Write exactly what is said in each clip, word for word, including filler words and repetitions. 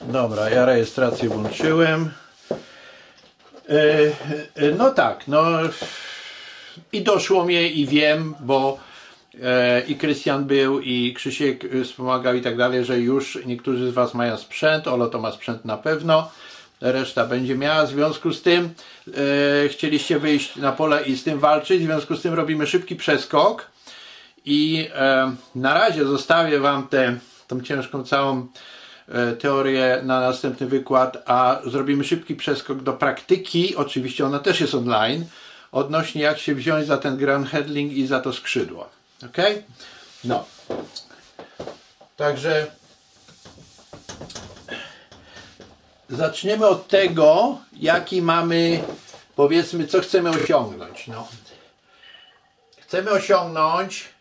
Dobra, ja rejestrację włączyłem. Yy, no tak, no i doszło mnie i wiem, bo e, i Krystian był, i Krzysiek wspomagał i tak dalej, że już niektórzy z Was mają sprzęt, Olo to ma sprzęt na pewno, reszta będzie miała, w związku z tym e, chcieliście wyjść na pole i z tym walczyć, w związku z tym robimy szybki przeskok i e, na razie zostawię Wam tę tą ciężką całą teorię na następny wykład, a zrobimy szybki przeskok do praktyki, oczywiście ona też jest online, odnośnie jak się wziąć za ten ground handling i za to skrzydło. Ok? No. Także zaczniemy od tego, jaki mamy, powiedzmy, co chcemy osiągnąć. No. Chcemy osiągnąć,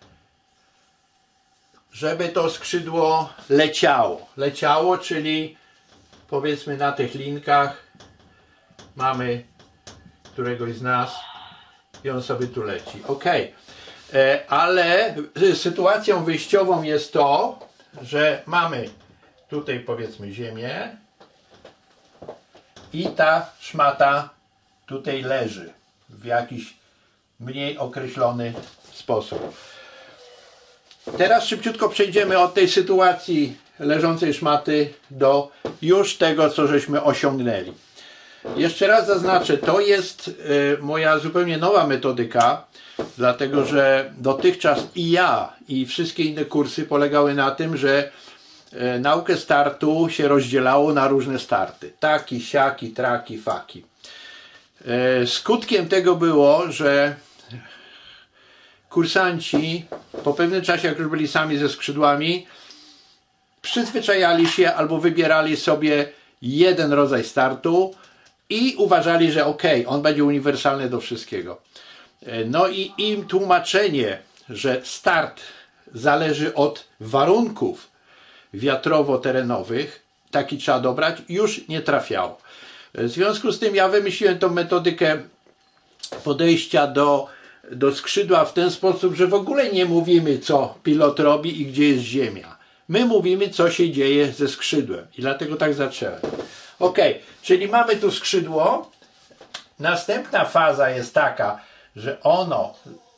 żeby to skrzydło leciało. Leciało, czyli powiedzmy na tych linkach mamy któregoś z nas i on sobie tu leci. Ok. Ale sytuacją wyjściową jest to, że mamy tutaj powiedzmy ziemię i ta szmata tutaj leży w jakiś mniej określony sposób. Teraz szybciutko przejdziemy od tej sytuacji leżącej szmaty do już tego, co żeśmy osiągnęli. Jeszcze raz zaznaczę, to jest y, moja zupełnie nowa metodyka, dlatego że dotychczas i ja, i wszystkie inne kursy polegały na tym, że y, naukę startu się rozdzielało na różne starty. Taki, siaki, traki, faki. Y, skutkiem tego było, że kursanci po pewnym czasie, jak już byli sami ze skrzydłami, przyzwyczajali się albo wybierali sobie jeden rodzaj startu i uważali, że ok, on będzie uniwersalny do wszystkiego. No i im tłumaczenie, że start zależy od warunków wiatrowo-terenowych, taki trzeba dobrać, już nie trafiało. W związku z tym ja wymyśliłem tą metodykę podejścia do do skrzydła w ten sposób, że w ogóle nie mówimy, co pilot robi i gdzie jest ziemia. My mówimy, co się dzieje ze skrzydłem i dlatego tak zacząłem. Ok, czyli mamy tu skrzydło. Następna faza jest taka, że ono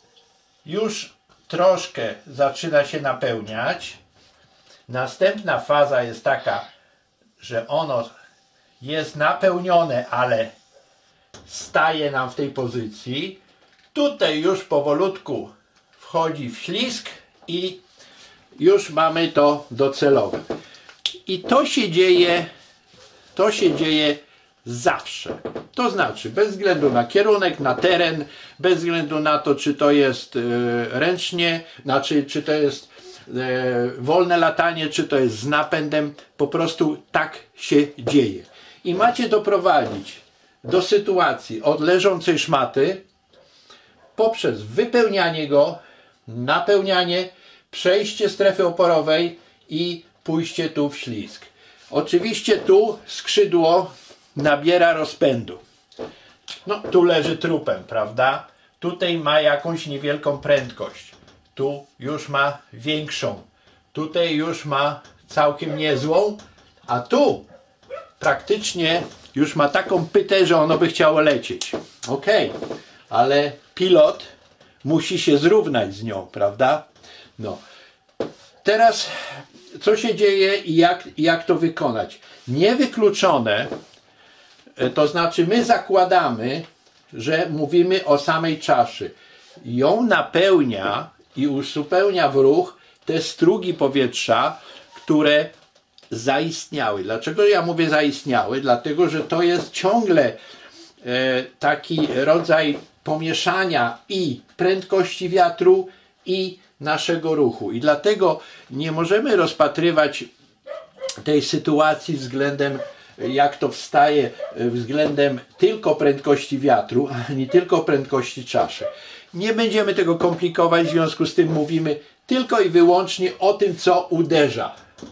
już troszkę zaczyna się napełniać. Następna faza jest taka, że ono jest napełnione, ale staje nam w tej pozycji. Tutaj już powolutku wchodzi w ślizg i już mamy to docelowe. I to się dzieje, to się dzieje zawsze. To znaczy bez względu na kierunek, na teren, bez względu na to, czy to jest e, ręcznie, znaczy czy to jest e, wolne latanie, czy to jest z napędem, po prostu tak się dzieje. I macie doprowadzić do sytuacji od leżącej szmaty, poprzez wypełnianie go, napełnianie, przejście strefy oporowej i pójście tu w ślizg. Oczywiście tu skrzydło nabiera rozpędu. No tu leży trupem, prawda? Tutaj ma jakąś niewielką prędkość. Tu już ma większą. Tutaj już ma całkiem niezłą. A tu praktycznie już ma taką pytę, że ono by chciało lecieć. Ok, ale pilot musi się zrównać z nią, prawda? No. Teraz co się dzieje i jak, jak to wykonać? Niewykluczone, to znaczy my zakładamy, że mówimy o samej czaszy. Ją napełnia i uzupełnia w ruch te strugi powietrza, które zaistniały. Dlaczego ja mówię zaistniały? Dlatego, że to jest ciągle e, taki rodzaj pomieszania i prędkości wiatru i naszego ruchu. I dlatego nie możemy rozpatrywać tej sytuacji względem, jak to wstaje, względem tylko prędkości wiatru, a nie tylko prędkości czaszy. Nie będziemy tego komplikować, w związku z tym mówimy tylko i wyłącznie o tym, co uderza.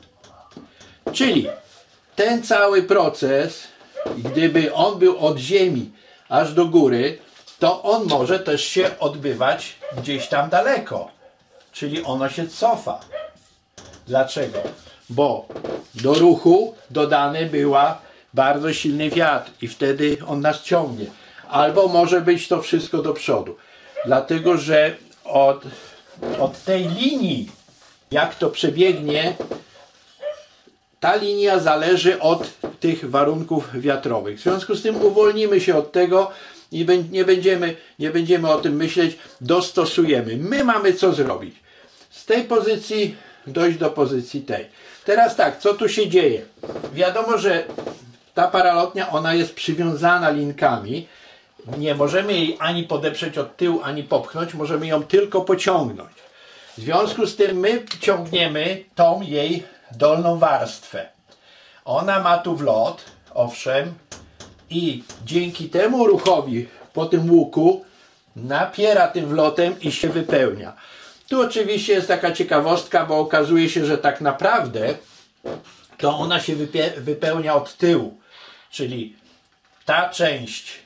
Czyli ten cały proces, gdyby on był od ziemi aż do góry, to on może też się odbywać gdzieś tam daleko. Czyli ono się cofa. Dlaczego? bo do ruchu dodany była bardzo silny wiatr i wtedy on nas ciągnie. Albo może być to wszystko do przodu. Dlatego, że od, od tej linii, jak to przebiegnie, ta linia zależy od tych warunków wiatrowych. W związku z tym uwolnimy się od tego i nie będziemy, nie będziemy o tym myśleć, dostosujemy. My mamy co zrobić. Z tej pozycji dojść do pozycji tej. Teraz tak, co tu się dzieje? Wiadomo, że ta paralotnia, ona jest przywiązana linkami. Nie możemy jej ani podeprzeć od tyłu, ani popchnąć. Możemy ją tylko pociągnąć. W związku z tym my ciągniemy tą jej dolną warstwę. Ona ma tu wlot, owszem, i dzięki temu ruchowi po tym łuku napiera tym wlotem i się wypełnia. Tu oczywiście jest taka ciekawostka, bo okazuje się, że tak naprawdę to ona się wypełnia od tyłu. Czyli ta część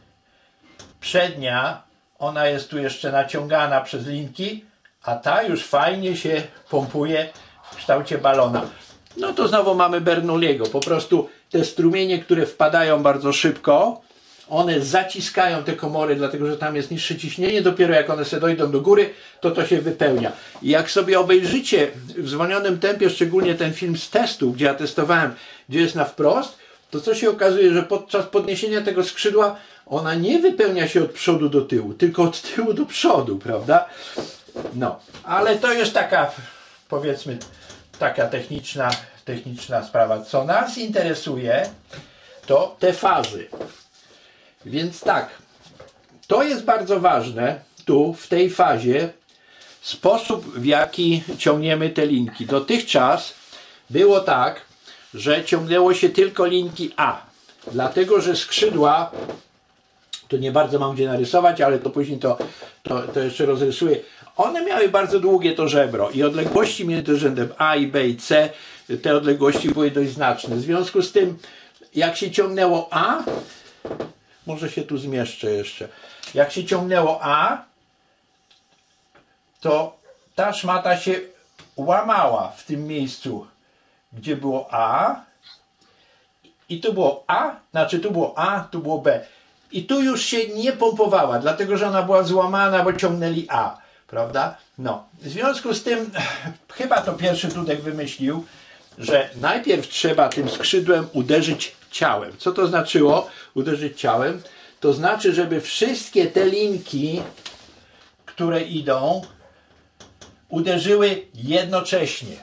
przednia, ona jest tu jeszcze naciągana przez linki, a ta już fajnie się pompuje w kształcie balona. No to znowu mamy Bernoulliego. Po prostu te strumienie, które wpadają bardzo szybko, one zaciskają te komory, dlatego że tam jest niższe ciśnienie. Dopiero jak one sobie dojdą do góry, to to się wypełnia. I jak sobie obejrzycie w zwolnionym tempie, szczególnie ten film z testu, gdzie ja testowałem, gdzie jest na wprost, to co się okazuje, że podczas podniesienia tego skrzydła ona nie wypełnia się od przodu do tyłu, tylko od tyłu do przodu, prawda? No, ale to jest taka, powiedzmy, taka techniczna, techniczna sprawa. Co nas interesuje, to te fazy. Więc tak, to jest bardzo ważne tu, w tej fazie, sposób, w jaki ciągniemy te linki. Dotychczas było tak, że ciągnęło się tylko linki A, dlatego że skrzydła, tu nie bardzo mam gdzie narysować, ale to później to, to, to jeszcze rozrysuję. One miały bardzo długie to żebro i odległości między rzędem A i B i C, te odległości były dość znaczne. W związku z tym, jak się ciągnęło A, może się tu zmieszczę jeszcze, jak się ciągnęło A, to ta szmata się łamała w tym miejscu, gdzie było A, i tu było A, znaczy tu było A, tu było B. I tu już się nie pompowała, dlatego że ona była złamana, bo ciągnęli A, prawda? No, w związku z tym, chyba to pierwszy Dudek wymyślił, że najpierw trzeba tym skrzydłem uderzyć ciałem. Co to znaczyło uderzyć ciałem? To znaczy, żeby wszystkie te linki, które idą, uderzyły jednocześnie.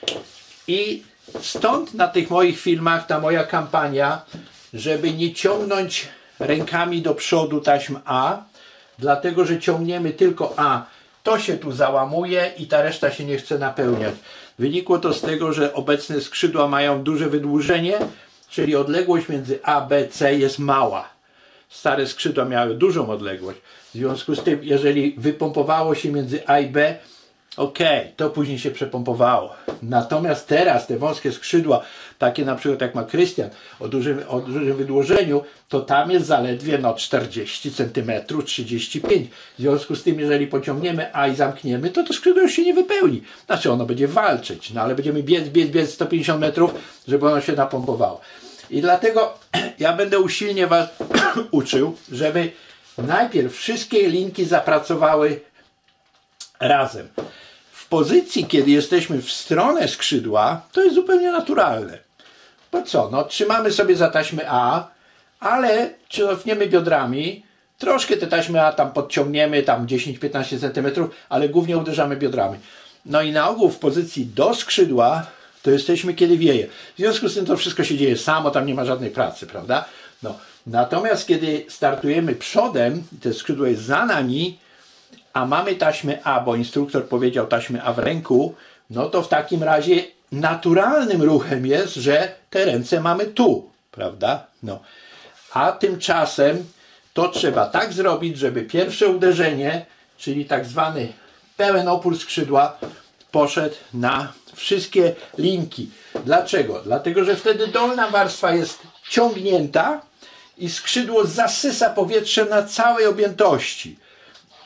I stąd na tych moich filmach ta moja kampania, żeby nie ciągnąć rękami do przodu taśm A, dlatego że ciągniemy tylko A, to się tu załamuje i ta reszta się nie chce napełniać. Wynikło to z tego, że obecne skrzydła mają duże wydłużenie, czyli odległość między A, B, C jest mała. Stare skrzydła miały dużą odległość. W związku z tym, jeżeli wypompowało się między A i B, ok, to później się przepompowało. Natomiast teraz te wąskie skrzydła, takie na przykład jak ma Krystian, o dużym, o dużym wydłużeniu, to tam jest zaledwie no, czterdzieści centymetrów, trzydzieści pięć. W związku z tym, jeżeli pociągniemy A i zamkniemy, to to skrzydło już się nie wypełni. Znaczy ono będzie walczyć, no ale będziemy biec, biec, biec sto pięćdziesiąt metrów, żeby ono się napompowało. I dlatego ja będę usilnie Was uczył, żeby najpierw wszystkie linki zapracowały razem. W pozycji, kiedy jesteśmy w stronę skrzydła, to jest zupełnie naturalne. Bo co? No, trzymamy sobie za taśmę A, ale cofniemy biodrami, troszkę te taśmy A tam podciągniemy, tam dziesięć do piętnastu centymetrów, ale głównie uderzamy biodrami. No i na ogół w pozycji do skrzydła to jesteśmy, kiedy wieje. W związku z tym to wszystko się dzieje samo, tam nie ma żadnej pracy, prawda? No. Natomiast kiedy startujemy przodem, te skrzydło jest za nami, a mamy taśmę A, bo instruktor powiedział taśmę A w ręku, no to w takim razie naturalnym ruchem jest, że te ręce mamy tu, prawda? No. A tymczasem to trzeba tak zrobić, żeby pierwsze uderzenie, czyli tak zwany pełen opór skrzydła, poszedł na wszystkie linki. Dlaczego? Dlatego, że wtedy dolna warstwa jest ciągnięta i skrzydło zasysa powietrze na całej objętości.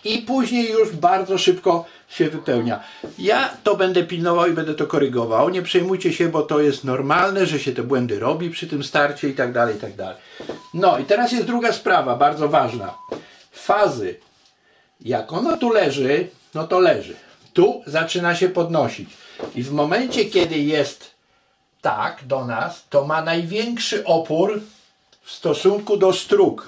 i później już bardzo szybko się wypełnia. Ja to będę pilnował i będę to korygował. Nie przejmujcie się, bo to jest normalne, że się te błędy robi przy tym starcie i tak dalej, i tak dalej. No i teraz jest druga sprawa, bardzo ważna. Fazy. Jak ono tu leży, no to leży. Tu zaczyna się podnosić. I w momencie, kiedy jest tak do nas, to ma największy opór w stosunku do strug.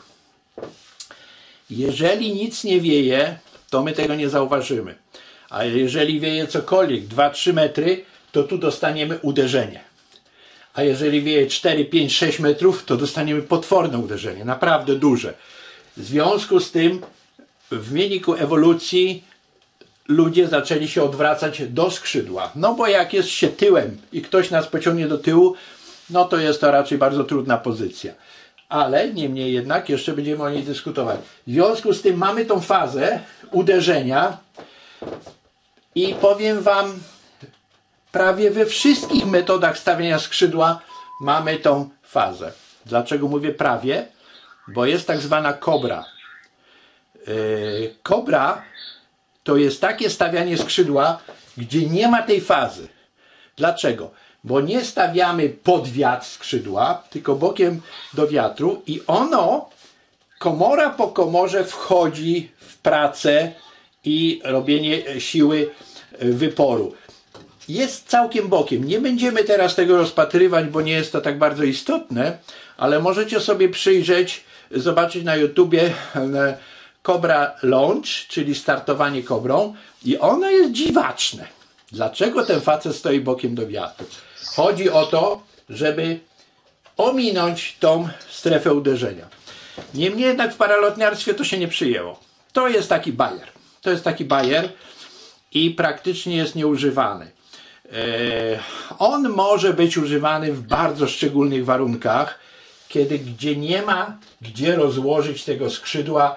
Jeżeli nic nie wieje, to my tego nie zauważymy. A jeżeli wieje cokolwiek, dwa trzy metry, to tu dostaniemy uderzenie. A jeżeli wieje cztery pięć sześć metrów, to dostaniemy potworne uderzenie, naprawdę duże. W związku z tym w wyniku ewolucji ludzie zaczęli się odwracać do skrzydła. No bo jak jest się tyłem i ktoś nas pociągnie do tyłu, no to jest to raczej bardzo trudna pozycja. Ale niemniej jednak jeszcze będziemy o niej dyskutować. W związku z tym mamy tą fazę uderzenia i powiem wam, prawie we wszystkich metodach stawiania skrzydła mamy tą fazę. Dlaczego mówię prawie? Bo jest tak zwana kobra. Yy, kobra to jest takie stawianie skrzydła, gdzie nie ma tej fazy. Dlaczego? Bo nie stawiamy pod wiatr skrzydła, tylko bokiem do wiatru i ono, komora po komorze wchodzi w pracę i robienie siły wyporu. Jest całkiem bokiem. Nie będziemy teraz tego rozpatrywać, bo nie jest to tak bardzo istotne, ale możecie sobie przyjrzeć, zobaczyć na YouTubie Cobra Launch, czyli startowanie kobrą i ono jest dziwaczne. Dlaczego ten facet stoi bokiem do wiatru? Chodzi o to, żeby ominąć tą strefę uderzenia. Niemniej jednak w paralotniarstwie to się nie przyjęło. To jest taki bajer. To jest taki bajer i praktycznie jest nieużywany. On może być używany w bardzo szczególnych warunkach, kiedy gdzie nie ma gdzie rozłożyć tego skrzydła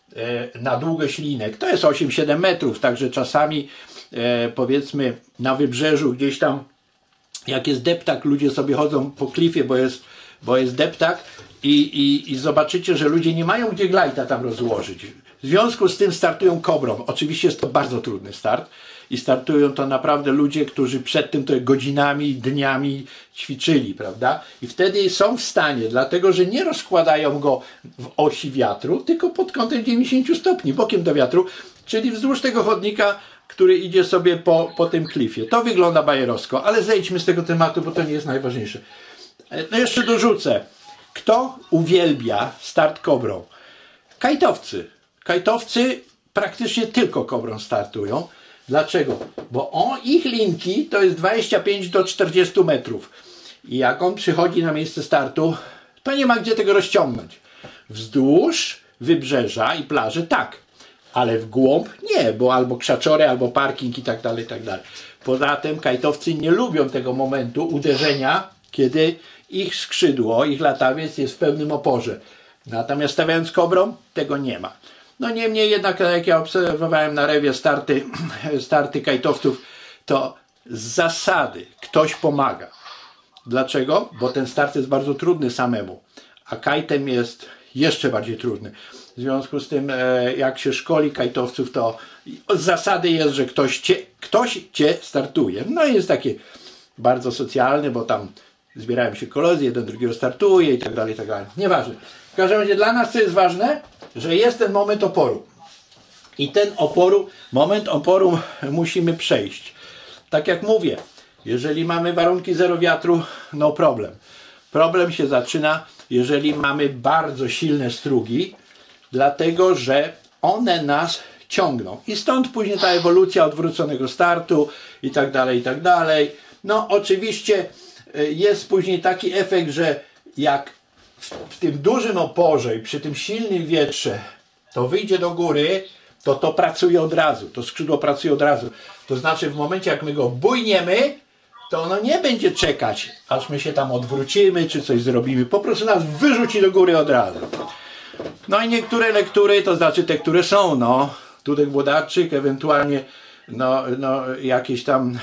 na długość linek. To jest osiem siedem metrów, także czasami powiedzmy na wybrzeżu gdzieś tam jak jest deptak, ludzie sobie chodzą po klifie, bo jest, bo jest deptak i, i, i zobaczycie, że ludzie nie mają gdzie glajta tam rozłożyć. W związku z tym startują kobrą. Oczywiście jest to bardzo trudny start i startują to naprawdę ludzie, którzy przed tym to godzinami, dniami ćwiczyli, prawda? I wtedy są w stanie, dlatego że nie rozkładają go w osi wiatru, tylko pod kątem dziewięćdziesiąt stopni, bokiem do wiatru, czyli wzdłuż tego chodnika, który idzie sobie po, po tym klifie. To wygląda bajerowsko, ale zejdźmy z tego tematu, bo to nie jest najważniejsze. No jeszcze dorzucę. Kto uwielbia start kobrą? Kajtowcy. Kajtowcy praktycznie tylko kobrą startują. Dlaczego? Bo on, ich linki to jest dwadzieścia pięć do czterdziestu metrów. I jak on przychodzi na miejsce startu, to nie ma gdzie tego rozciągnąć. Wzdłuż wybrzeża i plaży tak. Ale w głąb nie, bo albo krzaczory, albo parking i tak dalej, i tak dalej. Poza tym kajtowcy nie lubią tego momentu uderzenia, kiedy ich skrzydło, ich latawiec jest w pełnym oporze. Natomiast stawiając kobrą, tego nie ma. No niemniej jednak, jak ja obserwowałem na rewie starty, starty kajtowców, to z zasady ktoś pomaga. Dlaczego? Bo ten start jest bardzo trudny samemu, a kajtem jest jeszcze bardziej trudny. W związku z tym, jak się szkoli kajtowców, to z zasady jest, że ktoś cię, ktoś cię startuje. No i jest takie bardzo socjalne, bo tam zbierają się koledzy, jeden drugiego startuje i tak dalej, i tak dalej. Nieważne. W każdym razie dla nas co jest ważne, że jest ten moment oporu. I ten oporu, moment oporu musimy przejść. Tak jak mówię, jeżeli mamy warunki zero wiatru, no problem. Problem się zaczyna, jeżeli mamy bardzo silne strugi, dlatego że one nas ciągną. I stąd później ta ewolucja odwróconego startu i tak dalej, i tak dalej. No oczywiście jest później taki efekt, że jak w, w tym dużym oporze i przy tym silnym wietrze to wyjdzie do góry, to to pracuje od razu, to skrzydło pracuje od razu. To znaczy w momencie jak my go bujniemy, to ono nie będzie czekać, aż my się tam odwrócimy, czy coś zrobimy. Po prostu nas wyrzuci do góry od razu. No i niektóre lektury, to znaczy te, które są, no, Dudek Włodarczyk, ewentualnie, no, no, jakieś tam,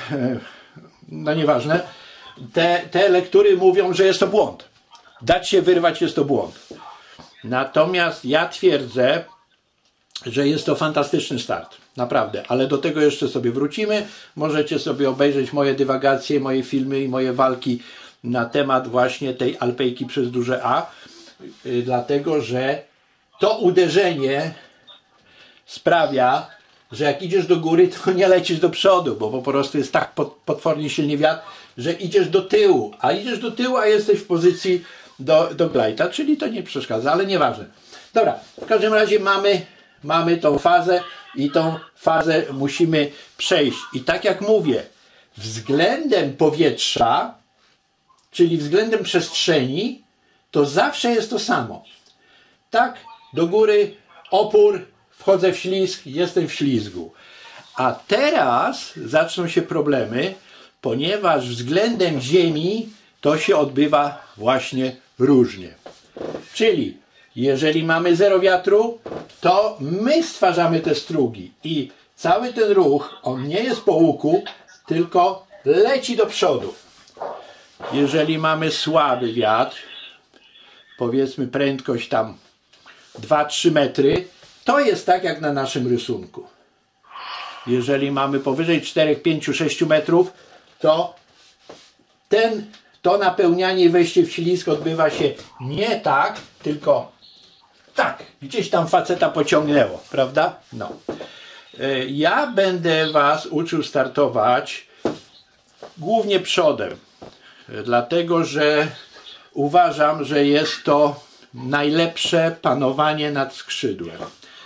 no nieważne, te, te lektury mówią, że jest to błąd. Dać się wyrwać jest to błąd. Natomiast ja twierdzę, że jest to fantastyczny start. Naprawdę, ale do tego jeszcze sobie wrócimy. Możecie sobie obejrzeć moje dywagacje, moje filmy i moje walki na temat właśnie tej alpejki przez duże A. Dlatego, że to uderzenie sprawia, że jak idziesz do góry, to nie lecisz do przodu, bo po prostu jest tak potwornie silny wiatr, że idziesz do tyłu, a idziesz do tyłu, a jesteś w pozycji do, do glajta, czyli to nie przeszkadza, ale nieważne. Dobra, w każdym razie mamy, mamy tą fazę i tą fazę musimy przejść. I tak jak mówię, względem powietrza, czyli względem przestrzeni, to zawsze jest to samo. Tak, do góry, opór, wchodzę w ślizg, jestem w ślizgu. A teraz zaczną się problemy, ponieważ względem Ziemi to się odbywa właśnie różnie. Czyli jeżeli mamy zero wiatru, to my stwarzamy te strugi i cały ten ruch, on nie jest po łuku, tylko leci do przodu. Jeżeli mamy słaby wiatr, powiedzmy prędkość tam dwa trzy metry, to jest tak jak na naszym rysunku. Jeżeli mamy powyżej cztery, pięć, sześć metrów, to ten, to napełnianie i wejście w ślizg odbywa się nie tak, tylko tak. Gdzieś tam faceta pociągnęło, prawda? No. Ja będę Was uczył startować głównie przodem, dlatego że uważam, że jest to najlepsze panowanie nad skrzydłem.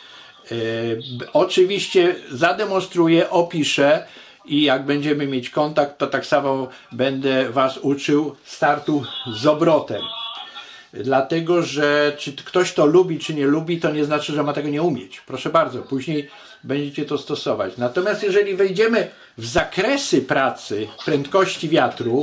Oczywiście zademonstruję, opiszę i jak będziemy mieć kontakt, to tak samo będę Was uczył startu z obrotem. Dlatego, że czy ktoś to lubi, czy nie lubi, to nie znaczy, że ma tego nie umieć. Proszę bardzo, później będziecie to stosować. Natomiast jeżeli wejdziemy w zakresy pracy prędkości wiatru,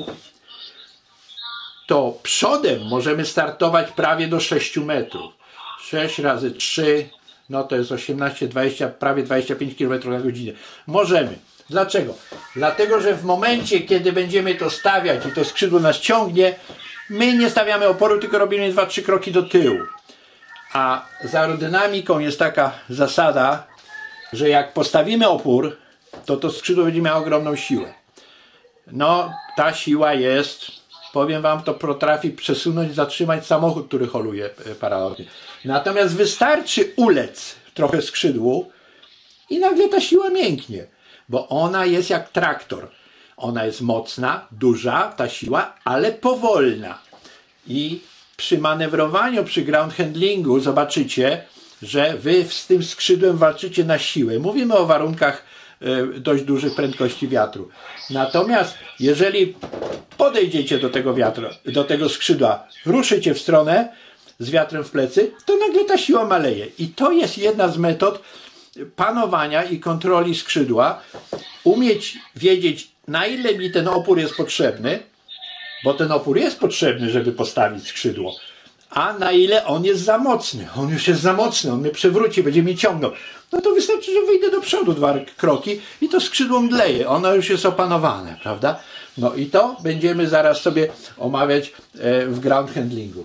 to przodem możemy startować prawie do sześciu metrów. sześć razy trzy, no to jest osiemnaście, dwadzieścia, prawie dwadzieścia pięć kilometrów na godzinę. Możemy. Dlaczego? Dlatego, że w momencie, kiedy będziemy to stawiać i to skrzydło nas ciągnie, my nie stawiamy oporu, tylko robimy dwa trzy kroki do tyłu. A za aerodynamiką jest taka zasada, że jak postawimy opór, to to skrzydło będzie miało ogromną siłę. No, ta siła jest, powiem Wam, to potrafi przesunąć, zatrzymać samochód, który holuje paralotnie. Natomiast wystarczy ulec trochę skrzydłu i nagle ta siła mięknie, bo ona jest jak traktor. Ona jest mocna, duża, ta siła, ale powolna. I przy manewrowaniu, przy ground handlingu zobaczycie, że Wy z tym skrzydłem walczycie na siłę. Mówimy o warunkach y, dość dużych prędkości wiatru. Natomiast jeżeli podejdziecie do tego wiatru, do tego skrzydła, ruszycie w stronę z wiatrem w plecy, to nagle ta siła maleje. I to jest jedna z metod panowania i kontroli skrzydła. Umieć wiedzieć, na ile mi ten opór jest potrzebny, bo ten opór jest potrzebny, żeby postawić skrzydło, a na ile on jest za mocny. On już jest za mocny, on mnie przewróci, będzie mnie ciągnął. No to wystarczy, że wyjdę do przodu dwa kroki i to skrzydło mdleje. Ono już jest opanowane, prawda? No i to będziemy zaraz sobie omawiać w ground handlingu.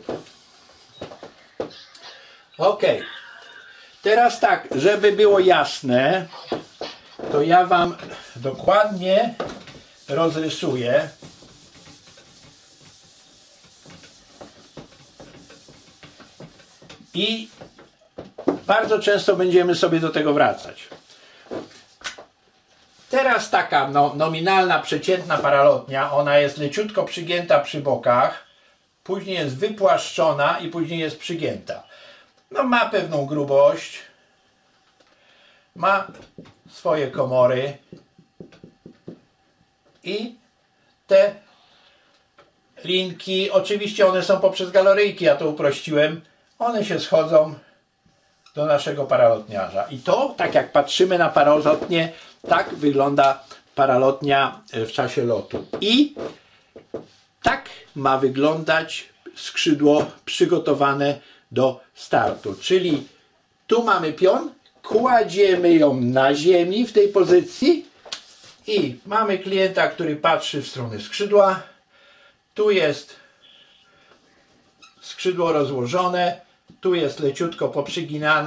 Ok. Teraz tak, żeby było jasne, to ja Wam dokładnie rozrysuję i bardzo często będziemy sobie do tego wracać. Teraz taka no, nominalna, przeciętna paralotnia, ona jest leciutko przygięta przy bokach, później jest wypłaszczona i później jest przygięta. No ma pewną grubość, ma swoje komory i te linki, oczywiście one są poprzez galoryjki, ja to uprościłem, one się schodzą do naszego paralotniarza. I to, tak jak patrzymy na paralotnię, tak wygląda paralotnia w czasie lotu. I tak ma wyglądać skrzydło przygotowane do startu. Czyli tu mamy pion, kładziemy ją na ziemi w tej pozycji i mamy klienta, który patrzy w stronę skrzydła. Tu jest skrzydło rozłożone, tu jest leciutko poprzyginane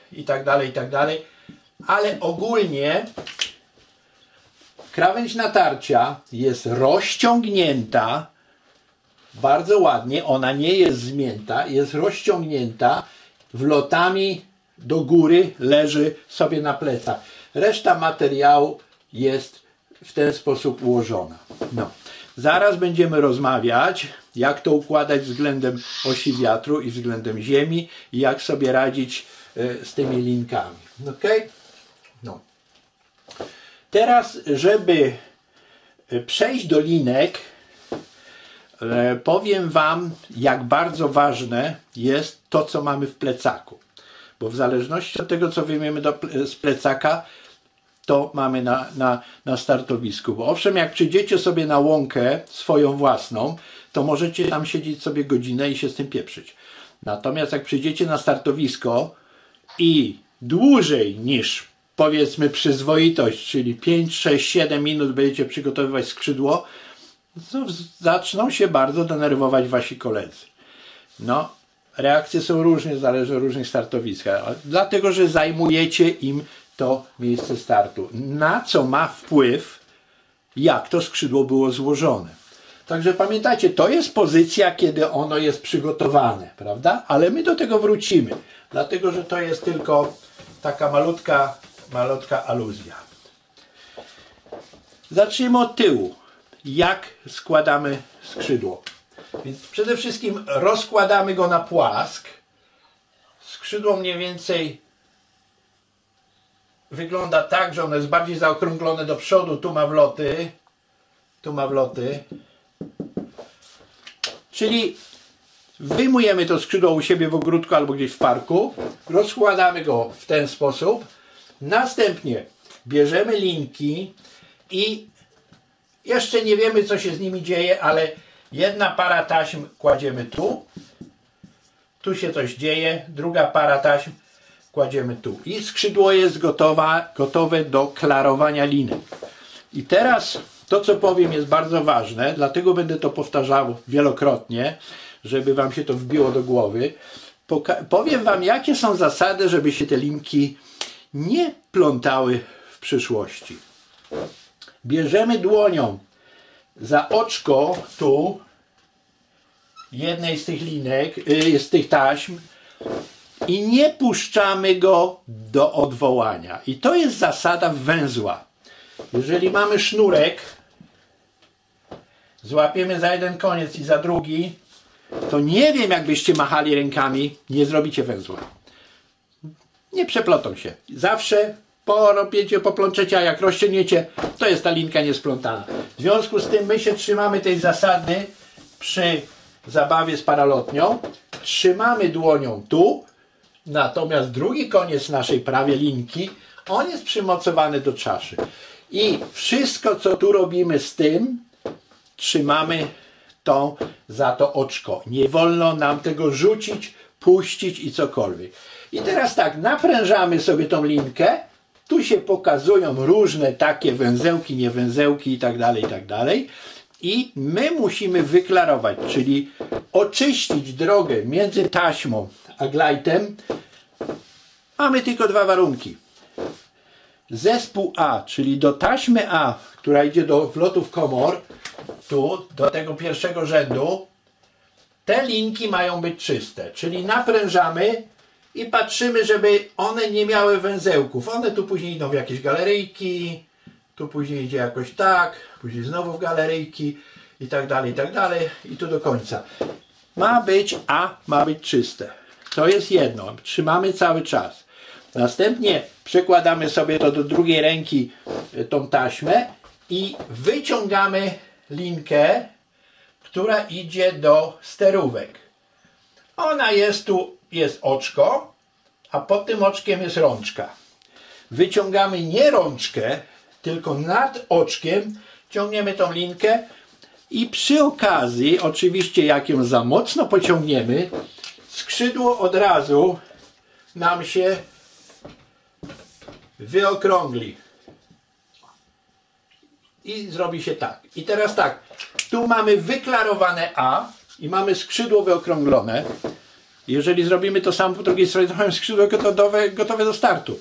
i tak dalej, i tak dalej. Ale ogólnie krawędź natarcia jest rozciągnięta bardzo ładnie, ona nie jest zmięta, jest rozciągnięta, wlotami do góry leży sobie na plecach. Reszta materiału jest w ten sposób ułożona. No. Zaraz będziemy rozmawiać, jak to układać względem osi wiatru i względem ziemi i jak sobie radzić y, z tymi linkami. Ok? No. Teraz, żeby przejść do linek, y, powiem Wam, jak bardzo ważne jest to, co mamy w plecaku. Bo w zależności od tego, co wyjmiemy do, z plecaka, to mamy na, na, na startowisku. Bo owszem, jak przyjdziecie sobie na łąkę swoją własną, to możecie tam siedzieć sobie godzinę i się z tym pieprzyć. Natomiast jak przyjdziecie na startowisko i dłużej niż, powiedzmy, przyzwoitość, czyli pięć, sześć, siedem minut będziecie przygotowywać skrzydło, to zaczną się bardzo denerwować wasi koledzy. No, reakcje są różne, zależy od różnych startowiskach, dlatego że zajmujecie im to miejsce startu. Na co ma wpływ, jak to skrzydło było złożone. Także pamiętajcie, to jest pozycja, kiedy ono jest przygotowane, prawda? Ale my do tego wrócimy, dlatego że to jest tylko taka malutka, malutka aluzja. Zacznijmy od tyłu. Jak składamy skrzydło? Więc przede wszystkim rozkładamy go na płask. Skrzydło mniej więcej wygląda tak, że ono jest bardziej zaokrąglone do przodu. Tu ma wloty. Tu ma wloty. Czyli wyjmujemy to skrzydło u siebie w ogródku albo gdzieś w parku. Rozkładamy go w ten sposób. Następnie bierzemy linki i jeszcze nie wiemy, co się z nimi dzieje, ale jedna para taśm kładziemy tu. Tu się coś dzieje. Druga para taśm kładziemy tu. I skrzydło jest gotowa, gotowe do klarowania linek. I teraz to, co powiem, jest bardzo ważne, dlatego będę to powtarzał wielokrotnie, żeby Wam się to wbiło do głowy. Poka- powiem Wam, jakie są zasady, żeby się te linki nie plątały w przyszłości. Bierzemy dłonią za oczko tu jednej z tych linek, yy, z tych taśm i nie puszczamy go do odwołania. I to jest zasada węzła. Jeżeli mamy sznurek, złapiemy za jeden koniec i za drugi, to nie wiem, jakbyście machali rękami, nie zrobicie węzła. Nie przeplotą się. Zawsze porobiecie, poplączecie, a jak rozciągniecie, to jest ta linka niesplątana. W związku z tym my się trzymamy tej zasady przy zabawie z paralotnią. Trzymamy dłonią tu, natomiast drugi koniec naszej prawej linki, on jest przymocowany do czaszy. I wszystko, co tu robimy z tym, trzymamy to za to oczko. Nie wolno nam tego rzucić, puścić i cokolwiek. I teraz tak, naprężamy sobie tą linkę. Tu się pokazują różne takie węzełki, niewęzełki i tak dalej, i tak dalej. I my musimy wyklarować, czyli oczyścić drogę między taśmą a glajtem. Mamy tylko dwa warunki. Zespół A, czyli do taśmy A, która idzie do wlotów komor, tu, do tego pierwszego rzędu, te linki mają być czyste. Czyli naprężamy i patrzymy, żeby one nie miały węzełków. One tu później idą w jakieś galeryjki, tu później idzie jakoś tak, później znowu w galeryjki i tak dalej, i tak dalej, i tu do końca. Ma być A, ma być czyste. To jest jedno. Trzymamy cały czas. Następnie przekładamy sobie to do drugiej ręki, tą taśmę i wyciągamy linkę, która idzie do sterówek. Ona jest tu, jest oczko, a pod tym oczkiem jest rączka. Wyciągamy nie rączkę, tylko nad oczkiem ciągniemy tą linkę i przy okazji, oczywiście jak ją za mocno pociągniemy, skrzydło od razu nam się wyokrągli. I zrobi się tak. I teraz tak, tu mamy wyklarowane A i mamy skrzydło wyokrąglone. Jeżeli zrobimy to samo po drugiej stronie, to mamy skrzydło gotowe, gotowe do startu.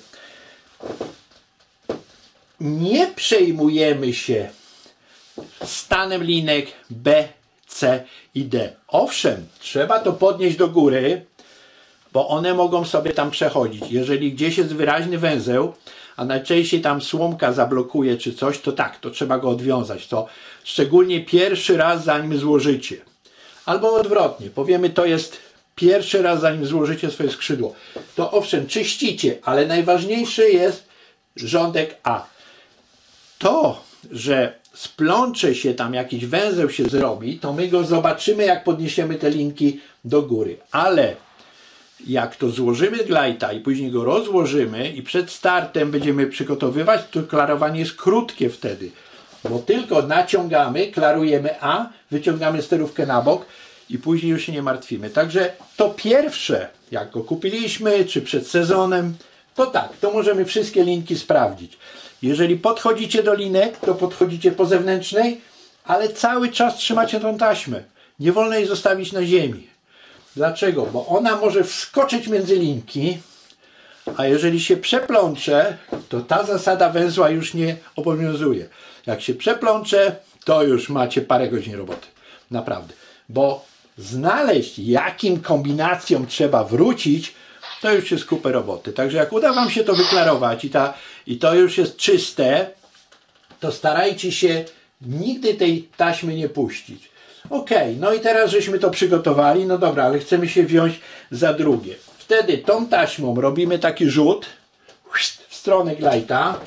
Nie przejmujemy się stanem linek B, C i D. Owszem, trzeba to podnieść do góry, bo one mogą sobie tam przechodzić. Jeżeli gdzieś jest wyraźny węzeł, a najczęściej tam słomka zablokuje czy coś, to tak, to trzeba go odwiązać. To szczególnie pierwszy raz, zanim złożycie. Albo odwrotnie, powiemy, to jest pierwszy raz, zanim złożycie swoje skrzydło. To owszem, czyścicie, ale najważniejszy jest rządek A. To, że splącze się tam, jakiś węzeł się zrobi, to my go zobaczymy, jak podniesiemy te linki do góry. Ale jak to złożymy glajta i później go rozłożymy i przed startem będziemy przygotowywać, to klarowanie jest krótkie wtedy. Bo tylko naciągamy, klarujemy A, wyciągamy sterówkę na bok i później już się nie martwimy. Także to pierwsze, jak go kupiliśmy, czy przed sezonem, to tak, to możemy wszystkie linki sprawdzić. Jeżeli podchodzicie do linek, to podchodzicie po zewnętrznej, ale cały czas trzymacie tą taśmę. Nie wolno jej zostawić na ziemi. Dlaczego? Bo ona może wskoczyć między linki, a jeżeli się przeplącze, to ta zasada węzła już nie obowiązuje. Jak się przeplącze, to już macie parę godzin roboty. Naprawdę. Bo znaleźć, jakim kombinacjom trzeba wrócić, to już jest kupę roboty. Także jak uda wam się to wyklarować i, ta, i to już jest czyste, to starajcie się nigdy tej taśmy nie puścić. Ok, no i teraz żeśmy to przygotowali, no dobra, ale chcemy się wziąć za drugie. Wtedy tą taśmą robimy taki rzut w stronę glajta,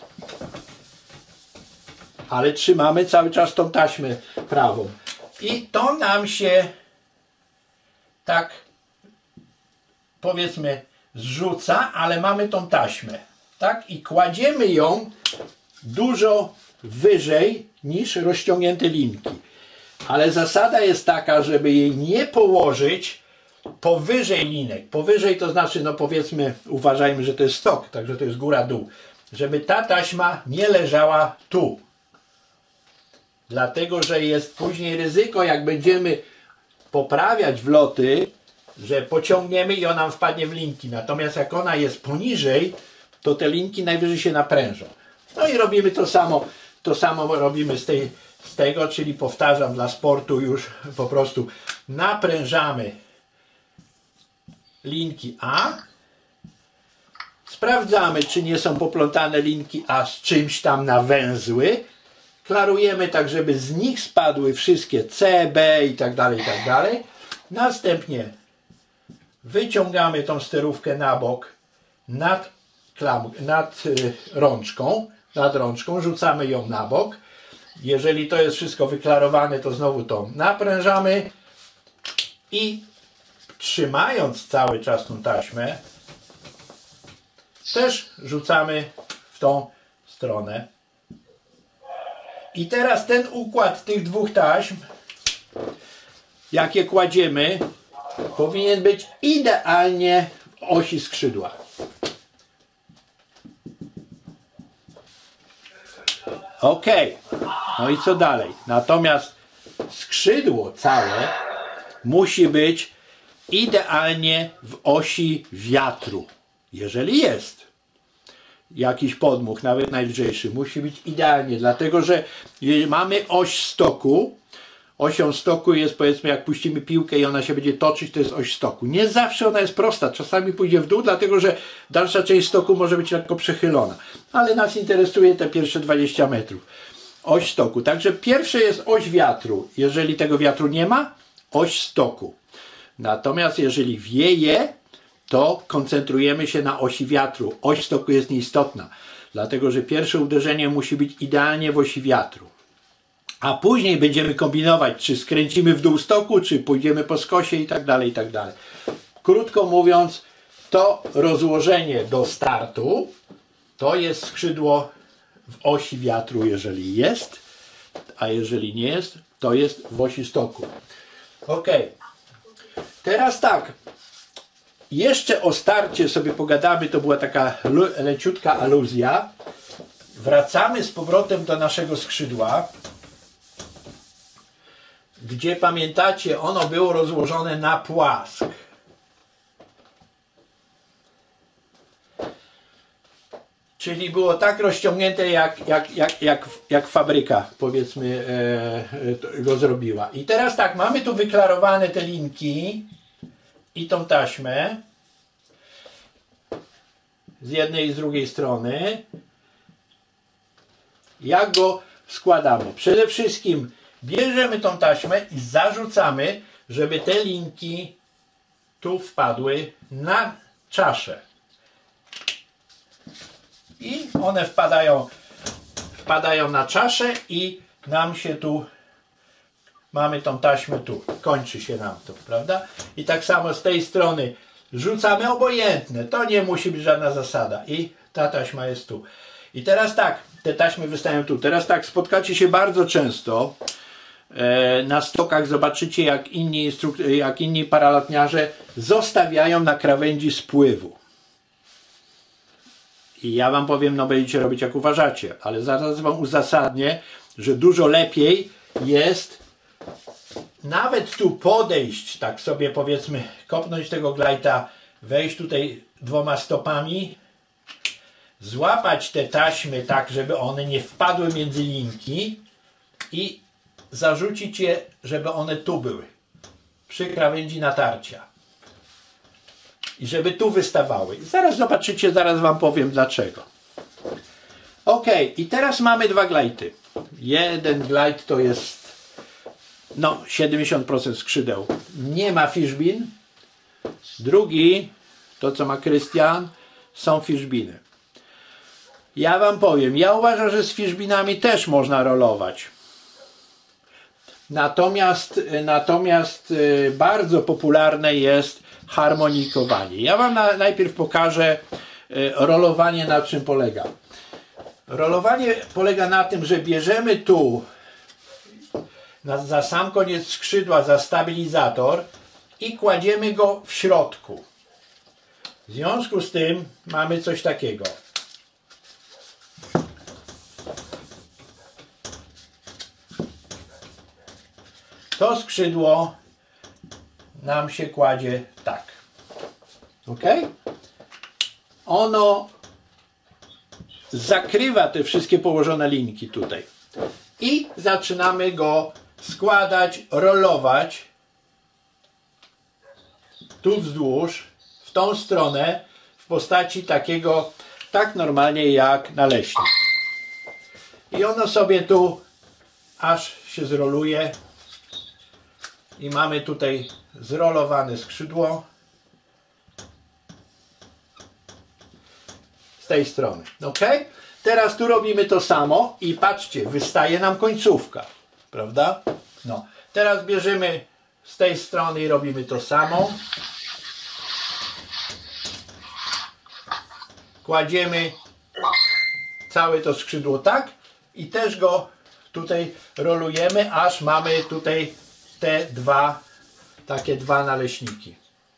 ale trzymamy cały czas tą taśmę prawą. I to nam się tak, powiedzmy, zrzuca, ale mamy tą taśmę, tak? I kładziemy ją dużo wyżej niż rozciągnięte linki. Ale zasada jest taka, żeby jej nie położyć powyżej linek. Powyżej to znaczy, no powiedzmy, uważajmy, że to jest stok, także to jest góra-dół. Żeby ta taśma nie leżała tu. Dlatego, że jest później ryzyko, jak będziemy poprawiać wloty, że pociągniemy i ona wpadnie w linki. Natomiast jak ona jest poniżej, to te linki najwyżej się naprężą. No i robimy to samo, to samo robimy z, tej, z tego, czyli powtarzam dla sportu już po prostu naprężamy linki A. Sprawdzamy, czy nie są poplątane linki A z czymś tam na węzły. Klarujemy tak, żeby z nich spadły wszystkie C, B i tak dalej, i tak dalej. Następnie wyciągamy tą sterówkę na bok nad, klam, nad y, rączką, nad rączką, rzucamy ją na bok. Jeżeli to jest wszystko wyklarowane, to znowu to naprężamy i trzymając cały czas tą taśmę, też rzucamy w tą stronę. I teraz ten układ tych dwóch taśm, jakie kładziemy, powinien być idealnie w osi skrzydła. Ok, no i co dalej? Natomiast skrzydło całe musi być idealnie w osi wiatru. Jeżeli jest jakiś podmuch, nawet najlżejszy, musi być idealnie, dlatego że mamy oś stoku. Osią stoku jest, powiedzmy, jak puścimy piłkę i ona się będzie toczyć, to jest oś stoku. Nie zawsze ona jest prosta, czasami pójdzie w dół, dlatego że dalsza część stoku może być lekko przechylona. Ale nas interesuje te pierwsze dwadzieścia metrów. Oś stoku. Także pierwsze jest oś wiatru. Jeżeli tego wiatru nie ma, oś stoku. Natomiast jeżeli wieje, to koncentrujemy się na osi wiatru. Oś stoku jest nieistotna, dlatego że pierwsze uderzenie musi być idealnie w osi wiatru. A później będziemy kombinować, czy skręcimy w dół stoku, czy pójdziemy po skosie i tak dalej, i tak dalej. Krótko mówiąc, to rozłożenie do startu to jest skrzydło w osi wiatru, jeżeli jest, a jeżeli nie jest, to jest w osi stoku. Ok. Teraz tak. Jeszcze o starcie sobie pogadamy, to była taka leciutka aluzja. Wracamy z powrotem do naszego skrzydła, gdzie pamiętacie, ono było rozłożone na płask. Czyli było tak rozciągnięte, jak, jak, jak, jak, jak fabryka, powiedzmy, e, go zrobiła. I teraz tak, mamy tu wyklarowane te linki i tą taśmę z jednej i z drugiej strony. Jak go składamy? Przede wszystkim bierzemy tą taśmę i zarzucamy, żeby te linki tu wpadły na czaszę. I one wpadają, wpadają na czaszę i nam się tu, mamy tą taśmę tu, kończy się nam to, prawda? I tak samo z tej strony rzucamy obojętne, to nie musi być żadna zasada i ta taśma jest tu. I teraz tak, te taśmy wystają tu, teraz tak, spotkacie się bardzo często e, na stokach, zobaczycie jak inni, jak inni paralotniarze zostawiają na krawędzi spływu. I ja wam powiem, no będziecie robić jak uważacie, ale zaraz wam uzasadnię, że dużo lepiej jest nawet tu podejść, tak sobie powiedzmy, kopnąć tego glajta, wejść tutaj dwoma stopami, złapać te taśmy tak, żeby one nie wpadły między linki i zarzucić je, żeby one tu były, przy krawędzi natarcia. I żeby tu wystawały. Zaraz zobaczycie, zaraz wam powiem dlaczego. Ok, i teraz mamy dwa glajty. Jeden glajt to jest no siedemdziesiąt procent skrzydeł. Nie ma fishbin. Drugi, to co ma Krystian, są fishbiny. Ja wam powiem, ja uważam, że z fishbinami też można rolować. Natomiast, natomiast bardzo popularne jest harmonikowanie. Ja wam na, najpierw pokażę rolowanie, na czym polega. Rolowanie polega na tym, że bierzemy tu na, za sam koniec skrzydła za stabilizator i kładziemy go w środku. W związku z tym mamy coś takiego. To skrzydło nam się kładzie tak. Ok? Ono zakrywa te wszystkie położone linki tutaj. I zaczynamy go składać, rolować tu wzdłuż, w tą stronę, w postaci takiego, tak normalnie jak naleśnik. I ono sobie tu aż się zroluje. I mamy tutaj zrolowane skrzydło z tej strony. Ok? Teraz tu robimy to samo i patrzcie, wystaje nam końcówka. Prawda? No. Teraz bierzemy z tej strony i robimy to samo. Kładziemy całe to skrzydło tak i też go tutaj rolujemy, aż mamy tutaj te dwa, takie dwa naleśniki.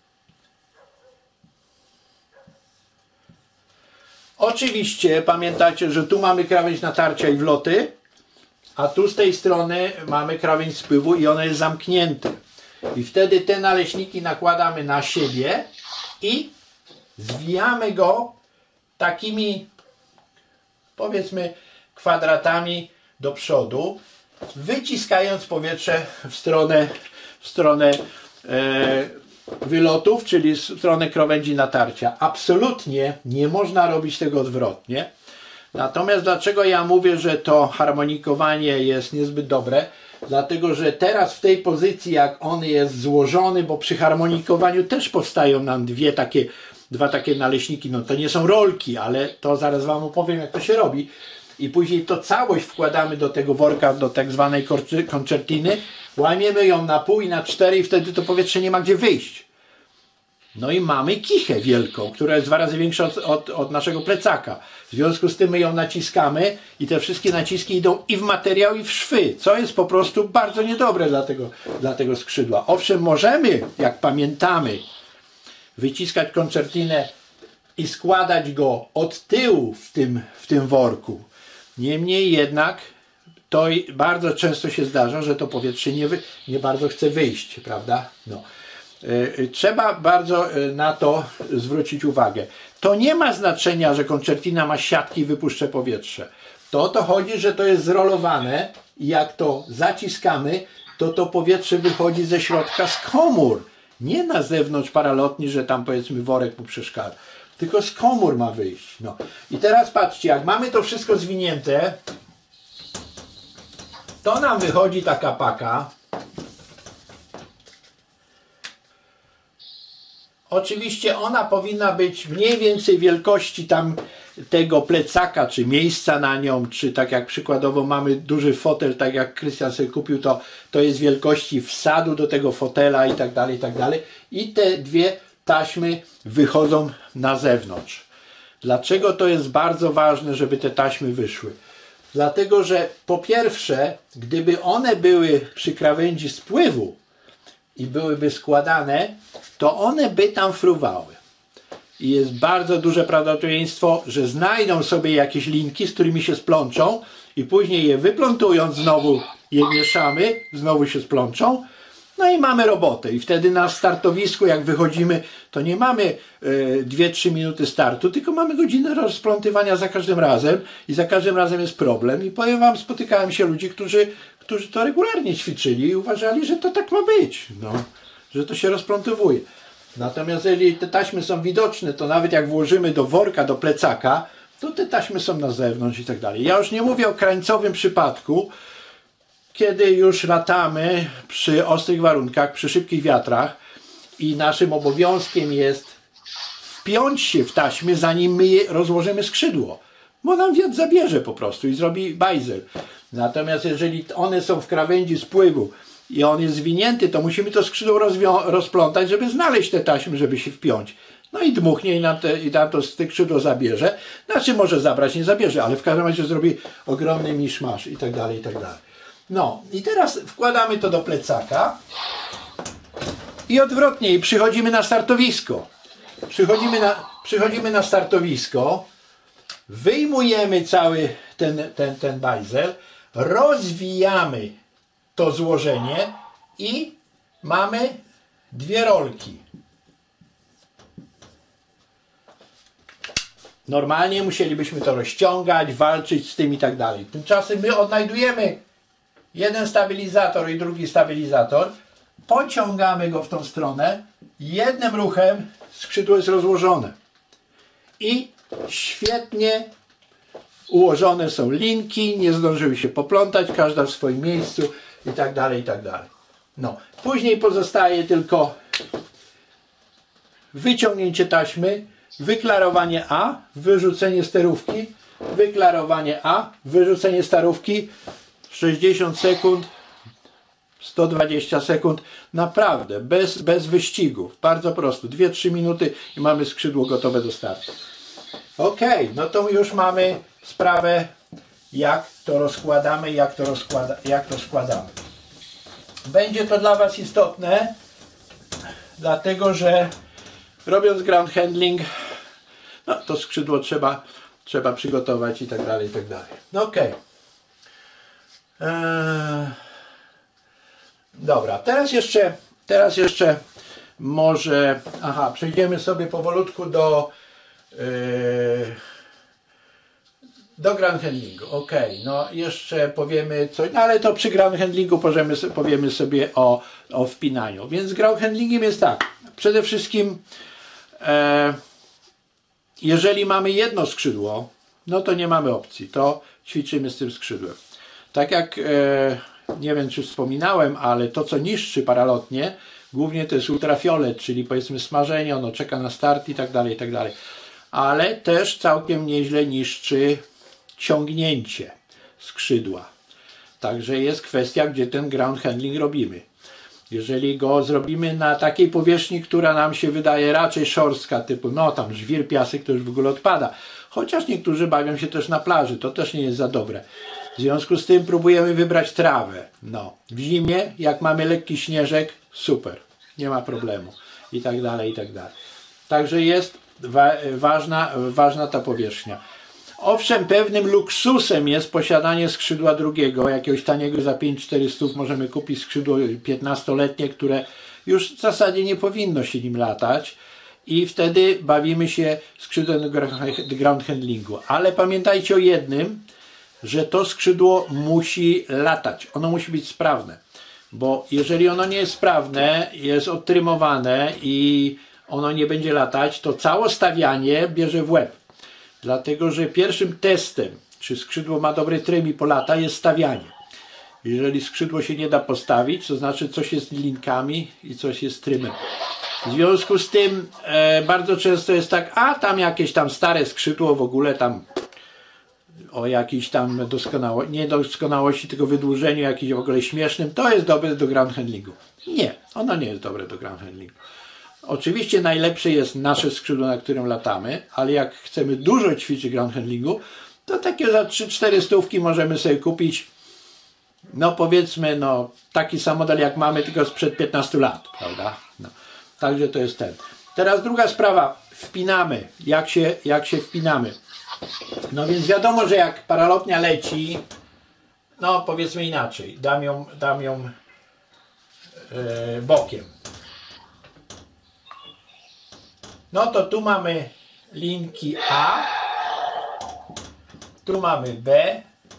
Oczywiście pamiętacie, że tu mamy krawędź natarcia i wloty, a tu z tej strony mamy krawędź spływu i ono jest zamknięte. I wtedy te naleśniki nakładamy na siebie i zwijamy go takimi, powiedzmy, kwadratami do przodu, wyciskając powietrze w stronę, w stronę e, wylotów, czyli w stronę krawędzi natarcia. Absolutnie nie można robić tego odwrotnie. Natomiast dlaczego ja mówię, że to harmonikowanie jest niezbyt dobre? Dlatego, że teraz w tej pozycji, jak on jest złożony, bo przy harmonikowaniu też powstają nam dwie takie, dwa takie naleśniki. No to nie są rolki, ale to zaraz wam opowiem, jak to się robi. I później to całość wkładamy do tego worka, do tak zwanej koncertiny, łamiemy ją na pół i na cztery i wtedy to powietrze nie ma gdzie wyjść. No i mamy kichę wielką, która jest dwa razy większa od, od, od naszego plecaka. W związku z tym my ją naciskamy i te wszystkie naciski idą i w materiał, i w szwy, co jest po prostu bardzo niedobre dla tego, dla tego skrzydła. Owszem, możemy, jak pamiętamy, wyciskać koncertinę i składać go od tyłu w tym, w tym worku. Niemniej jednak to bardzo często się zdarza, że to powietrze nie, wy, nie bardzo chce wyjść, prawda? No. Trzeba bardzo na to zwrócić uwagę. to nie ma znaczenia, że koncertina ma siatki i wypuszcza powietrze. To o to chodzi, że to jest zrolowane i jak to zaciskamy, to to powietrze wychodzi ze środka z komór. Nie na zewnątrz paralotni, że tam powiedzmy worek mu przeszkadza. Tylko z komór ma wyjść. No. I teraz patrzcie, jak mamy to wszystko zwinięte, to nam wychodzi taka paka. Oczywiście ona powinna być mniej więcej wielkości tam tego plecaka, czy miejsca na nią, czy tak jak przykładowo mamy duży fotel, tak jak Krystian sobie kupił, to, to jest wielkości wsadu do tego fotela i tak dalej, i tak dalej. I te dwie taśmy wychodzą na zewnątrz. Dlaczego to jest bardzo ważne, żeby te taśmy wyszły? Dlatego, że po pierwsze, gdyby one były przy krawędzi spływu i byłyby składane, to one by tam fruwały. I jest bardzo duże prawdopodobieństwo, że znajdą sobie jakieś linki, z którymi się splączą i później je wyplątując znowu je mieszamy, znowu się splączą. No i mamy robotę. I wtedy na startowisku, jak wychodzimy, to nie mamy dwie trzy minuty startu, tylko mamy godzinę rozplątywania za każdym razem i za każdym razem jest problem. I powiem wam, spotykałem się ludzi, którzy, którzy to regularnie ćwiczyli i uważali, że to tak ma być, no, że to się rozplątowuje. Natomiast jeżeli te taśmy są widoczne, to nawet jak włożymy do worka, do plecaka, to te taśmy są na zewnątrz i tak dalej. Ja już nie mówię o krańcowym przypadku, kiedy już latamy przy ostrych warunkach, przy szybkich wiatrach i naszym obowiązkiem jest wpiąć się w taśmy, zanim my rozłożymy skrzydło, bo nam wiatr zabierze po prostu i zrobi bajzel. Natomiast jeżeli one są w krawędzi spływu i on jest zwinięty, to musimy to skrzydło rozplątać, żeby znaleźć te taśmy, żeby się wpiąć. No i dmuchnie i nam, te, i nam to skrzydło zabierze. Znaczy może zabrać, nie zabierze, ale w każdym razie zrobi ogromny miszmasz i tak dalej, i tak dalej. No i teraz wkładamy to do plecaka i odwrotnie, i przychodzimy na startowisko. Przychodzimy na, przychodzimy na startowisko, wyjmujemy cały ten, ten, ten bajzel, rozwijamy to złożenie i mamy dwie rolki. Normalnie musielibyśmy to rozciągać, walczyć z tym i tak dalej. Tymczasem my odnajdujemy jeden stabilizator i drugi stabilizator, pociągamy go w tą stronę, jednym ruchem skrzydło jest rozłożone. I świetnie ułożone są linki, nie zdążyły się poplątać, każda w swoim miejscu i tak dalej, i tak dalej. No. Później pozostaje tylko wyciągnięcie taśmy, wyklarowanie A, wyrzucenie sterówki, wyklarowanie A, wyrzucenie starówki, sześćdziesiąt sekund, sto dwadzieścia sekund, naprawdę, bez, bez wyścigów, bardzo prosto, dwie trzy minuty i mamy skrzydło gotowe do startu. Ok, no to już mamy sprawę, jak to rozkładamy, jak to, rozkłada, jak to składamy. Będzie to dla Was istotne, dlatego że robiąc ground handling, no to skrzydło trzeba, trzeba przygotować i tak dalej, i tak dalej. No ok. Eee, dobra, teraz jeszcze, teraz jeszcze może, aha, przejdziemy sobie powolutku do yy, do ground handlingu. Ok, no jeszcze powiemy coś, no ale to przy ground handlingu powiemy, powiemy sobie o, o wpinaniu. Więc ground handlingiem jest tak, przede wszystkim e, jeżeli mamy jedno skrzydło, no to nie mamy opcji, to ćwiczymy z tym skrzydłem. Tak jak, e, nie wiem czy wspominałem, ale to co niszczy paralotnie, głównie to jest ultrafiolet, czyli powiedzmy smażenie, ono czeka na start i tak dalej, i tak dalej. Ale też całkiem nieźle niszczy ciągnięcie skrzydła. Także jest kwestia, gdzie ten ground handling robimy. Jeżeli go zrobimy na takiej powierzchni, która nam się wydaje raczej szorstka, typu no tam żwir, piasek, to już w ogóle odpada. Chociaż niektórzy bawią się też na plaży, to też nie jest za dobre. W związku z tym próbujemy wybrać trawę. No, w zimie, jak mamy lekki śnieżek, super, nie ma problemu. I tak dalej, i tak dalej. Także jest wa ważna, ważna ta powierzchnia. Owszem, pewnym luksusem jest posiadanie skrzydła drugiego, jakiegoś taniego za pięć czterysta możemy kupić skrzydło piętnastoletnie, które już w zasadzie nie powinno się nim latać i wtedy bawimy się skrzydłem do ground handlingu. Ale pamiętajcie o jednym, że to skrzydło musi latać. Ono musi być sprawne. Bo jeżeli ono nie jest sprawne, jest odtrymowane i ono nie będzie latać, to całe stawianie bierze w łeb. Dlatego, że pierwszym testem, czy skrzydło ma dobry trym i polata, jest stawianie. Jeżeli skrzydło się nie da postawić, to znaczy coś jest z linkami i coś jest z trymem. W związku z tym e, bardzo często jest tak, a tam jakieś tam stare skrzydło w ogóle tam o jakiejś tam doskonałości, nie doskonałości, tylko wydłużeniu jakimś w ogóle śmiesznym, to jest dobre do ground handlingu. Nie, ono nie jest dobre do ground handlingu. Oczywiście najlepsze jest nasze skrzydło, na którym latamy, ale jak chcemy dużo ćwiczyć ground handlingu, to takie za trzy cztery stówki możemy sobie kupić, no powiedzmy, no taki sam model jak mamy, tylko sprzed piętnastu lat, prawda? No. Także to jest ten. Teraz druga sprawa, wpinamy, jak się, jak się wpinamy. No więc wiadomo, że jak paralotnia leci, no powiedzmy inaczej, dam ją, dam ją yy, bokiem. No to tu mamy linki A, tu mamy B,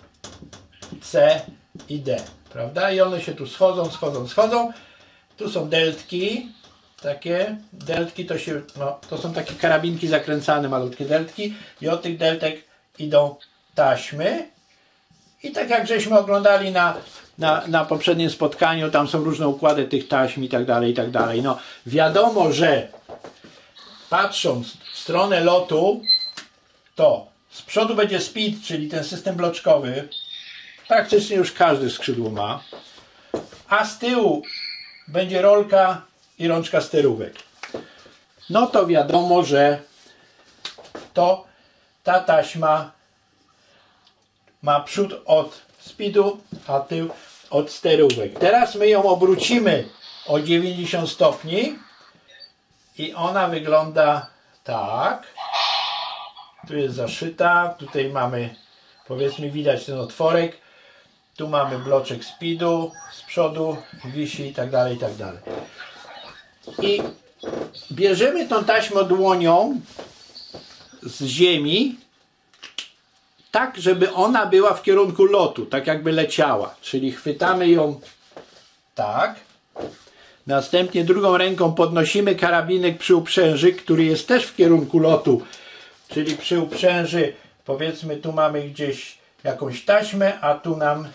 C i D, prawda? I one się tu schodzą, schodzą, schodzą. Tu są deltki, takie deltki to się, no to są takie karabinki zakręcane, malutkie deltki i od tych deltek idą taśmy. I tak jak żeśmy oglądali na, na, na poprzednim spotkaniu, tam są różne układy tych taśm i tak dalej, i tak dalej. No wiadomo, że patrząc w stronę lotu, to z przodu będzie speed, czyli ten system bloczkowy. Praktycznie już każdy skrzydło ma. A z tyłu będzie rolka i rączka sterówek. No to wiadomo, że to ta taśma ma przód od speedu, a tył od sterówek. Teraz my ją obrócimy o dziewięćdziesiąt stopni i ona wygląda tak. Tu jest zaszyta, tutaj mamy, powiedzmy, widać ten otworek. Tu mamy bloczek speedu, z przodu wisi i tak dalej, i tak dalej. I bierzemy tą taśmę dłonią z ziemi, tak żeby ona była w kierunku lotu, tak jakby leciała. Czyli chwytamy ją tak. Następnie drugą ręką podnosimy karabinek przy uprzęży, który jest też w kierunku lotu. Czyli przy uprzęży, powiedzmy, tu mamy gdzieś jakąś taśmę, a tu nam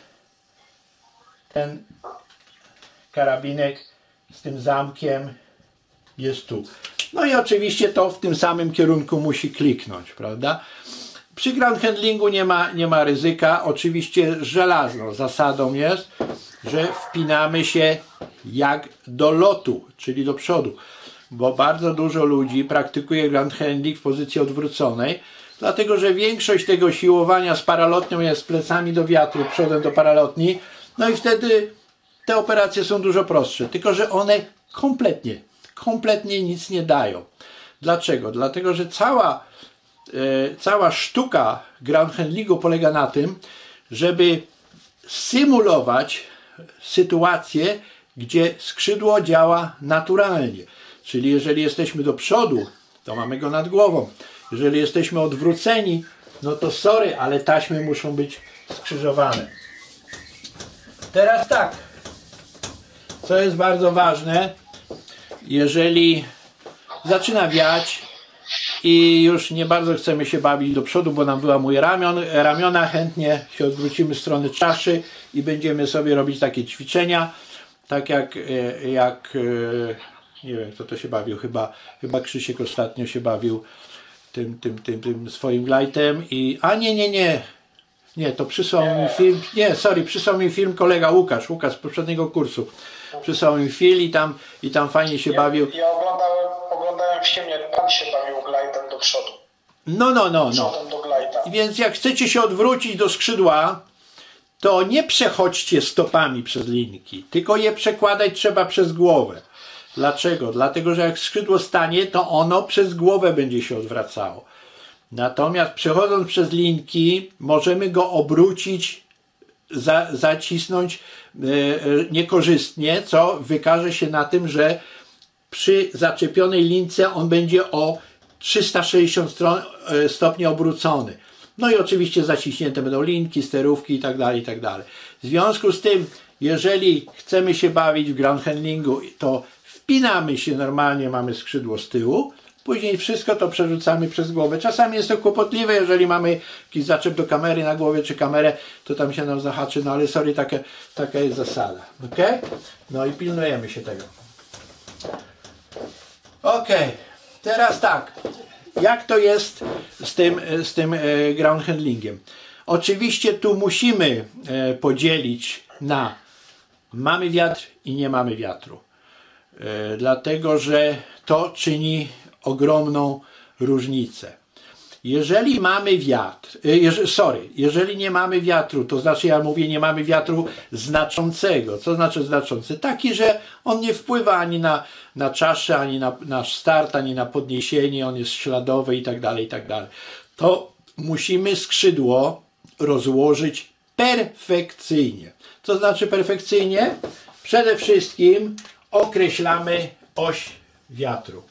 ten karabinek z tym zamkiem jest tu. No i oczywiście to w tym samym kierunku musi kliknąć, prawda? Przy ground handlingu nie ma, nie ma ryzyka. Oczywiście żelazną zasadą jest, że wpinamy się jak do lotu, czyli do przodu. Bo bardzo dużo ludzi praktykuje ground handling w pozycji odwróconej, dlatego że większość tego siłowania z paralotnią jest plecami do wiatru, przodem do paralotni. No i wtedy te operacje są dużo prostsze, tylko że one kompletnie, kompletnie nic nie dają. Dlaczego? Dlatego, że cała, e, cała sztuka ground handlingu polega na tym, żeby symulować sytuację, gdzie skrzydło działa naturalnie. Czyli jeżeli jesteśmy do przodu, to mamy go nad głową. Jeżeli jesteśmy odwróceni, no to sorry, ale taśmy muszą być skrzyżowane. Teraz tak, co jest bardzo ważne, jeżeli zaczyna wiać i już nie bardzo chcemy się bawić do przodu, bo nam wyłamuje ramion, ramiona, chętnie się odwrócimy w stronę czaszy i będziemy sobie robić takie ćwiczenia, tak jak, jak nie wiem, kto to się bawił, chyba, chyba Krzysiek ostatnio się bawił tym, tym, tym, tym swoim glajtem i, a nie, nie, nie, nie, to przysłał mi film, nie, sorry, przysłał mi film kolega Łukasz, Łukasz z poprzedniego kursu, przysłał mi film i tam, i tam fajnie się ja, bawił. Ja oglądałem, oglądałem film, jak pan się bawił glajtem do przodu. No, no, no, no. Przodem do glajta. Więc jak chcecie się odwrócić do skrzydła, to nie przechodźcie stopami przez linki, tylko je przekładać trzeba przez głowę. Dlaczego? Dlatego, że jak skrzydło stanie, to ono przez głowę będzie się odwracało. Natomiast przechodząc przez linki, możemy go obrócić, za, zacisnąć e, niekorzystnie, co wykaże się na tym, że przy zaczepionej lince on będzie o trzysta sześćdziesiąt stopni obrócony. No i oczywiście zaciśnięte będą linki, sterówki i tak dalej, i tak dalej. W związku z tym, jeżeli chcemy się bawić w ground handlingu, to wpinamy się normalnie, mamy skrzydło z tyłu, później wszystko to przerzucamy przez głowę. Czasami jest to kłopotliwe, jeżeli mamy jakiś zaczep do kamery na głowie, czy kamerę, to tam się nam zahaczy, no ale sorry, taka, taka jest zasada. Ok? No i pilnujemy się tego. Ok, teraz tak. Jak to jest z tym, z tym ground handlingiem? Oczywiście tu musimy podzielić na mamy wiatr i nie mamy wiatru. Dlatego, że to czyni ogromną różnicę. Jeżeli mamy wiatr, jeż, sorry, jeżeli nie mamy wiatru, to znaczy ja mówię nie mamy wiatru znaczącego. Co znaczy znaczący? Taki, że on nie wpływa ani na, na czaszę, ani na nasz start, ani na podniesienie, on jest śladowy i tak dalej, i tak dalej. To musimy skrzydło rozłożyć perfekcyjnie. Co znaczy perfekcyjnie? Przede wszystkim określamy oś wiatru.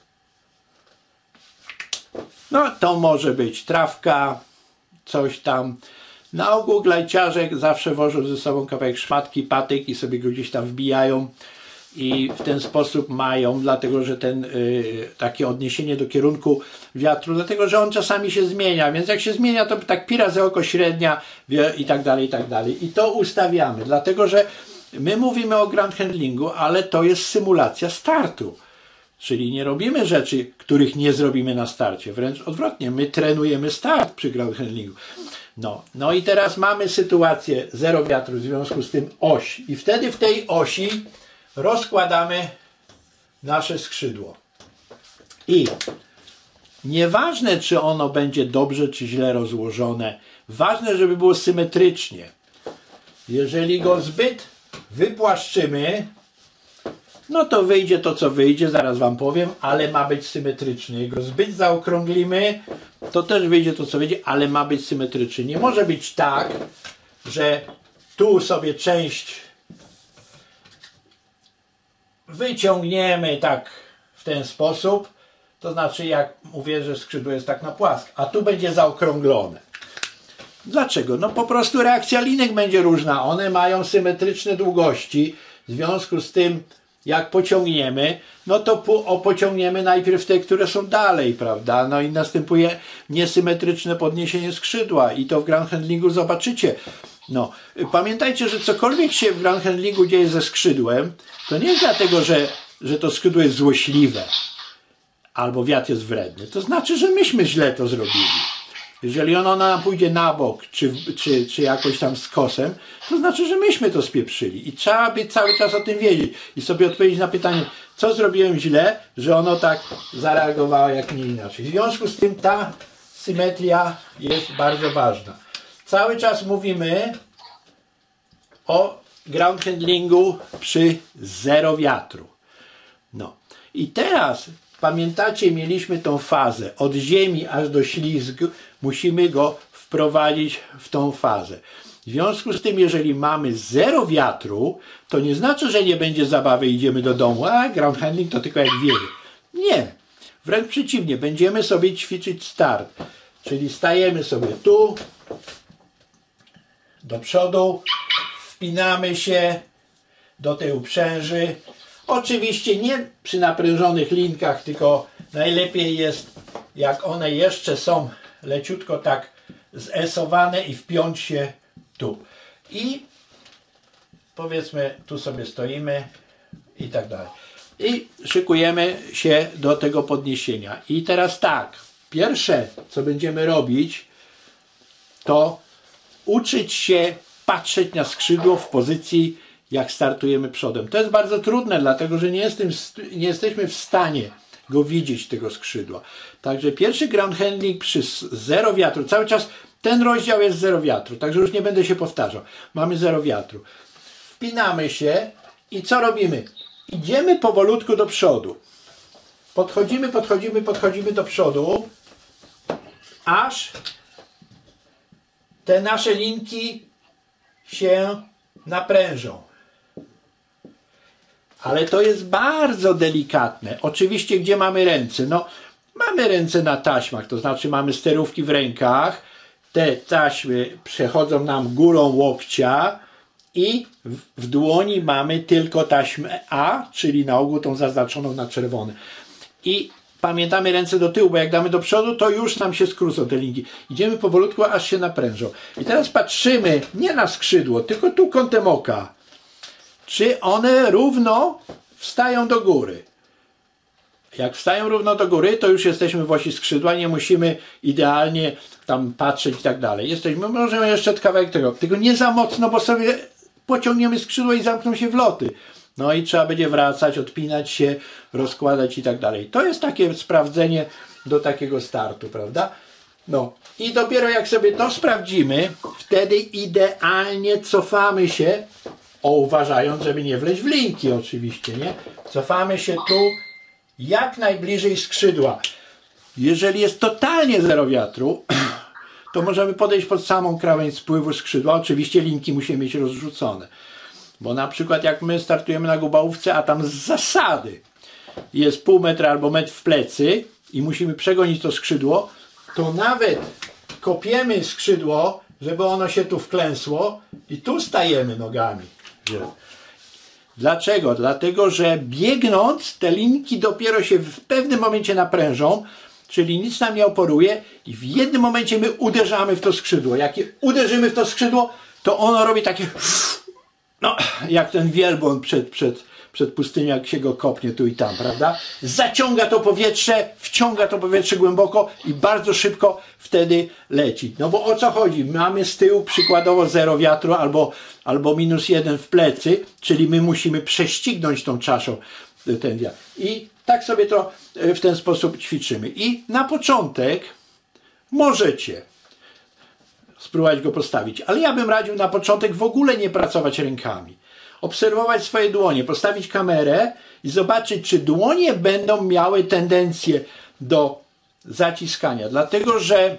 No to może być trawka, coś tam. Na ogół glajciarze zawsze wożą ze sobą kawałek szmatki, patyk i sobie go gdzieś tam wbijają i w ten sposób mają, dlatego że ten y, takie odniesienie do kierunku wiatru, dlatego że on czasami się zmienia, więc jak się zmienia, to tak pi razy oko średnia wie, i tak dalej, i tak dalej. I to ustawiamy, dlatego że my mówimy o ground handlingu, ale to jest symulacja startu. Czyli nie robimy rzeczy, których nie zrobimy na starcie. Wręcz odwrotnie, my trenujemy start przy ground handlingu. No, no i teraz mamy sytuację zero wiatru, w związku z tym oś. I wtedy w tej osi rozkładamy nasze skrzydło. I nieważne, czy ono będzie dobrze, czy źle rozłożone, ważne, żeby było symetrycznie. Jeżeli go zbyt wypłaszczymy, no to wyjdzie to, co wyjdzie, zaraz wam powiem, ale ma być symetryczny. Jak go zbyt zaokrąglimy, to też wyjdzie to, co wyjdzie, ale ma być symetryczny. Nie może być tak, że tu sobie część wyciągniemy tak w ten sposób, to znaczy jak mówię, że skrzydło jest tak na płasko, a tu będzie zaokrąglone. Dlaczego? No po prostu reakcja linek będzie różna. One mają symetryczne długości, w związku z tym jak pociągniemy, no to po, pociągniemy najpierw te, które są dalej, prawda? No i następuje niesymetryczne podniesienie skrzydła i to w ground handlingu zobaczycie. No, pamiętajcie, że cokolwiek się w ground handlingu dzieje ze skrzydłem, to nie jest dlatego, że, że to skrzydło jest złośliwe albo wiatr jest wredny. To znaczy, że myśmy źle to zrobili. Jeżeli ono nam pójdzie na bok, czy, czy, czy jakoś tam z kosem, to znaczy, że myśmy to spieprzyli. I trzeba by cały czas o tym wiedzieć i sobie odpowiedzieć na pytanie, co zrobiłem źle, że ono tak zareagowało jak nie inaczej. W związku z tym ta symetria jest bardzo ważna. Cały czas mówimy o ground handlingu przy zero wiatru. No i teraz pamiętacie, mieliśmy tą fazę od ziemi aż do ślizgu, musimy go wprowadzić w tą fazę. W związku z tym, jeżeli mamy zero wiatru, to nie znaczy, że nie będzie zabawy i idziemy do domu, a ground handling to tylko jak wieje. Nie, wręcz przeciwnie, będziemy sobie ćwiczyć start. Czyli stajemy sobie tu, do przodu, wpinamy się do tej uprzęży. Oczywiście nie przy naprężonych linkach, tylko najlepiej jest, jak one jeszcze są leciutko tak zesowane i wpiąć się tu. I powiedzmy, tu sobie stoimy i tak dalej. I szykujemy się do tego podniesienia. I teraz tak, pierwsze, co będziemy robić, to uczyć się patrzeć na skrzydło w pozycji, jak startujemy przodem. To jest bardzo trudne, dlatego że nie, jestem, nie jesteśmy w stanie go widzieć, tego skrzydła. Także pierwszy ground handling przy zero wiatru, cały czas ten rozdział jest zero wiatru, także już nie będę się powtarzał. Mamy zero wiatru. Wpinamy się i co robimy? Idziemy powolutku do przodu. Podchodzimy, podchodzimy, podchodzimy do przodu, aż te nasze linki się naprężą. ale to jest bardzo delikatne. Oczywiście, gdzie mamy ręce? No, mamy ręce na taśmach, to znaczy mamy sterówki w rękach, te taśmy przechodzą nam górą łokcia i w, w dłoni mamy tylko taśmę A, czyli na ogół tą zaznaczoną na czerwone. I pamiętamy ręce do tyłu, bo jak damy do przodu, to już nam się skrócą te linki. Idziemy powolutku, aż się naprężą. I teraz patrzymy nie na skrzydło, tylko tu kątem oka. Czy one równo wstają do góry. Jak wstają równo do góry, to już jesteśmy w osi skrzydła, nie musimy idealnie tam patrzeć i tak dalej. Jesteśmy, możemy jeszcze kawałek tego, tylko nie za mocno, bo sobie pociągniemy skrzydło i zamkną się wloty. No i trzeba będzie wracać, odpinać się, rozkładać i tak dalej. To jest takie sprawdzenie do takiego startu, prawda? No i dopiero jak sobie to sprawdzimy, wtedy idealnie cofamy się, o, uważając, żeby nie wleźć w linki oczywiście, nie? Cofamy się tu jak najbliżej skrzydła. Jeżeli jest totalnie zero wiatru, to możemy podejść pod samą krawędź spływu skrzydła. Oczywiście linki musimy mieć rozrzucone. Bo na przykład jak my startujemy na gubałówce, a tam z zasady jest pół metra albo metr w plecy i musimy przegonić to skrzydło, to nawet kopiemy skrzydło, żeby ono się tu wklęsło i tu stajemy nogami. Dlaczego? Dlatego, że biegnąc te linki dopiero się w pewnym momencie naprężą, czyli nic nam nie oporuje i w jednym momencie my uderzamy w to skrzydło. Jak uderzymy w to skrzydło, to ono robi takie, no, jak ten wielbłąd przed, przed, przed pustynią, jak się go kopnie tu i tam, prawda? Zaciąga to powietrze, wciąga to powietrze głęboko i bardzo szybko wtedy leci. No bo o co chodzi? Mamy z tyłu przykładowo zero wiatru albo, albo minus jeden w plecy, czyli my musimy prześcignąć tą czaszą ten wiatr. I tak sobie to w ten sposób ćwiczymy. I na początek możecie spróbować go postawić, ale ja bym radził na początek w ogóle nie pracować rękami. Obserwować swoje dłonie, postawić kamerę i zobaczyć, czy dłonie będą miały tendencję do zaciskania. Dlatego, że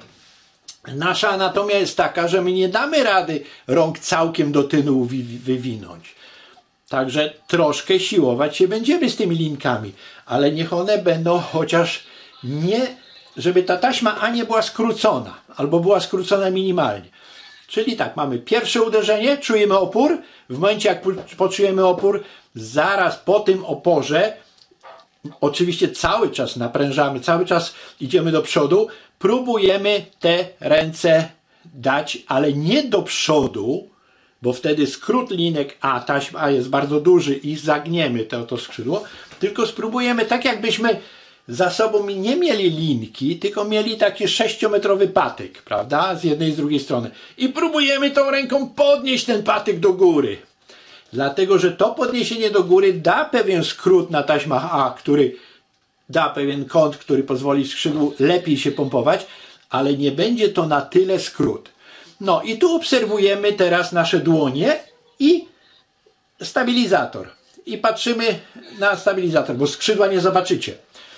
nasza anatomia jest taka, że my nie damy rady rąk całkiem do tyłu wywinąć. Także troszkę siłować się będziemy z tymi linkami, ale niech one będą chociaż nie, żeby ta taśma A nie była skrócona, albo była skrócona minimalnie. Czyli tak, mamy pierwsze uderzenie, czujemy opór, w momencie jak poczujemy opór, zaraz po tym oporze, oczywiście cały czas naprężamy, cały czas idziemy do przodu, próbujemy te ręce dać, ale nie do przodu, bo wtedy skrót linek A, taśma A jest bardzo duży i zagniemy to, to skrzydło, tylko spróbujemy tak jakbyśmy za sobą nie mieli linki, tylko mieli taki sześciometrowy patyk, prawda, z jednej i z drugiej strony. I próbujemy tą ręką podnieść ten patyk do góry. Dlatego, że to podniesienie do góry da pewien skrót na taśmach A, który da pewien kąt, który pozwoli skrzydłu lepiej się pompować, ale nie będzie to na tyle skrót. No i tu obserwujemy teraz nasze dłonie i stabilizator. I patrzymy na stabilizator, bo skrzydła nie zobaczycie.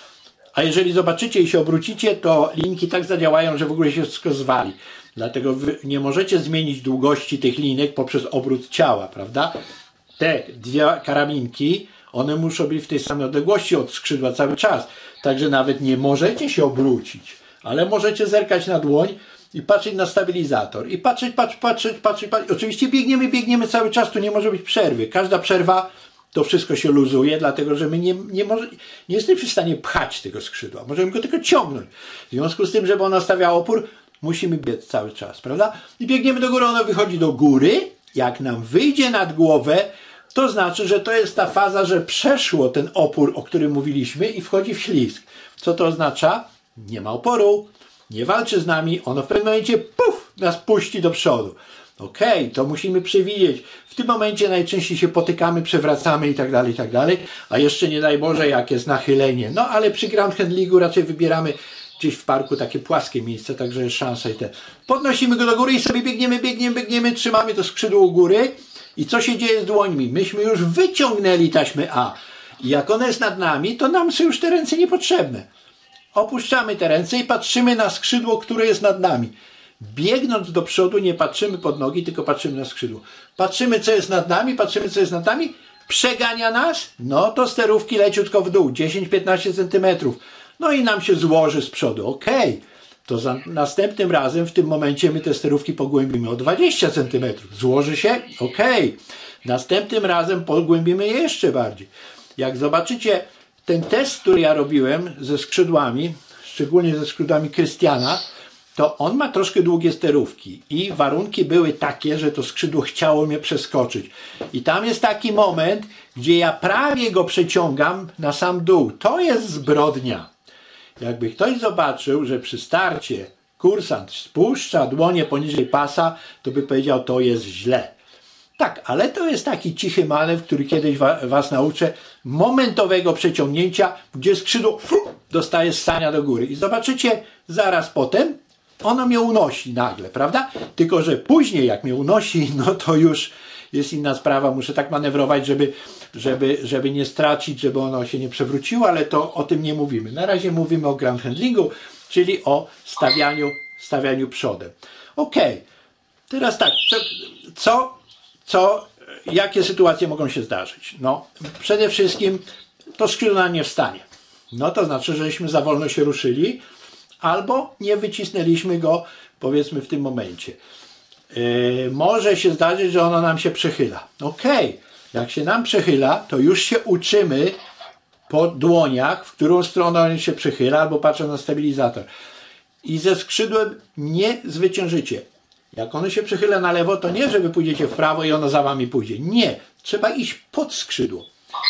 A jeżeli zobaczycie i się obrócicie, to linki tak zadziałają, że w ogóle się wszystko zwali. Dlatego wy nie możecie zmienić długości tych linek poprzez obrót ciała, prawda? Te dwie karabinki, one muszą być w tej samej odległości od skrzydła cały czas. Także nawet nie możecie się obrócić, ale możecie zerkać na dłoń i patrzeć na stabilizator. I patrzeć, patrzeć, patrzeć, patrzeć, patrzeć. Oczywiście biegniemy, biegniemy cały czas, tu nie może być przerwy. Każda przerwa, to wszystko się luzuje, dlatego że my nie, nie, może, nie jesteśmy w stanie pchać tego skrzydła. Możemy go tylko ciągnąć. W związku z tym, żeby ono stawiało opór, musimy biec cały czas, prawda? I biegniemy do góry, ono wychodzi do góry. Jak nam wyjdzie nad głowę, to znaczy, że to jest ta faza, że przeszło ten opór, o którym mówiliśmy i wchodzi w ślizg. Co to oznacza? Nie ma oporu, nie walczy z nami, ono w pewnym momencie puf, nas puści do przodu. Okej, okay, to musimy przewidzieć. W tym momencie najczęściej się potykamy, przewracamy i tak dalej, i tak dalej. A jeszcze nie daj Boże, jak jest nachylenie. No ale przy ground handlingu raczej wybieramy gdzieś w parku takie płaskie miejsce, także jest szansa i te. Podnosimy go do góry i sobie biegniemy, biegniemy, biegniemy, trzymamy to skrzydło u góry. I co się dzieje z dłońmi? Myśmy już wyciągnęli taśmę A. I jak ona jest nad nami, to nam są już te ręce niepotrzebne. Opuszczamy te ręce i patrzymy na skrzydło, które jest nad nami. Biegnąc do przodu nie patrzymy pod nogi, tylko patrzymy na skrzydło. Patrzymy, co jest nad nami, patrzymy, co jest nad nami, przegania nas, no to sterówki leciutko w dół, dziesięć do piętnastu centymetrów. No i nam się złoży z przodu. Okej, okay. To za następnym razem w tym momencie my te sterówki pogłębimy o dwadzieścia centymetrów. Złoży się? Okej. Okay. Następnym razem pogłębimy je jeszcze bardziej. Jak zobaczycie ten test, który ja robiłem ze skrzydłami, szczególnie ze skrzydłami Krystiana, to on ma troszkę długie sterówki i warunki były takie, że to skrzydło chciało mnie przeskoczyć. I tam jest taki moment, gdzie ja prawie go przeciągam na sam dół. To jest zbrodnia. Jakby ktoś zobaczył, że przy starcie kursant spuszcza dłonie poniżej pasa, to by powiedział, to jest źle. Tak, ale to jest taki cichy manewr, który kiedyś wa was nauczę, momentowego przeciągnięcia, gdzie skrzydło fu, dostaje ssania do góry. I zobaczycie zaraz potem, ono mnie unosi nagle, prawda? Tylko że później jak mnie unosi, no to już jest inna sprawa. Muszę tak manewrować, żeby, żeby, żeby nie stracić, żeby ono się nie przewróciło, ale to o tym nie mówimy. Na razie mówimy o ground handlingu, czyli o stawianiu, stawianiu przodem. Ok, teraz tak, co, co, co, jakie sytuacje mogą się zdarzyć? No, przede wszystkim to skrzydło nam nie wstanie. No to znaczy, żeśmy za wolno się ruszyli, albo nie wycisnęliśmy go, powiedzmy, w tym momencie. Yy, może się zdarzyć, że ono nam się przechyla. Ok, jak się nam przechyla, to już się uczymy po dłoniach, w którą stronę on się przechyla, albo patrzę na stabilizator. I ze skrzydłem nie zwyciężycie. Jak ono się przechyla na lewo, to nie, że wy pójdziecie w prawo i ono za wami pójdzie. Nie, trzeba iść pod skrzydło.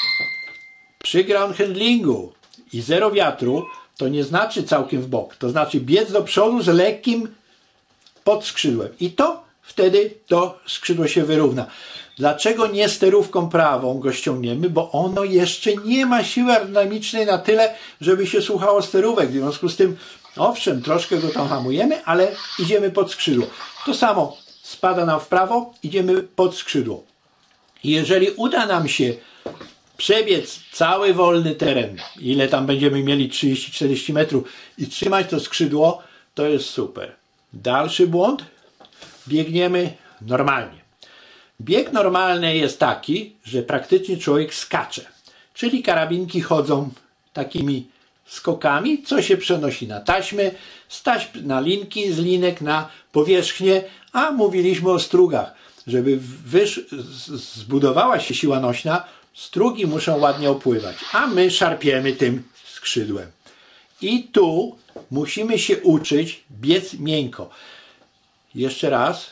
Przy ground handlingu i zero wiatru to nie znaczy całkiem w bok. To znaczy biec do przodu z lekkim pod skrzydłem. I to wtedy to skrzydło się wyrówna. Dlaczego nie sterówką prawą go ściągniemy? Bo ono jeszcze nie ma siły aerodynamicznej na tyle, żeby się słuchało sterówek. W związku z tym, owszem, troszkę go tam hamujemy, ale idziemy pod skrzydło. To samo spada nam w prawo, idziemy pod skrzydło. I jeżeli uda nam się przebiec cały wolny teren, ile tam będziemy mieli, trzydzieści do czterdziestu metrów, i trzymać to skrzydło, to jest super. Dalszy błąd, biegniemy normalnie. Bieg normalny jest taki, że praktycznie człowiek skacze, czyli karabinki chodzą takimi skokami, co się przenosi na taśmy, z taśm na linki, z linek na powierzchnię, a mówiliśmy o strugach. Żeby wysz, zbudowała się siła nośna, strugi muszą ładnie opływać, a my szarpiemy tym skrzydłem. I tu musimy się uczyć biec miękko. Jeszcze raz,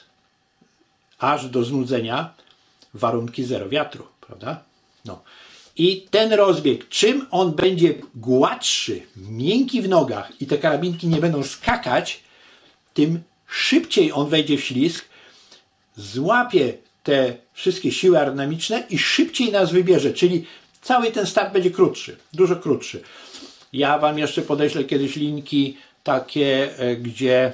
aż do znudzenia, warunki zero wiatru, prawda? No. I ten rozbieg, czym on będzie gładszy, miękki w nogach i te karabinki nie będą skakać, tym szybciej on wejdzie w ślizg, złapie te wszystkie siły aerodynamiczne i szybciej nas wybierze, czyli cały ten start będzie krótszy, dużo krótszy. Ja wam jeszcze podeślę kiedyś linki takie, gdzie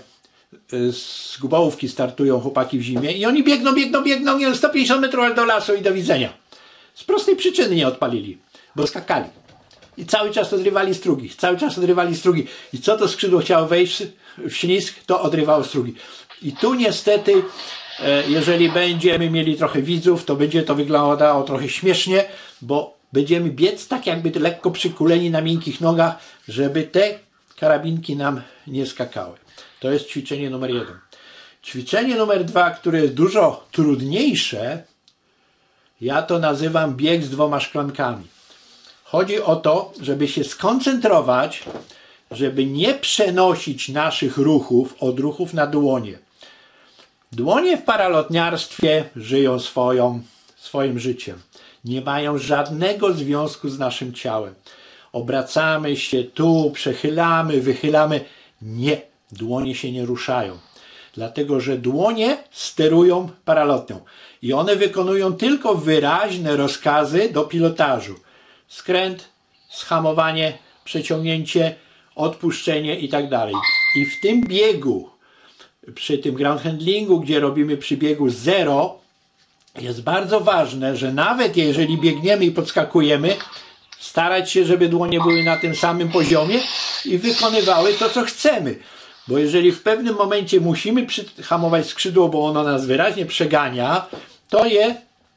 z Gubałówki startują chłopaki w zimie i oni biegną, biegną, biegną, nie, sto pięćdziesiąt metrów do lasu i do widzenia. Z prostej przyczyny nie odpalili, bo skakali. I cały czas odrywali strugi, cały czas odrywali strugi. I co to skrzydło chciało wejść w ślizg, to odrywało strugi. I tu niestety, jeżeli będziemy mieli trochę widzów, to będzie to wyglądało trochę śmiesznie, bo będziemy biec tak jakby lekko przykuleni na miękkich nogach, żeby te karabinki nam nie skakały. To jest ćwiczenie numer jeden. Ćwiczenie numer dwa, które jest dużo trudniejsze, ja to nazywam bieg z dwoma szklankami. Chodzi o to, żeby się skoncentrować, żeby nie przenosić naszych ruchów od ruchów na dłonie. Dłonie w paralotniarstwie żyją swoją, swoim życiem. Nie mają żadnego związku z naszym ciałem. Obracamy się tu, przechylamy, wychylamy. Nie, dłonie się nie ruszają. Dlatego, że dłonie sterują paralotnią. I one wykonują tylko wyraźne rozkazy do pilotażu. Skręt, zhamowanie, przeciągnięcie, odpuszczenie i tak dalej. I w tym biegu, przy tym ground handlingu, gdzie robimy przy biegu zero, jest bardzo ważne, że nawet jeżeli biegniemy i podskakujemy, starać się, żeby dłonie były na tym samym poziomie i wykonywały to, co chcemy. Bo jeżeli w pewnym momencie musimy przyhamować skrzydło, bo ono nas wyraźnie przegania, to je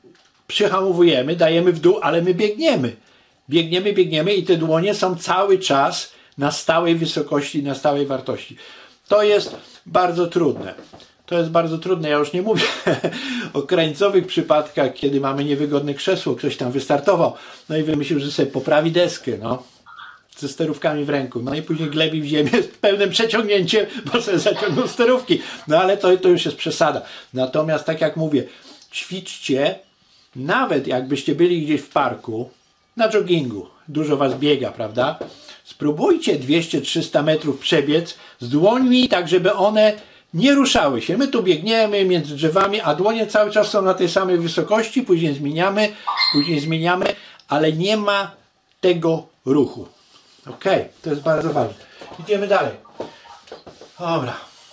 przyhamowujemy, dajemy w dół, ale my biegniemy. Biegniemy, biegniemy i te dłonie są cały czas na stałej wysokości, na stałej wartości. To jest bardzo trudne. To jest bardzo trudne. Ja już nie mówię o krańcowych przypadkach, kiedy mamy niewygodne krzesło, ktoś tam wystartował, no i wymyślił, że sobie poprawi deskę, no, ze sterówkami w ręku, no i później glebi w ziemię z pełnym przeciągnięciem, bo sobie zaciągnął sterówki. No ale to, to już jest przesada. Natomiast tak jak mówię, ćwiczcie, nawet jakbyście byli gdzieś w parku, na joggingu, dużo was biega, prawda? Spróbujcie dwieście trzysta metrów przebiec z dłońmi, tak żeby one nie ruszały się. My tu biegniemy między drzewami, a dłonie cały czas są na tej samej wysokości, później zmieniamy, później zmieniamy, ale nie ma tego ruchu. Ok, to jest bardzo ważne. Idziemy dalej. Dobra.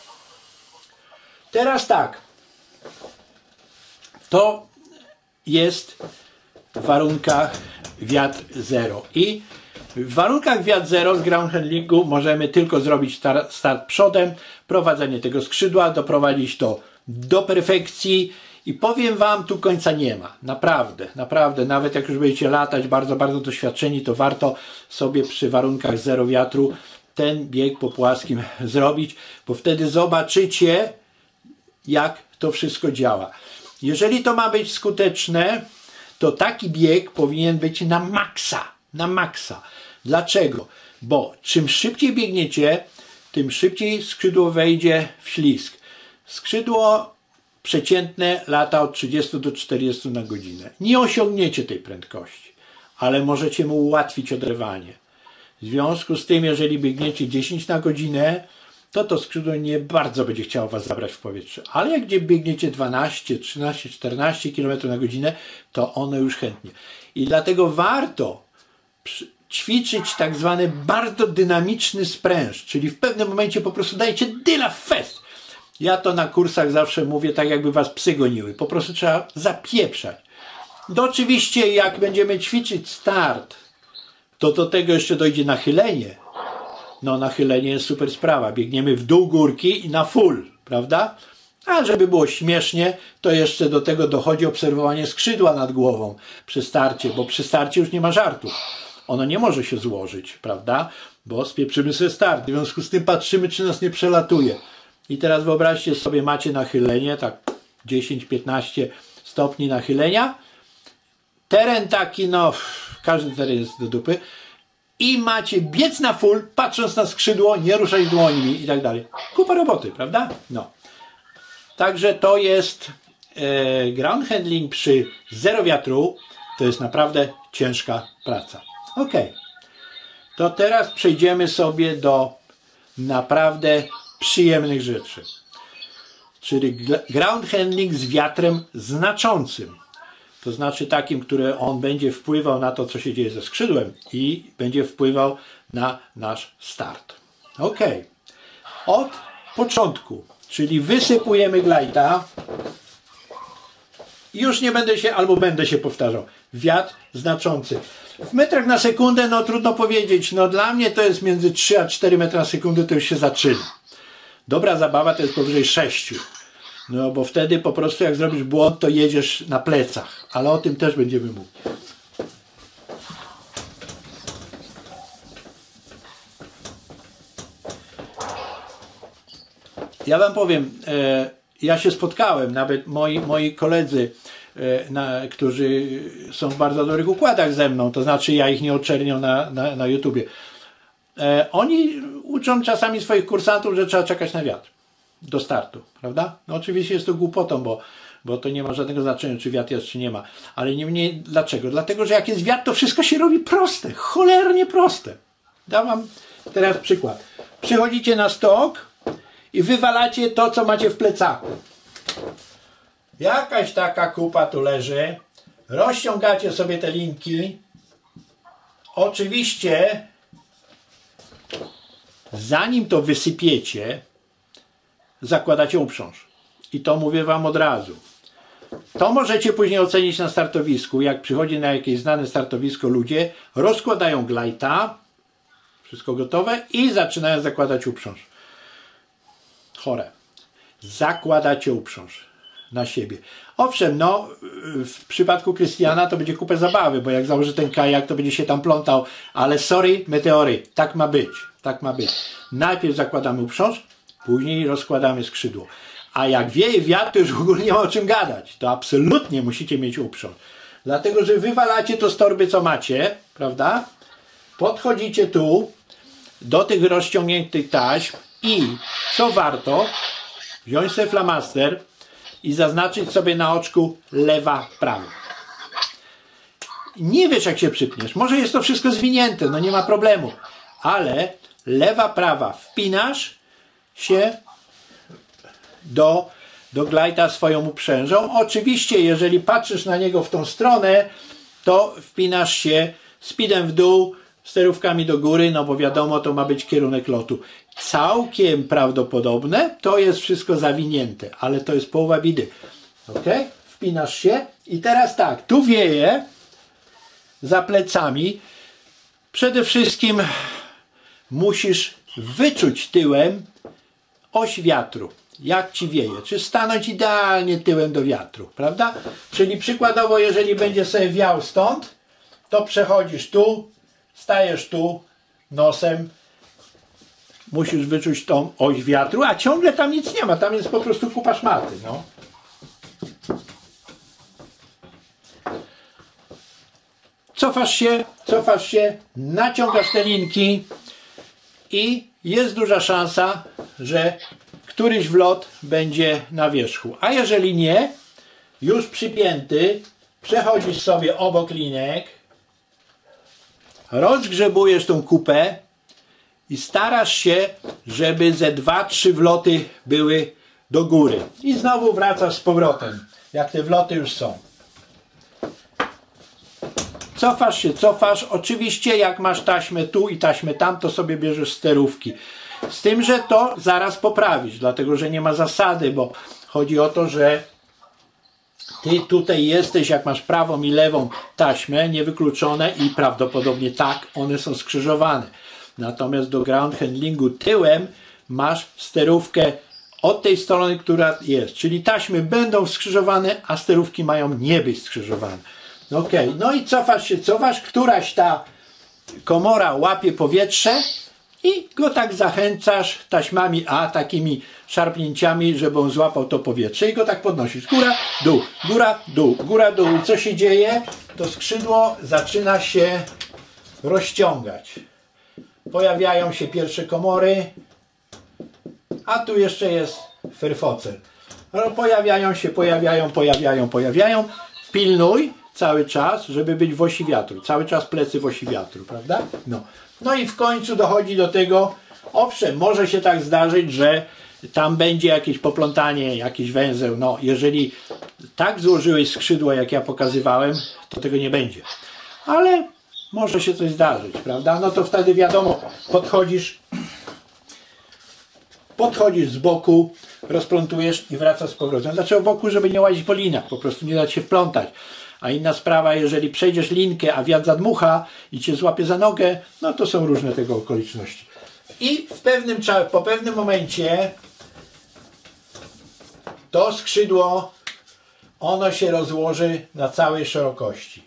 Teraz tak. To jest w warunkach wiatr zero. I w warunkach wiatr zero z ground handlingu możemy tylko zrobić start przodem, prowadzenie tego skrzydła, doprowadzić to do perfekcji i powiem wam, tu końca nie ma. Naprawdę, naprawdę, nawet jak już będziecie latać bardzo, bardzo doświadczeni, to warto sobie przy warunkach zero wiatru ten bieg po płaskim zrobić, bo wtedy zobaczycie, jak to wszystko działa. Jeżeli to ma być skuteczne, to taki bieg powinien być na maksa, na maksa. Dlaczego? Bo czym szybciej biegniecie, tym szybciej skrzydło wejdzie w ślizg. Skrzydło przeciętne lata od trzydziestu do czterdziestu na godzinę. Nie osiągniecie tej prędkości, ale możecie mu ułatwić odrywanie. W związku z tym, jeżeli biegniecie dziesięć na godzinę, to to skrzydło nie bardzo będzie chciało was zabrać w powietrze. Ale jak gdzie biegniecie dwanaście, trzynaście, czternaście kilometrów na godzinę, to ono już chętnie. I dlatego warto ćwiczyć tak zwany bardzo dynamiczny spręż, czyli w pewnym momencie po prostu dajecie dyla w fest. Ja to na kursach zawsze mówię, tak jakby was psy goniły. Po prostu trzeba zapieprzać. No oczywiście jak będziemy ćwiczyć start, to do tego jeszcze dojdzie nachylenie. No nachylenie jest super sprawa. Biegniemy w dół górki i na full, prawda? A żeby było śmiesznie, to jeszcze do tego dochodzi obserwowanie skrzydła nad głową przy starcie, bo przy starcie już nie ma żartów. Ono nie może się złożyć, prawda? Bo spieprzymy sobie start. W związku z tym patrzymy, czy nas nie przelatuje. I teraz wyobraźcie sobie, macie nachylenie, tak dziesięć piętnaście stopni nachylenia. Teren taki, no, każdy teren jest do dupy. I macie biec na full, patrząc na skrzydło, nie ruszać dłońmi i tak dalej. Kupa roboty, prawda? No. Także to jest e, ground handling przy zero wiatru. To jest naprawdę ciężka praca. Ok. To teraz przejdziemy sobie do naprawdę przyjemnych rzeczy. Czyli ground handling z wiatrem znaczącym. To znaczy takim, który on będzie wpływał na to, co się dzieje ze skrzydłem i będzie wpływał na nasz start. Ok. Od początku, czyli wysypujemy glajta. Już nie będę się, albo będę się powtarzał. Wiatr znaczący. W metrach na sekundę, no trudno powiedzieć. No dla mnie to jest między trzy a cztery metry na sekundę, to już się zaczyna. Dobra zabawa to jest powyżej sześciu. No bo wtedy po prostu jak zrobisz błąd, to jedziesz na plecach. Ale o tym też będziemy mówić. Ja wam powiem, e, ja się spotkałem, nawet moi, moi koledzy, e, na, którzy są w bardzo dobrych układach ze mną, to znaczy ja ich nie oczerniam na, na, na YouTubie. E, oni uczą czasami swoich kursantów, że trzeba czekać na wiatr do startu, prawda? No oczywiście jest to głupotą, bo, bo to nie ma żadnego znaczenia, czy wiatr jest, czy nie ma. Ale niemniej dlaczego? Dlatego, że jak jest wiatr, to wszystko się robi proste, cholernie proste. Dam wam teraz przykład. Przychodzicie na stok i wywalacie to, co macie w plecaku. Jakaś taka kupa tu leży. Rozciągacie sobie te linki. Oczywiście zanim to wysypiecie, zakładacie uprząż. I to mówię wam od razu. To możecie później ocenić na startowisku. Jak przychodzi na jakieś znane startowisko ludzie, rozkładają glajta, wszystko gotowe i zaczynają zakładać uprząż. Chore. Zakładacie uprząż. na siebie. Owszem, no w przypadku Krystiana to będzie kupę zabawy, bo jak założy ten kajak, to będzie się tam plątał, ale sorry, meteory, tak ma być, tak ma być. Najpierw zakładamy uprząż, później rozkładamy skrzydło. A jak wieje wiatr, to już w ogóle nie ma o czym gadać. To absolutnie musicie mieć uprząż. Dlatego, że wywalacie to z torby, co macie, prawda? Podchodzicie tu do tych rozciągniętych taśm i co warto, wziąć sobie flamaster i zaznaczyć sobie na oczku lewa, prawa. Nie wiesz, jak się przypniesz. Może jest to wszystko zwinięte, no nie ma problemu. Ale lewa, prawa wpinasz się do, do glajta swoją uprzężą. Oczywiście, jeżeli patrzysz na niego w tą stronę, to wpinasz się speedem w dół, sterówkami do góry, no bo wiadomo, to ma być kierunek lotu. Całkiem prawdopodobne, to jest wszystko zawinięte, ale to jest połowa bidy. Ok? Wpinasz się i teraz tak, tu wieje za plecami. Przede wszystkim musisz wyczuć tyłem oś wiatru. Jak ci wieje. Czy stanąć idealnie tyłem do wiatru, prawda? Czyli przykładowo, jeżeli będzie sobie wiał stąd, to przechodzisz tu, stajesz tu nosem, musisz wyczuć tą oś wiatru, a ciągle tam nic nie ma, tam jest po prostu kupa szmaty. No. Cofasz się, cofasz się, naciągasz te linki i jest duża szansa, że któryś wlot będzie na wierzchu. A jeżeli nie, już przypięty, przechodzisz sobie obok linek, rozgrzebujesz tą kupę i starasz się, żeby ze dwa, trzy wloty były do góry. I znowu wracasz z powrotem, jak te wloty już są. Cofasz się, cofasz. Oczywiście jak masz taśmę tu i taśmę tam, to sobie bierzesz sterówki. Z tym, że to zaraz poprawisz, dlatego że nie ma zasady, bo chodzi o to, że ty tutaj jesteś, jak masz prawą i lewą taśmę, niewykluczone i prawdopodobnie tak, one są skrzyżowane. Natomiast do ground handlingu tyłem masz sterówkę od tej strony, która jest. Czyli taśmy będą skrzyżowane, a sterówki mają nie być skrzyżowane. Ok, no i cofasz się, cofasz, któraś ta komora łapie powietrze i go tak zachęcasz taśmami, a takimi szarpnięciami, żeby on złapał to powietrze i go tak podnosisz. Góra, dół, góra, dół, góra, dół. I co się dzieje? To skrzydło zaczyna się rozciągać. Pojawiają się pierwsze komory, a tu jeszcze jest ferfocel. Pojawiają się, pojawiają, pojawiają, pojawiają. Pilnuj cały czas, żeby być w osi wiatru. Cały czas plecy w osi wiatru, prawda? No. No i w końcu dochodzi do tego, owszem, może się tak zdarzyć, że tam będzie jakieś poplątanie, jakiś węzeł. No, jeżeli tak złożyłeś skrzydło, jak ja pokazywałem, to tego nie będzie. Ale może się coś zdarzyć, prawda? No to wtedy wiadomo, podchodzisz, podchodzisz z boku, rozplątujesz i wracasz z powrotem. Dlaczego z boku? Żeby nie łazić po linach, po prostu nie dać się wplątać. A inna sprawa, jeżeli przejdziesz linkę, a wiatr zadmucha i cię złapie za nogę, no to są różne tego okoliczności. I w pewnym czasie, po pewnym momencie to skrzydło, ono się rozłoży na całej szerokości.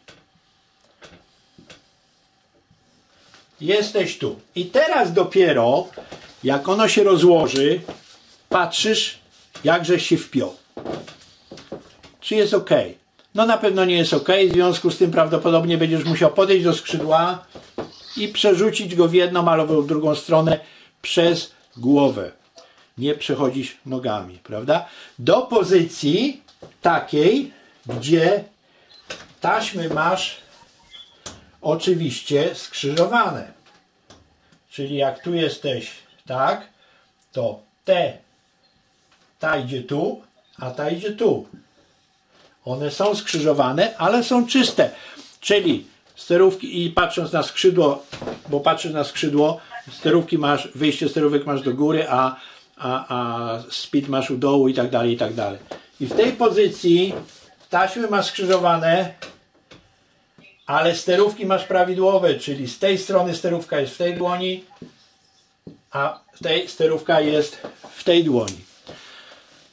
Jesteś tu. I teraz dopiero, jak ono się rozłoży, patrzysz, jakże się wpiął. Czy jest ok? No na pewno nie jest ok, w związku z tym prawdopodobnie będziesz musiał podejść do skrzydła i przerzucić go w jedną albo w drugą stronę przez głowę. Nie przechodzisz nogami, prawda? Do pozycji takiej, gdzie taśmy masz oczywiście skrzyżowane. Czyli jak tu jesteś tak, to te, ta idzie tu, a ta idzie tu. One są skrzyżowane, ale są czyste. Czyli sterówki i patrząc na skrzydło, bo patrzysz na skrzydło, sterówki masz, wyjście sterówek masz do góry, a, a, a speed masz u dołu i tak dalej, i tak dalej. I w tej pozycji taśmy masz skrzyżowane, ale sterówki masz prawidłowe, czyli z tej strony sterówka jest w tej dłoni, a w tej sterówka jest w tej dłoni.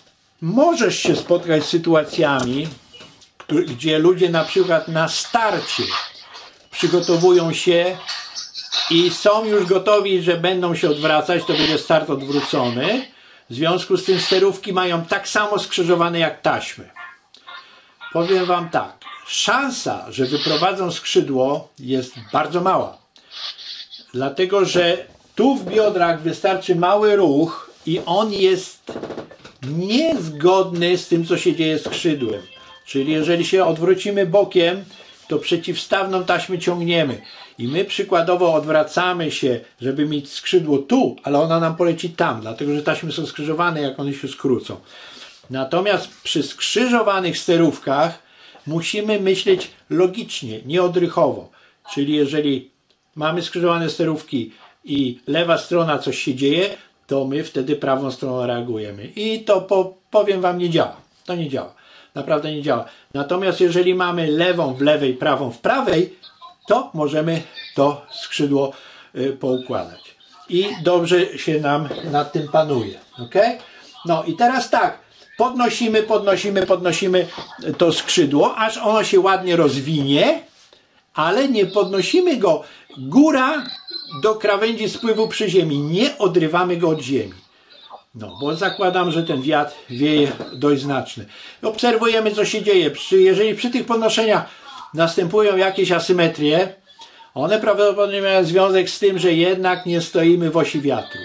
możesz się spotkać z sytuacjami, gdzie ludzie na przykład na starcie przygotowują się i są już gotowi, że będą się odwracać, to będzie start odwrócony. W związku z tym sterówki mają tak samo skrzyżowane jak taśmy. Powiem wam tak, szansa, że wyprowadzą skrzydło jest bardzo mała. Dlatego, że tu w biodrach wystarczy mały ruch i on jest niezgodny z tym, co się dzieje z skrzydłem. Czyli jeżeli się odwrócimy bokiem, to przeciwstawną taśmę ciągniemy. I my przykładowo odwracamy się, żeby mieć skrzydło tu, ale ona nam poleci tam, dlatego że taśmy są skrzyżowane, jak one się skrócą. Natomiast przy skrzyżowanych sterówkach musimy myśleć logicznie, nieodrychowo. Czyli jeżeli mamy skrzyżowane sterówki i lewa strona coś się dzieje, to my wtedy prawą stroną reagujemy. I to po, powiem wam nie działa. To nie działa. Naprawdę nie działa. Natomiast jeżeli mamy lewą w lewej, prawą w prawej, to możemy to skrzydło y, poukładać. I dobrze się nam nad tym panuje. Ok? No i teraz tak. Podnosimy, podnosimy, podnosimy to skrzydło, aż ono się ładnie rozwinie, ale nie podnosimy go góra do krawędzi spływu przy ziemi. Nie odrywamy go od ziemi. No, bo zakładam, że ten wiatr wieje dość znaczny. Obserwujemy, co się dzieje. Przy, jeżeli przy tych podnoszeniach następują jakieś asymetrie, one prawdopodobnie mają związek z tym, że jednak nie stoimy w osi wiatru.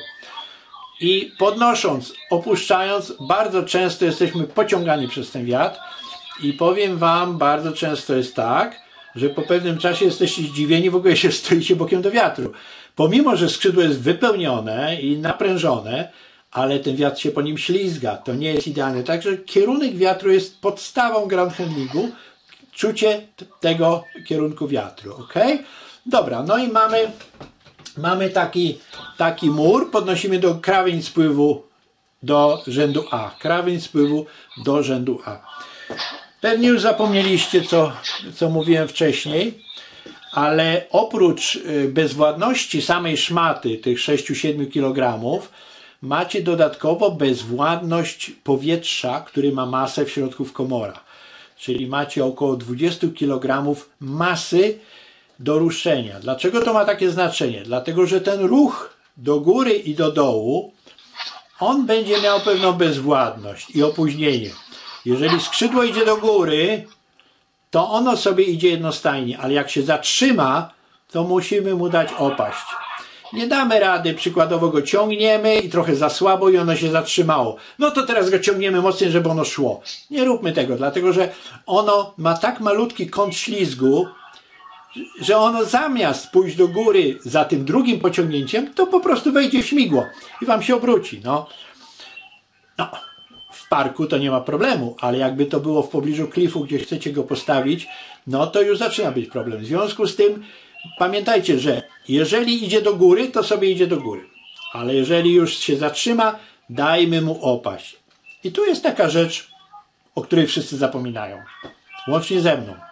I podnosząc, opuszczając, bardzo często jesteśmy pociągani przez ten wiatr. I powiem wam, bardzo często jest tak, że po pewnym czasie jesteście zdziwieni, w ogóle się stoicie bokiem do wiatru. Pomimo, że skrzydło jest wypełnione i naprężone, ale ten wiatr się po nim ślizga. To nie jest idealne. Także kierunek wiatru jest podstawą ground handlingu. Czucie tego kierunku wiatru. Ok? Dobra, no i mamy, mamy taki, taki mur. Podnosimy do krawędź spływu do rzędu A. Krawędź spływu do rzędu A. Pewnie już zapomnieliście, co, co mówiłem wcześniej, ale oprócz bezwładności samej szmaty, tych sześć do siedmiu kilogramów, macie dodatkowo bezwładność powietrza, który ma masę w środku w komorach. Czyli macie około dwadzieścia kilogramów masy do ruszenia. Dlaczego to ma takie znaczenie? Dlatego, że ten ruch do góry i do dołu, on będzie miał pewną bezwładność i opóźnienie. Jeżeli skrzydło idzie do góry, to ono sobie idzie jednostajnie, ale jak się zatrzyma, to musimy mu dać opaść. Nie damy rady, przykładowo go ciągniemy i trochę za słabo i ono się zatrzymało. No to teraz go ciągniemy mocniej, żeby ono szło. Nie róbmy tego, dlatego że ono ma tak malutki kąt ślizgu, że ono zamiast pójść do góry za tym drugim pociągnięciem, to po prostu wejdzie w śmigło i wam się obróci. No. No. W parku to nie ma problemu, ale jakby to było w pobliżu klifu, gdzie chcecie go postawić, no to już zaczyna być problem. W związku z tym pamiętajcie, że jeżeli idzie do góry, to sobie idzie do góry. Ale jeżeli już się zatrzyma, dajmy mu opaść. I tu jest taka rzecz, o której wszyscy zapominają. Łącznie ze mną.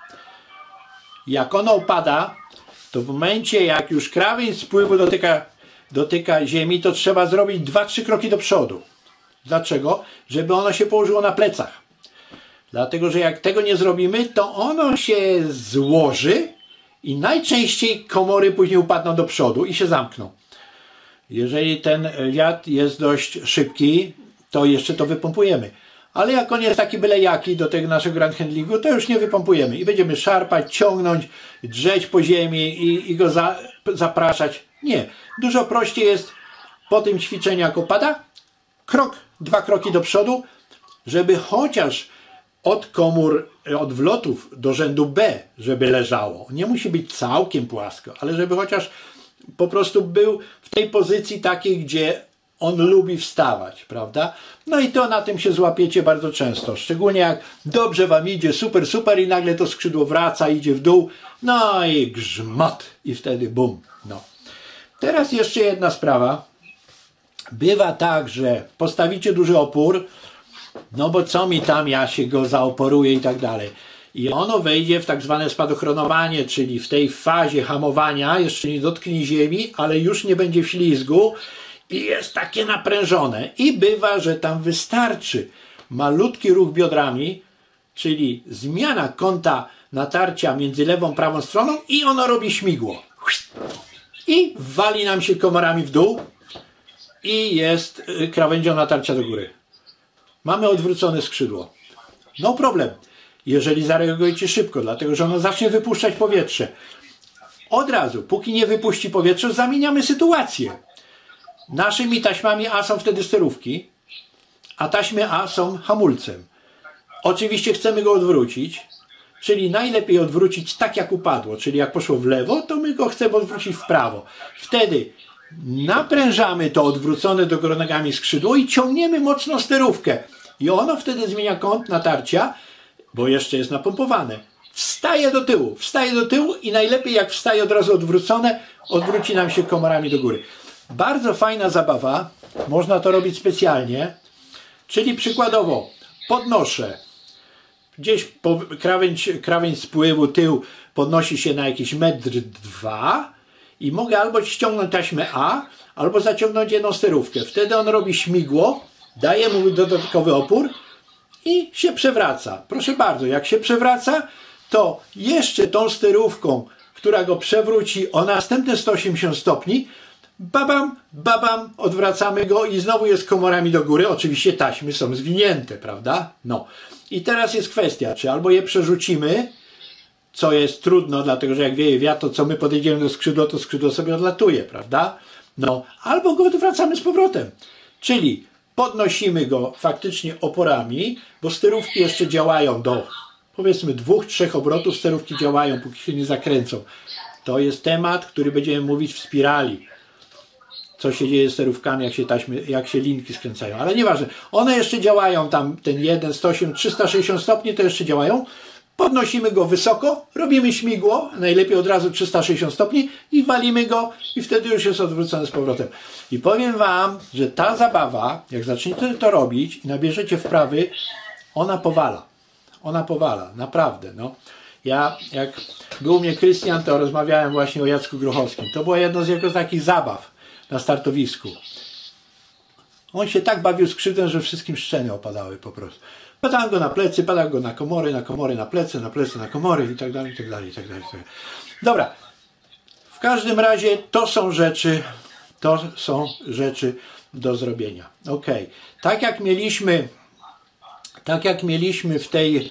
Jak ono upada, to w momencie, jak już krawędź spływu dotyka, dotyka ziemi, to trzeba zrobić dwa trzy kroki do przodu. Dlaczego? Żeby ono się położyło na plecach. Dlatego, że jak tego nie zrobimy, to ono się złoży i najczęściej komory później upadną do przodu i się zamkną. Jeżeli ten wiatr jest dość szybki, to jeszcze to wypompujemy. Ale jak on jest taki byle jaki do tego naszego ground handlingu, to już nie wypompujemy. I będziemy szarpać, ciągnąć, drzeć po ziemi i, i go za, zapraszać. Nie. Dużo prościej jest po tym ćwiczeniu, jak opada, krok, dwa kroki do przodu, żeby chociaż od komór, od wlotów do rzędu B, żeby leżało. Nie musi być całkiem płasko, ale żeby chociaż po prostu był w tej pozycji takiej, gdzie on lubi wstawać, prawda? No i to na tym się złapiecie bardzo często. Szczególnie jak dobrze wam idzie, super, super i nagle to skrzydło wraca, idzie w dół, no i grzmot i wtedy bum. No. Teraz jeszcze jedna sprawa. Bywa tak, że postawicie duży opór, no bo co mi tam, ja się go zaoporuję i tak dalej. I ono wejdzie w tak zwane spadochronowanie, czyli w tej fazie hamowania, jeszcze nie dotknie ziemi, ale już nie będzie w ślizgu i jest takie naprężone. I bywa, że tam wystarczy malutki ruch biodrami, czyli zmiana kąta natarcia między lewą a prawą stroną i ono robi śmigło. I wali nam się komorami w dół i jest krawędzią natarcia do góry. Mamy odwrócone skrzydło. No problem, jeżeli zareagujecie szybko, dlatego że ono zacznie wypuszczać powietrze. Od razu, póki nie wypuści powietrze, zamieniamy sytuację. Naszymi taśmami A są wtedy sterówki, a taśmy A są hamulcem. Oczywiście chcemy go odwrócić, czyli najlepiej odwrócić tak jak upadło, czyli jak poszło w lewo, to my go chcemy odwrócić w prawo. Wtedy naprężamy to odwrócone do góry nogami skrzydło i ciągniemy mocno sterówkę. I ono wtedy zmienia kąt natarcia, bo jeszcze jest napompowane. Wstaje do tyłu, wstaje do tyłu i najlepiej jak wstaje od razu odwrócone, odwróci nam się komorami do góry. Bardzo fajna zabawa, można to robić specjalnie, czyli przykładowo podnoszę, gdzieś po, krawędź, krawędź spływu tył podnosi się na jakiś metr dwa i mogę albo ściągnąć taśmę A, albo zaciągnąć jedną sterówkę. Wtedy on robi śmigło, daje mu dodatkowy opór i się przewraca. Proszę bardzo, jak się przewraca, to jeszcze tą sterówką, która go przewróci o następne sto osiemdziesiąt stopni, babam, babam, odwracamy go i znowu jest komorami do góry. Oczywiście taśmy są zwinięte, prawda? No. I teraz jest kwestia, czy albo je przerzucimy, co jest trudno, dlatego że jak wieje wiatr, to co my podejdziemy do skrzydła, to skrzydło sobie odlatuje, prawda? No. Albo go odwracamy z powrotem. Czyli podnosimy go faktycznie oporami, bo sterówki jeszcze działają do powiedzmy dwóch, trzech obrotów, sterówki działają, póki się nie zakręcą. To jest temat, który będziemy mówić w spirali. Co się dzieje z sterówkami, jak się taśmy, jak się linki skręcają. Ale nieważne. One jeszcze działają, tam ten jeden, sto osiem, trzysta sześćdziesiąt stopni to jeszcze działają. Podnosimy go wysoko, robimy śmigło, najlepiej od razu trzysta sześćdziesiąt stopni i walimy go i wtedy już jest odwrócony z powrotem. I powiem wam, że ta zabawa, jak zaczniecie to robić i nabierzecie wprawy, ona powala. Ona powala, naprawdę. No. Ja, jak był u mnie Krystian, to rozmawiałem właśnie o Jacku Grochowskim. To była jedna z jego takich zabaw na startowisku. On się tak bawił skrzydłem, że wszystkim szczeny opadały po prostu. Padałem go na plecy, padałem go na komory, na komory, na plecy, na plecy, na komory i tak dalej, i tak dalej, i tak dalej. Dobra. W każdym razie to są rzeczy, to są rzeczy do zrobienia. Ok. Tak jak mieliśmy, tak jak mieliśmy w tej,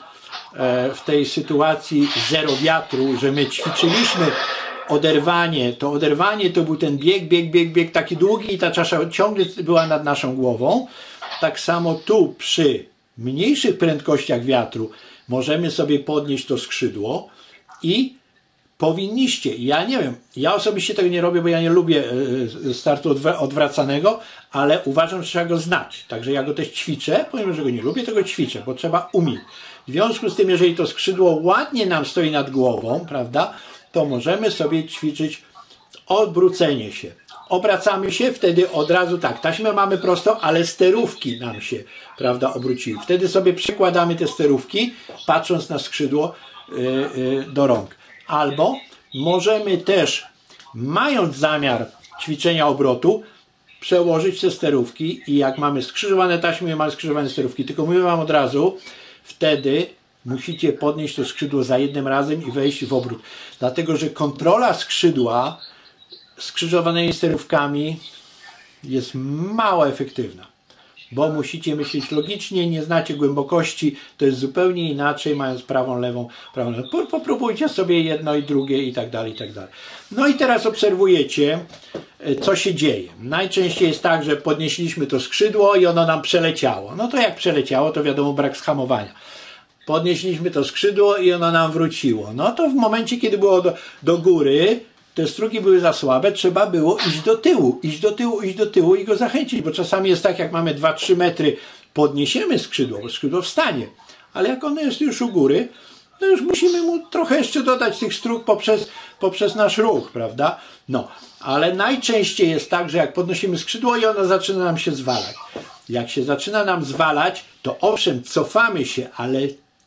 w tej sytuacji zero wiatru, że my ćwiczyliśmy oderwanie, to oderwanie to był ten bieg, bieg, bieg, bieg taki długi i ta czasza ciągle była nad naszą głową. Tak samo tu przy mniejszych prędkościach wiatru możemy sobie podnieść to skrzydło i powinniście, ja nie wiem, ja osobiście tego nie robię, bo ja nie lubię startu odwracanego, ale uważam, że trzeba go znać. Także ja go też ćwiczę, pomimo że go nie lubię, to go ćwiczę, bo trzeba umieć. W związku z tym, jeżeli to skrzydło ładnie nam stoi nad głową, prawda, to możemy sobie ćwiczyć odwrócenie się. Obracamy się, wtedy od razu tak, taśmę mamy prosto, ale sterówki nam się, prawda, obróciły. Wtedy sobie przekładamy te sterówki, patrząc na skrzydło yy, yy, do rąk. Albo możemy też, mając zamiar ćwiczenia obrotu, przełożyć te sterówki i jak mamy skrzyżowane taśmy, mamy skrzyżowane sterówki. Tylko mówię wam od razu, wtedy musicie podnieść to skrzydło za jednym razem i wejść w obrót. Dlatego, że kontrola skrzydła skrzyżowanymi sterówkami jest mało efektywna. Bo musicie myśleć logicznie, nie znacie głębokości, to jest zupełnie inaczej, mając prawą, lewą, prawą, lewą. Popróbujcie sobie jedno i drugie i tak dalej, i tak dalej. No i teraz obserwujecie, co się dzieje. Najczęściej jest tak, że podnieśliśmy to skrzydło i ono nam przeleciało. No to jak przeleciało, to wiadomo, brak schamowania. Podnieśliśmy to skrzydło i ono nam wróciło. No to w momencie, kiedy było do, do góry, te strugi były za słabe, trzeba było iść do tyłu, iść do tyłu, iść do tyłu i go zachęcić, bo czasami jest tak, jak mamy dwa trzy metry, podniesiemy skrzydło, bo skrzydło wstanie, ale jak ono jest już u góry, to już musimy mu trochę jeszcze dodać tych strug poprzez, poprzez nasz ruch, prawda? No, ale najczęściej jest tak, że jak podnosimy skrzydło i ono zaczyna nam się zwalać. Jak się zaczyna nam zwalać, to owszem, cofamy się, ale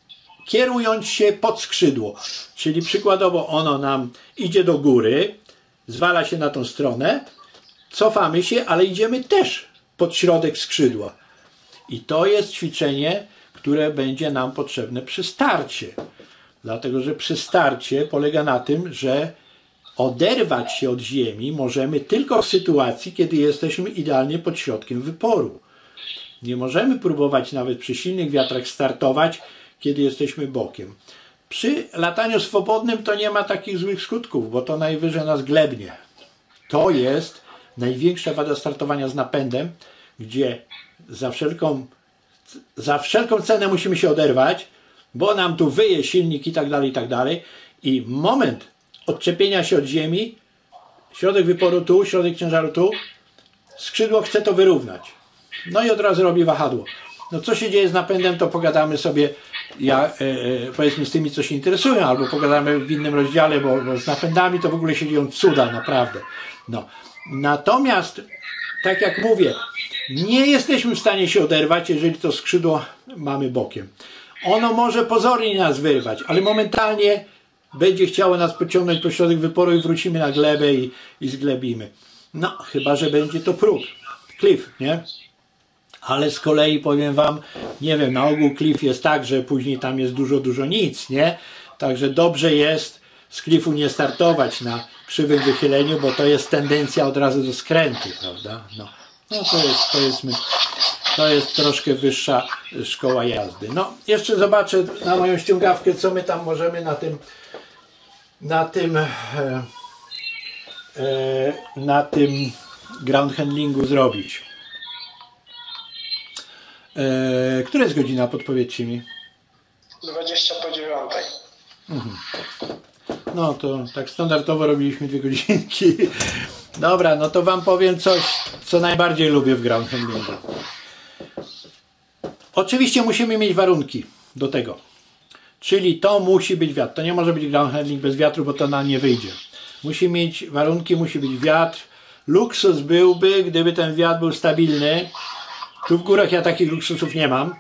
kierując się pod skrzydło, czyli przykładowo ono nam idzie do góry, zwala się na tą stronę, cofamy się, ale idziemy też pod środek skrzydła. I to jest ćwiczenie, które będzie nam potrzebne przy starcie. Dlatego, że przy starcie polega na tym, że oderwać się od ziemi możemy tylko w sytuacji, kiedy jesteśmy idealnie pod środkiem wyporu. Nie możemy próbować nawet przy silnych wiatrach startować, kiedy jesteśmy bokiem. Przy lataniu swobodnym to nie ma takich złych skutków, bo to najwyżej nas glebnie. To jest największa wada startowania z napędem, gdzie za wszelką, za wszelką cenę musimy się oderwać, bo nam tu wyje silnik i tak dalej, i tak dalej. I moment odczepienia się od ziemi, środek wyporu tu, środek ciężaru tu, skrzydło chce to wyrównać. No i od razu robi wahadło. No co się dzieje z napędem, to pogadamy sobie, ja, e, powiedzmy z tymi, co się interesują, albo pogadamy w innym rozdziale, bo, bo z napędami to w ogóle się dzieją cuda, naprawdę. No. Natomiast, tak jak mówię, nie jesteśmy w stanie się oderwać, jeżeli to skrzydło mamy bokiem. Ono może pozornie nas wyrwać, ale momentalnie będzie chciało nas pociągnąć po środek wyporu i wrócimy na glebę i, i zglebimy. No, chyba że będzie to próg, cliff, nie? Ale z kolei powiem wam, nie wiem, na ogół cliff jest tak, że później tam jest dużo, dużo nic, nie? Także dobrze jest z cliffu nie startować na krzywym wychyleniu, bo to jest tendencja od razu do skrętu, prawda? No, no to jest, powiedzmy, to jest troszkę wyższa szkoła jazdy. No, jeszcze zobaczę na moją ściągawkę, co my tam możemy na tym na tym e, e, na tym ground handlingu zrobić. E, która jest godzina? Podpowiedzcie mi. dwadzieścia po dziewiątej. Mhm. No to tak standardowo robiliśmy dwie godzinki. Dobra, no to wam powiem coś, co najbardziej lubię w ground handlingu. Oczywiście musimy mieć warunki do tego. Czyli to musi być wiatr. To nie może być ground handling bez wiatru, bo to nam nie wyjdzie. Musi mieć warunki, musi być wiatr. Luksus byłby, gdyby ten wiatr był stabilny. Tu w górach ja takich luksusów nie mam.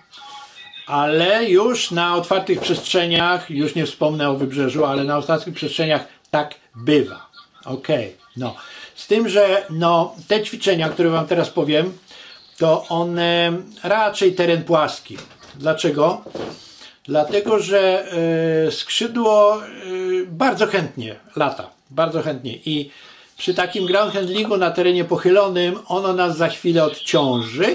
Ale już na otwartych przestrzeniach, już nie wspomnę o wybrzeżu, ale na otwartych przestrzeniach tak bywa. Ok, no. Z tym, że no, te ćwiczenia, które wam teraz powiem, to one raczej teren płaski. Dlaczego? Dlatego, że y, skrzydło y, bardzo chętnie lata, bardzo chętnie i przy takim ground handlingu na terenie pochylonym ono nas za chwilę odciąży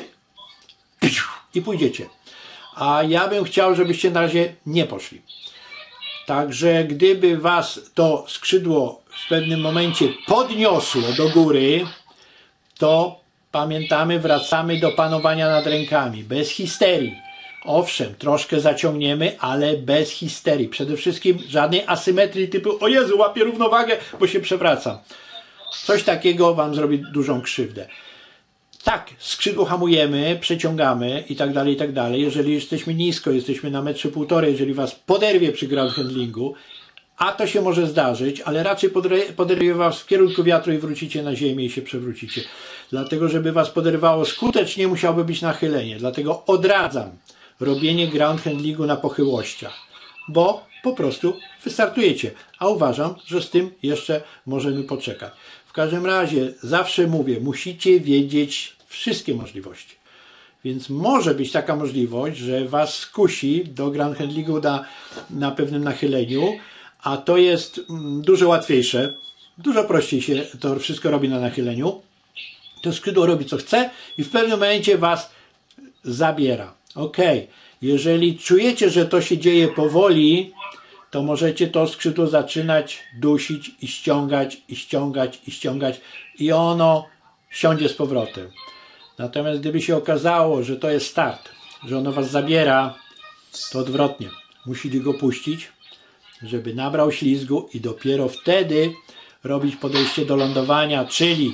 i pójdziecie. A ja bym chciał, żebyście na razie nie poszli. Także gdyby was to skrzydło w pewnym momencie podniosło do góry, to pamiętamy, wracamy do panowania nad rękami, bez histerii. Owszem, troszkę zaciągniemy, ale bez histerii. Przede wszystkim żadnej asymetrii typu o Jezu, łapię równowagę, bo się przewracam. Coś takiego wam zrobi dużą krzywdę. Tak, skrzydło hamujemy, przeciągamy i tak dalej, i tak dalej. Jeżeli jesteśmy nisko, jesteśmy na metrze półtorej, jeżeli was poderwie przy ground handlingu, a to się może zdarzyć, ale raczej poderwie was w kierunku wiatru i wrócicie na ziemię i się przewrócicie. Dlatego, żeby was poderwało skutecznie, musiałoby być nachylenie. Dlatego odradzam robienie ground handlingu na pochyłościach, bo po prostu wystartujecie. A uważam, że z tym jeszcze możemy poczekać. W każdym razie zawsze mówię, musicie wiedzieć wszystkie możliwości. Więc może być taka możliwość, że was skusi do ground handlingu na, na pewnym nachyleniu, a to jest dużo łatwiejsze, dużo prościej się to wszystko robi na nachyleniu. To skrzydło robi co chce i w pewnym momencie was zabiera. Ok, jeżeli czujecie, że to się dzieje powoli, to możecie to skrzydło zaczynać dusić i ściągać, i ściągać, i ściągać i ono siądzie z powrotem. Natomiast gdyby się okazało, że to jest start, że ono was zabiera, to odwrotnie. Musicie go puścić, żeby nabrał ślizgu i dopiero wtedy robić podejście do lądowania, czyli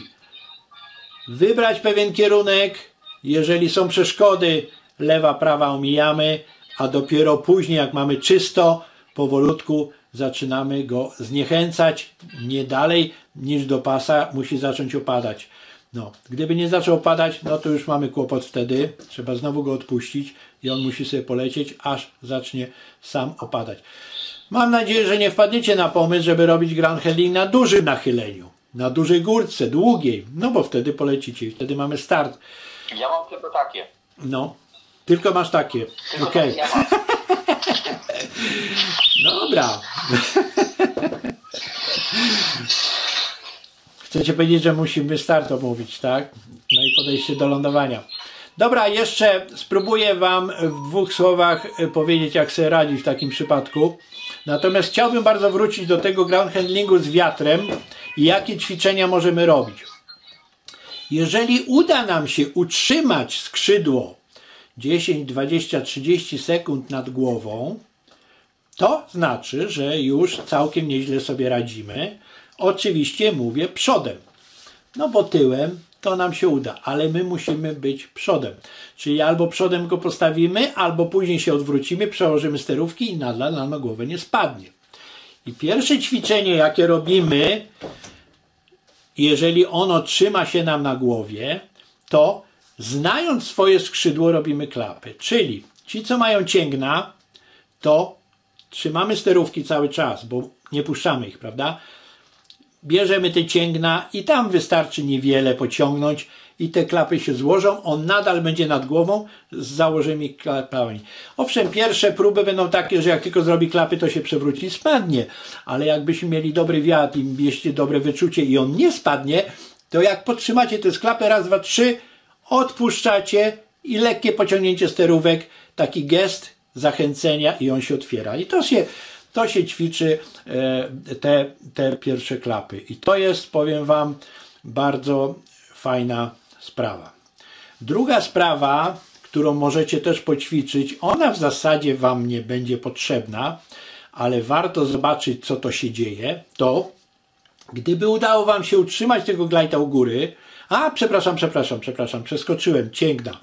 wybrać pewien kierunek, jeżeli są przeszkody, lewa, prawa omijamy, a dopiero później, jak mamy czysto, powolutku zaczynamy go zniechęcać, nie dalej niż do pasa musi zacząć opadać. No, gdyby nie zaczął opadać, no to już mamy kłopot wtedy, trzeba znowu go odpuścić i on musi sobie polecieć, aż zacznie sam opadać. Mam nadzieję, że nie wpadniecie na pomysł, żeby robić ground handling na dużym nachyleniu, na dużej górce, długiej, no bo wtedy polecicie i wtedy mamy start. Ja mam tylko takie. No. Tylko masz takie. Okej. Okay. Dobra. Chcecie powiedzieć, że musimy start omówić, tak? No i podejście do lądowania. Dobra, jeszcze spróbuję Wam w dwóch słowach powiedzieć, jak sobie radzić w takim przypadku. Natomiast chciałbym bardzo wrócić do tego ground handlingu z wiatrem i jakie ćwiczenia możemy robić. Jeżeli uda nam się utrzymać skrzydło dziesięć, dwadzieścia, trzydzieści sekund nad głową, to znaczy, że już całkiem nieźle sobie radzimy. Oczywiście mówię przodem. No bo tyłem to nam się uda, ale my musimy być przodem. Czyli albo przodem go postawimy, albo później się odwrócimy, przełożymy sterówki i nadal nam na głowę nie spadnie. I pierwsze ćwiczenie, jakie robimy, jeżeli ono trzyma się nam na głowie, to znając swoje skrzydło robimy klapy. Czyli ci, co mają cięgna, to trzymamy sterówki cały czas, bo nie puszczamy ich, prawda? Bierzemy te cięgna i tam wystarczy niewiele pociągnąć i te klapy się złożą. On nadal będzie nad głową z założonymi klapami. Owszem, pierwsze próby będą takie, że jak tylko zrobi klapy, to się przewróci i spadnie. Ale jakbyśmy mieli dobry wiatr i mieliście dobre wyczucie i on nie spadnie, to jak podtrzymacie te sklapy, raz, dwa, trzy, odpuszczacie i lekkie pociągnięcie sterówek, taki gest zachęcenia i on się otwiera. I to się... To się ćwiczy te, te pierwsze klapy. I to jest, powiem Wam, bardzo fajna sprawa. Druga sprawa, którą możecie też poćwiczyć, ona w zasadzie Wam nie będzie potrzebna, ale warto zobaczyć, co to się dzieje, to gdyby udało Wam się utrzymać tego glajta u góry, a przepraszam, przepraszam, przepraszam, przeskoczyłem, cięgna.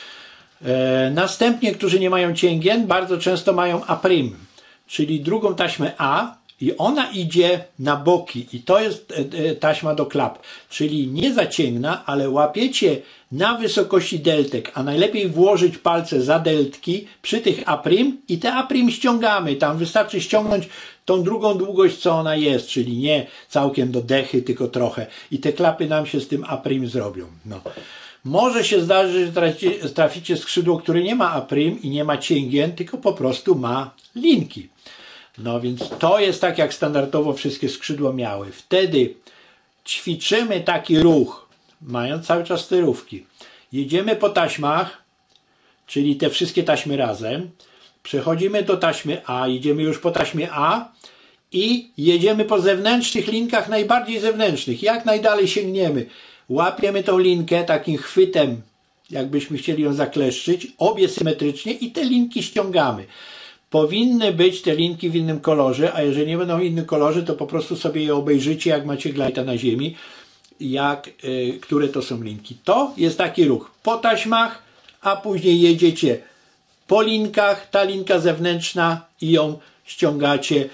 E, następnie, którzy nie mają cięgien, bardzo często mają aprim, czyli drugą taśmę A i ona idzie na boki i to jest taśma do klap, czyli nie zacięgna, ale łapiecie na wysokości deltek, a najlepiej włożyć palce za deltki przy tych aprim i te aprim ściągamy, tam wystarczy ściągnąć tą drugą długość, co ona jest, czyli nie całkiem do dechy, tylko trochę i te klapy nam się z tym aprim zrobią. No. Może się zdarzyć, że traficie, traficie skrzydło, które nie ma aprim i nie ma cięgien, tylko po prostu ma linki. No więc to jest tak, jak standardowo wszystkie skrzydła miały. Wtedy ćwiczymy taki ruch, mając cały czas sterówki. Jedziemy po taśmach, czyli te wszystkie taśmy razem. Przechodzimy do taśmy A, jedziemy już po taśmie A i jedziemy po zewnętrznych linkach, najbardziej zewnętrznych. Jak najdalej sięgniemy. Łapiemy tą linkę takim chwytem, jakbyśmy chcieli ją zakleszczyć, obie symetrycznie i te linki ściągamy. Powinny być te linki w innym kolorze, a jeżeli nie będą w innym kolorze, to po prostu sobie je obejrzycie, jak macie glajta na ziemi, jak, y, które to są linki. To jest taki ruch po taśmach, a później jedziecie po linkach, ta linka zewnętrzna i ją ściągacie.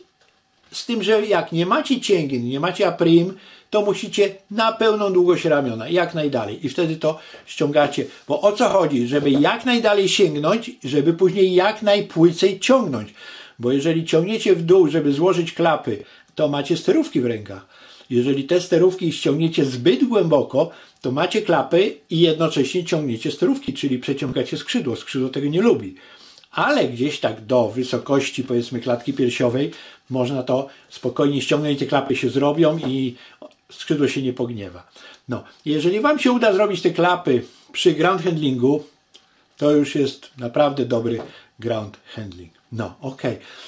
Z tym, że jak nie macie cięgien, nie macie aprim, to musicie na pełną długość ramiona, jak najdalej. I wtedy to ściągacie. Bo o co chodzi? Żeby jak najdalej sięgnąć, żeby później jak najpłycej ciągnąć. Bo jeżeli ciągniecie w dół, żeby złożyć klapy, to macie sterówki w rękach. Jeżeli te sterówki ściągniecie zbyt głęboko, to macie klapy i jednocześnie ciągniecie sterówki, czyli przeciągacie skrzydło. Skrzydło tego nie lubi. Ale gdzieś tak do wysokości, powiedzmy, klatki piersiowej, można to spokojnie ściągnąć i te klapy się zrobią i skrzydło się nie pogniewa. No, jeżeli Wam się uda zrobić te klapy przy ground handlingu, to już jest naprawdę dobry ground handling. No, ok.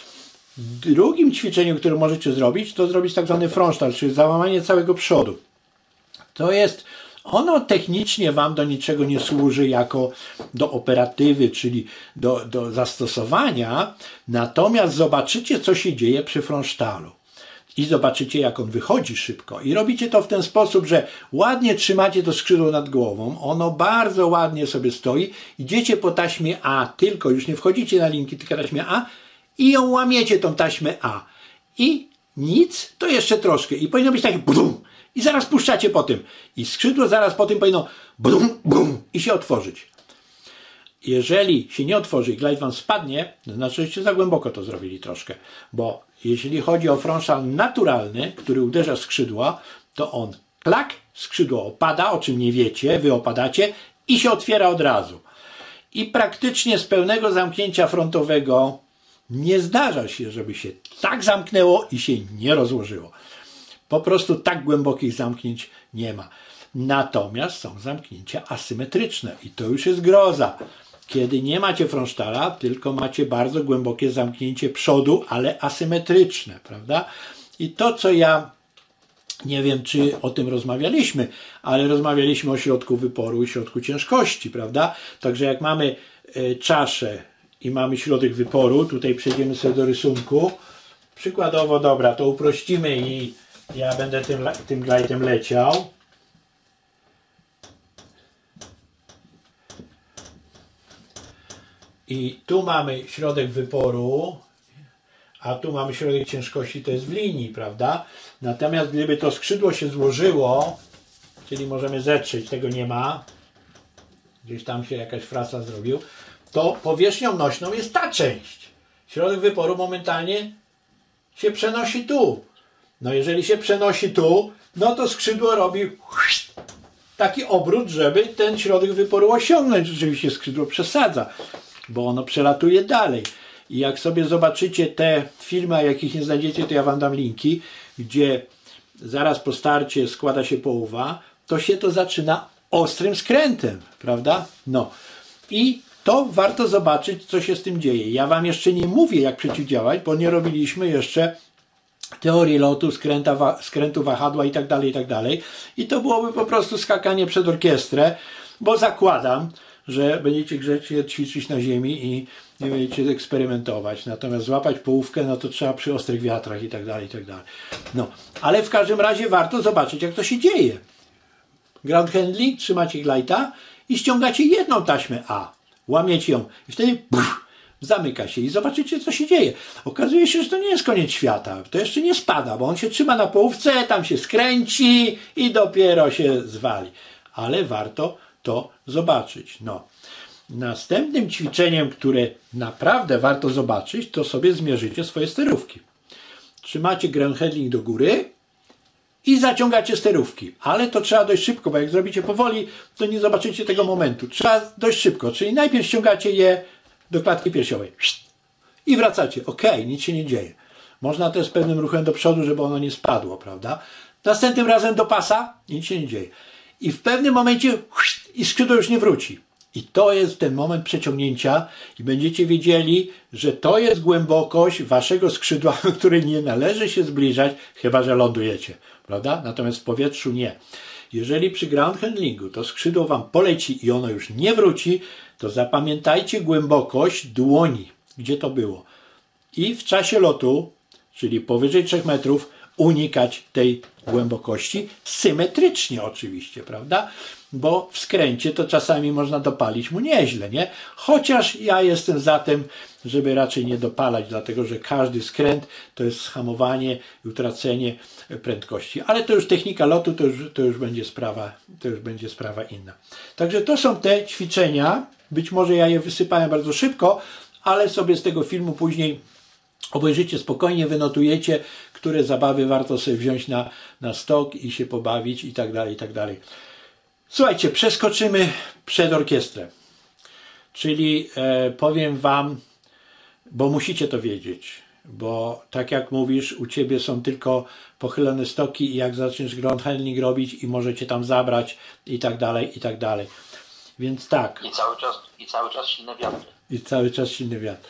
Drugim ćwiczeniem, które możecie zrobić, to zrobić tak zwany frontal, czyli załamanie całego przodu. To jest, ono technicznie Wam do niczego nie służy jako do operatywy, czyli do, do zastosowania, natomiast zobaczycie, co się dzieje przy frontalu. I zobaczycie, jak on wychodzi szybko. I robicie to w ten sposób, że ładnie trzymacie to skrzydło nad głową. Ono bardzo ładnie sobie stoi. Idziecie po taśmie A, tylko już nie wchodzicie na linki, tylko taśmie A i ją łamiecie, tą taśmę A. I nic, to jeszcze troszkę. I powinno być takie bum. I zaraz puszczacie po tym. I skrzydło zaraz po tym powinno bum, bum i się otworzyć. Jeżeli się nie otworzy i glajt Wam spadnie, to znaczy, żeście za głęboko to zrobili troszkę. Bo jeśli chodzi o frontal naturalny, który uderza skrzydła, to on klak, skrzydło opada, o czym nie wiecie, Wy opadacie i się otwiera od razu. I praktycznie z pełnego zamknięcia frontowego nie zdarza się, żeby się tak zamknęło i się nie rozłożyło. Po prostu tak głębokich zamknięć nie ma. Natomiast są zamknięcia asymetryczne i to już jest groza. Kiedy nie macie fronsztala, tylko macie bardzo głębokie zamknięcie przodu, ale asymetryczne, prawda? I to, co ja, nie wiem, czy o tym rozmawialiśmy, ale rozmawialiśmy o środku wyporu i środku ciężkości, prawda? Także jak mamy czaszę i mamy środek wyporu, tutaj przejdziemy sobie do rysunku. Przykładowo, dobra, to uprościmy i ja będę tym, tym glajtem leciał. I tu mamy środek wyporu, a tu mamy środek ciężkości, to jest w linii, prawda? Natomiast gdyby to skrzydło się złożyło, czyli możemy zetrzeć, tego nie ma, gdzieś tam się jakaś frasa zrobił, to powierzchnią nośną jest ta część. Środek wyporu momentalnie się przenosi tu. No jeżeli się przenosi tu, no to skrzydło robi taki obrót, żeby ten środek wyporu osiągnąć. Rzeczywiście skrzydło przesadza, bo ono przelatuje dalej. I jak sobie zobaczycie te filmy, a jakich nie znajdziecie, to ja wam dam linki, gdzie zaraz po starcie składa się połowa, to się to zaczyna ostrym skrętem, prawda? No i to warto zobaczyć, co się z tym dzieje. Ja wam jeszcze nie mówię, jak przeciwdziałać, bo nie robiliśmy jeszcze teorii lotu, skręta, wa skrętu wahadła i tak dalej, i tak dalej. I to byłoby po prostu skakanie przed orkiestrę, bo zakładam, że będziecie grzecznie ćwiczyć na ziemi i nie będziecie eksperymentować. Natomiast złapać połówkę, no to trzeba przy ostrych wiatrach i tak dalej, i tak dalej. No, ale w każdym razie warto zobaczyć, jak to się dzieje. Ground handling, trzymacie glajta i ściągacie jedną taśmę A. Łamiecie ją i wtedy pff, zamyka się i zobaczycie, co się dzieje. Okazuje się, że to nie jest koniec świata. To jeszcze nie spada, bo on się trzyma na połówce, tam się skręci i dopiero się zwali. Ale warto to zobaczyć. No. Następnym ćwiczeniem, które naprawdę warto zobaczyć, to sobie zmierzycie swoje sterówki. Trzymacie ground handling do góry i zaciągacie sterówki. Ale to trzeba dość szybko, bo jak zrobicie powoli, to nie zobaczycie tego momentu. Trzeba dość szybko, czyli najpierw ściągacie je do klatki piersiowej i wracacie. Ok, nic się nie dzieje. Można też pewnym ruchem do przodu, żeby ono nie spadło, prawda? Następnym razem do pasa, nic się nie dzieje. I w pewnym momencie i skrzydło już nie wróci. I to jest ten moment przeciągnięcia i będziecie wiedzieli, że to jest głębokość waszego skrzydła, do której nie należy się zbliżać, chyba że lądujecie, prawda? Natomiast w powietrzu nie. Jeżeli przy ground handlingu to skrzydło wam poleci i ono już nie wróci, to zapamiętajcie głębokość dłoni, gdzie to było. I w czasie lotu, czyli powyżej trzech metrów, unikać tej głębokości, symetrycznie oczywiście, prawda? Bo w skręcie to czasami można dopalić mu nieźle, nie? Chociaż ja jestem za tym, żeby raczej nie dopalać, dlatego że każdy skręt to jest hamowanie i utracenie prędkości. Ale to już technika lotu, to już, to już będzie sprawa, to już będzie sprawa inna. Także to są te ćwiczenia. Być może ja je wysypałem bardzo szybko, ale sobie z tego filmu później obejrzycie spokojnie, wynotujecie, które zabawy warto sobie wziąć na, na stok i się pobawić i tak dalej, i tak dalej. Słuchajcie, przeskoczymy przed orkiestrę. Czyli e, powiem wam, bo musicie to wiedzieć, bo tak jak mówisz, u ciebie są tylko pochylone stoki i jak zaczniesz ground handling robić i możecie tam zabrać i tak dalej, i tak dalej. Więc tak. I cały czas, i cały czas silne wiatry. I cały czas silny wiatr.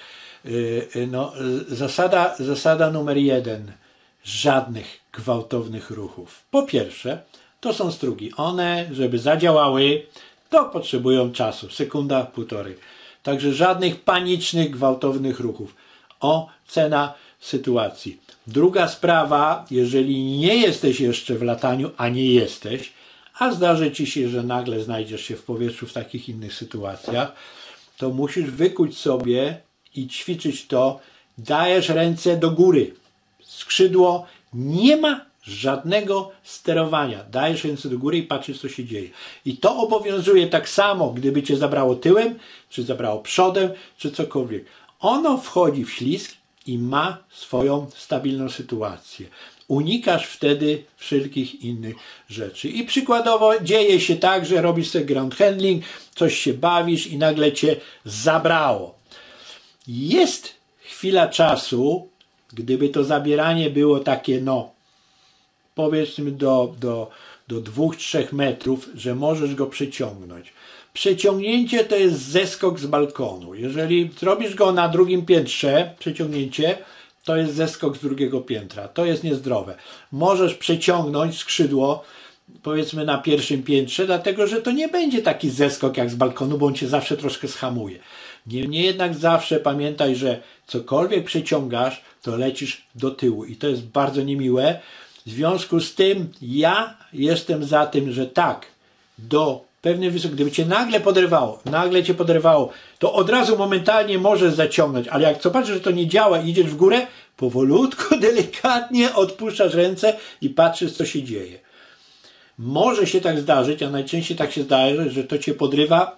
No, zasada, zasada numer jeden. Żadnych gwałtownych ruchów. Po pierwsze, to są strugi. One, żeby zadziałały, to potrzebują czasu. Sekunda, półtorej. Także żadnych panicznych, gwałtownych ruchów. Ocena sytuacji. Druga sprawa, jeżeli nie jesteś jeszcze w lataniu, a nie jesteś, a zdarzy ci się, że nagle znajdziesz się w powietrzu w takich innych sytuacjach, to musisz wykuć sobie i ćwiczyć to, dajesz ręce do góry. Skrzydło nie ma żadnego sterowania. Dajesz ręce do góry i patrzysz, co się dzieje. I to obowiązuje tak samo, gdyby cię zabrało tyłem, czy zabrało przodem, czy cokolwiek. Ono wchodzi w ślizg i ma swoją stabilną sytuację. Unikasz wtedy wszelkich innych rzeczy. I przykładowo dzieje się tak, że robisz sobie ground handling, coś się bawisz i nagle cię zabrało. Jest chwila czasu, gdyby to zabieranie było takie, no, powiedzmy do, do, do dwóch, trzech metrów, że możesz go przeciągnąć. Przeciągnięcie to jest zeskok z balkonu. Jeżeli zrobisz go na drugim piętrze, przeciągnięcie, to jest zeskok z drugiego piętra. To jest niezdrowe. Możesz przeciągnąć skrzydło, powiedzmy na pierwszym piętrze, dlatego że to nie będzie taki zeskok jak z balkonu, bo on cię zawsze troszkę schamuje. Niemniej jednak zawsze pamiętaj, że cokolwiek przeciągasz, to lecisz do tyłu i to jest bardzo niemiłe. W związku z tym ja jestem za tym, że tak, do pewnej wysokości, gdyby cię nagle podrywało, nagle cię podrywało, to od razu momentalnie możesz zaciągnąć, ale jak zobaczysz, że to nie działa i idziesz w górę, powolutku, delikatnie odpuszczasz ręce i patrzysz, co się dzieje. Może się tak zdarzyć, a najczęściej tak się zdarzy, że to cię podrywa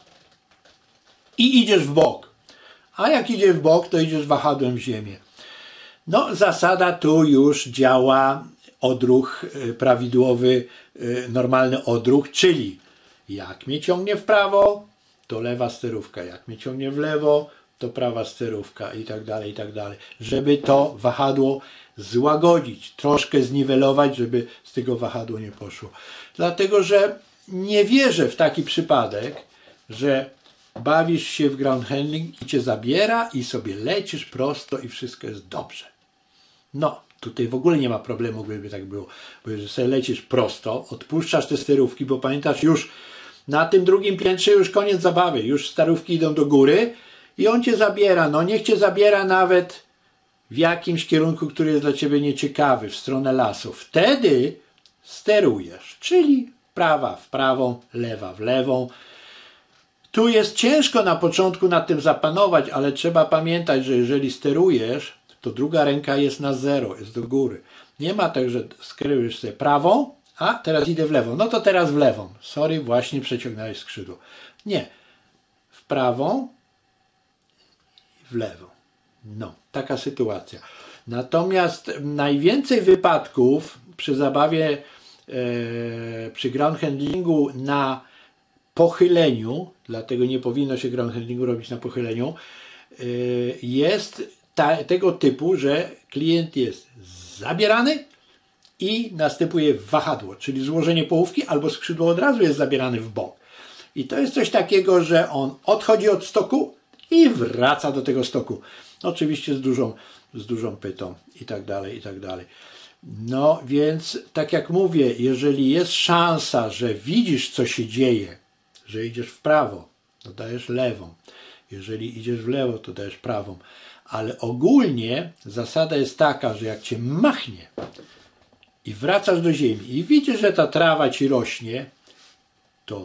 i idziesz w bok. A jak idziesz w bok, to idziesz wahadłem w ziemię. No, zasada tu już działa odruch prawidłowy, normalny odruch, czyli jak mnie ciągnie w prawo, to lewa sterówka. Jak mnie ciągnie w lewo, to prawa sterówka i tak dalej, i tak dalej. Żeby to wahadło złagodzić, troszkę zniwelować, żeby z tego wahadło nie poszło. Dlatego, że nie wierzę w taki przypadek, że bawisz się w ground handling i cię zabiera i sobie lecisz prosto i wszystko jest dobrze. No, tutaj w ogóle nie ma problemu, gdyby tak było. Bo jeżeli sobie lecisz prosto, odpuszczasz te sterówki, bo pamiętasz, już na tym drugim piętrze już koniec zabawy, już sterówki idą do góry i on cię zabiera. No niech cię zabiera nawet w jakimś kierunku, który jest dla ciebie nieciekawy, w stronę lasu. Wtedy sterujesz, czyli prawa w prawą, lewa w lewą. Tu jest ciężko na początku nad tym zapanować, ale trzeba pamiętać, że jeżeli sterujesz, to druga ręka jest na zero, jest do góry. Nie ma tak, że skierujesz sobie prawą, a teraz idę w lewą. No to teraz w lewą. Sorry, właśnie przeciągnąłeś skrzydło. Nie. W prawą, w lewą. No, taka sytuacja. Natomiast najwięcej wypadków przy zabawie, e, przy ground handlingu na pochyleniu, dlatego nie powinno się ground handlingu robić na pochyleniu, e, jest ta, tego typu, że klient jest zabierany i następuje wahadło, czyli złożenie połówki albo skrzydło od razu jest zabierane w bok. I to jest coś takiego, że on odchodzi od stoku i wraca do tego stoku. Oczywiście z dużą, z dużą pytą i tak dalej, i tak dalej. No więc, tak jak mówię, jeżeli jest szansa, że widzisz, co się dzieje, że idziesz w prawo, to dajesz lewą. Jeżeli idziesz w lewo, to dajesz prawą. Ale ogólnie zasada jest taka, że jak cię machnie i wracasz do ziemi i widzisz, że ta trawa ci rośnie, to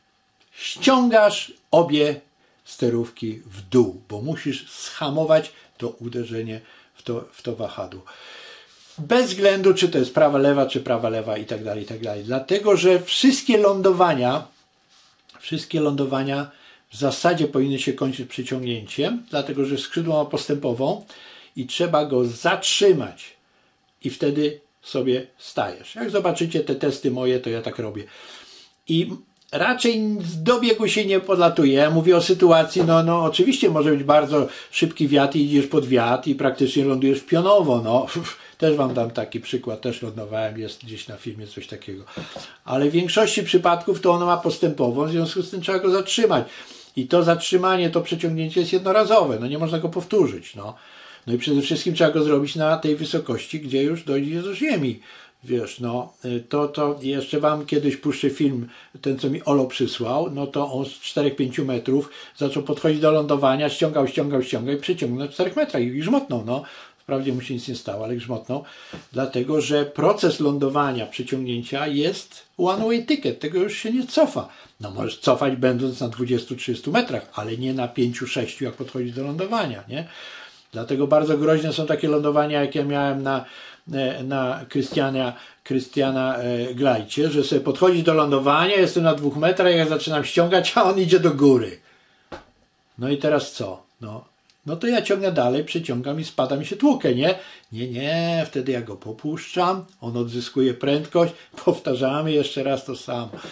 ściągasz obie sterówki w dół, bo musisz schamować to uderzenie w to, w to wahadło. Bez względu, czy to jest prawa, lewa, czy prawa, lewa i tak dalej, i tak dalej. Dlatego, że wszystkie lądowania, wszystkie lądowania w zasadzie powinny się kończyć przyciągnięciem, dlatego, że skrzydło ma postępową i trzeba go zatrzymać i wtedy sobie stajesz. Jak zobaczycie te testy moje, to ja tak robię. I raczej z dobiegu się nie podlatuje. Ja mówię o sytuacji, no, no oczywiście może być bardzo szybki wiatr i idziesz pod wiatr i praktycznie lądujesz pionowo. No. Też wam dam taki przykład, też lądowałem, jest gdzieś na filmie coś takiego. Ale w większości przypadków to ono ma postępową, w związku z tym trzeba go zatrzymać. I to zatrzymanie, to przeciągnięcie jest jednorazowe, no nie można go powtórzyć. No, no i przede wszystkim trzeba go zrobić na tej wysokości, gdzie już dojdzie do ziemi. Wiesz, no, to, to jeszcze wam kiedyś puszczę film, ten co mi Olo przysłał, no to on z czterech pięciu metrów zaczął podchodzić do lądowania, ściągał, ściągał, ściągał i przyciągnął na czterech metrach i grzmotnął, no. Wprawdzie mu się nic nie stało, ale grzmotnął, dlatego, że proces lądowania, przyciągnięcia jest one way ticket, tego już się nie cofa. No możesz cofać będąc na dwudziestu trzydziestu metrach, ale nie na pięciu sześciu jak podchodzić do lądowania, nie? Dlatego bardzo groźne są takie lądowania, jak ja miałem na na Krystiana, Krystiana Glajcie, że sobie podchodzi do lądowania, jestem na dwóch metrach, ja zaczynam ściągać, a on idzie do góry. No i teraz co? No, no to ja ciągnę dalej, przeciągam i spadam i się tłukę, nie? Nie, nie, wtedy ja go popuszczam, on odzyskuje prędkość, powtarzamy jeszcze raz to samo.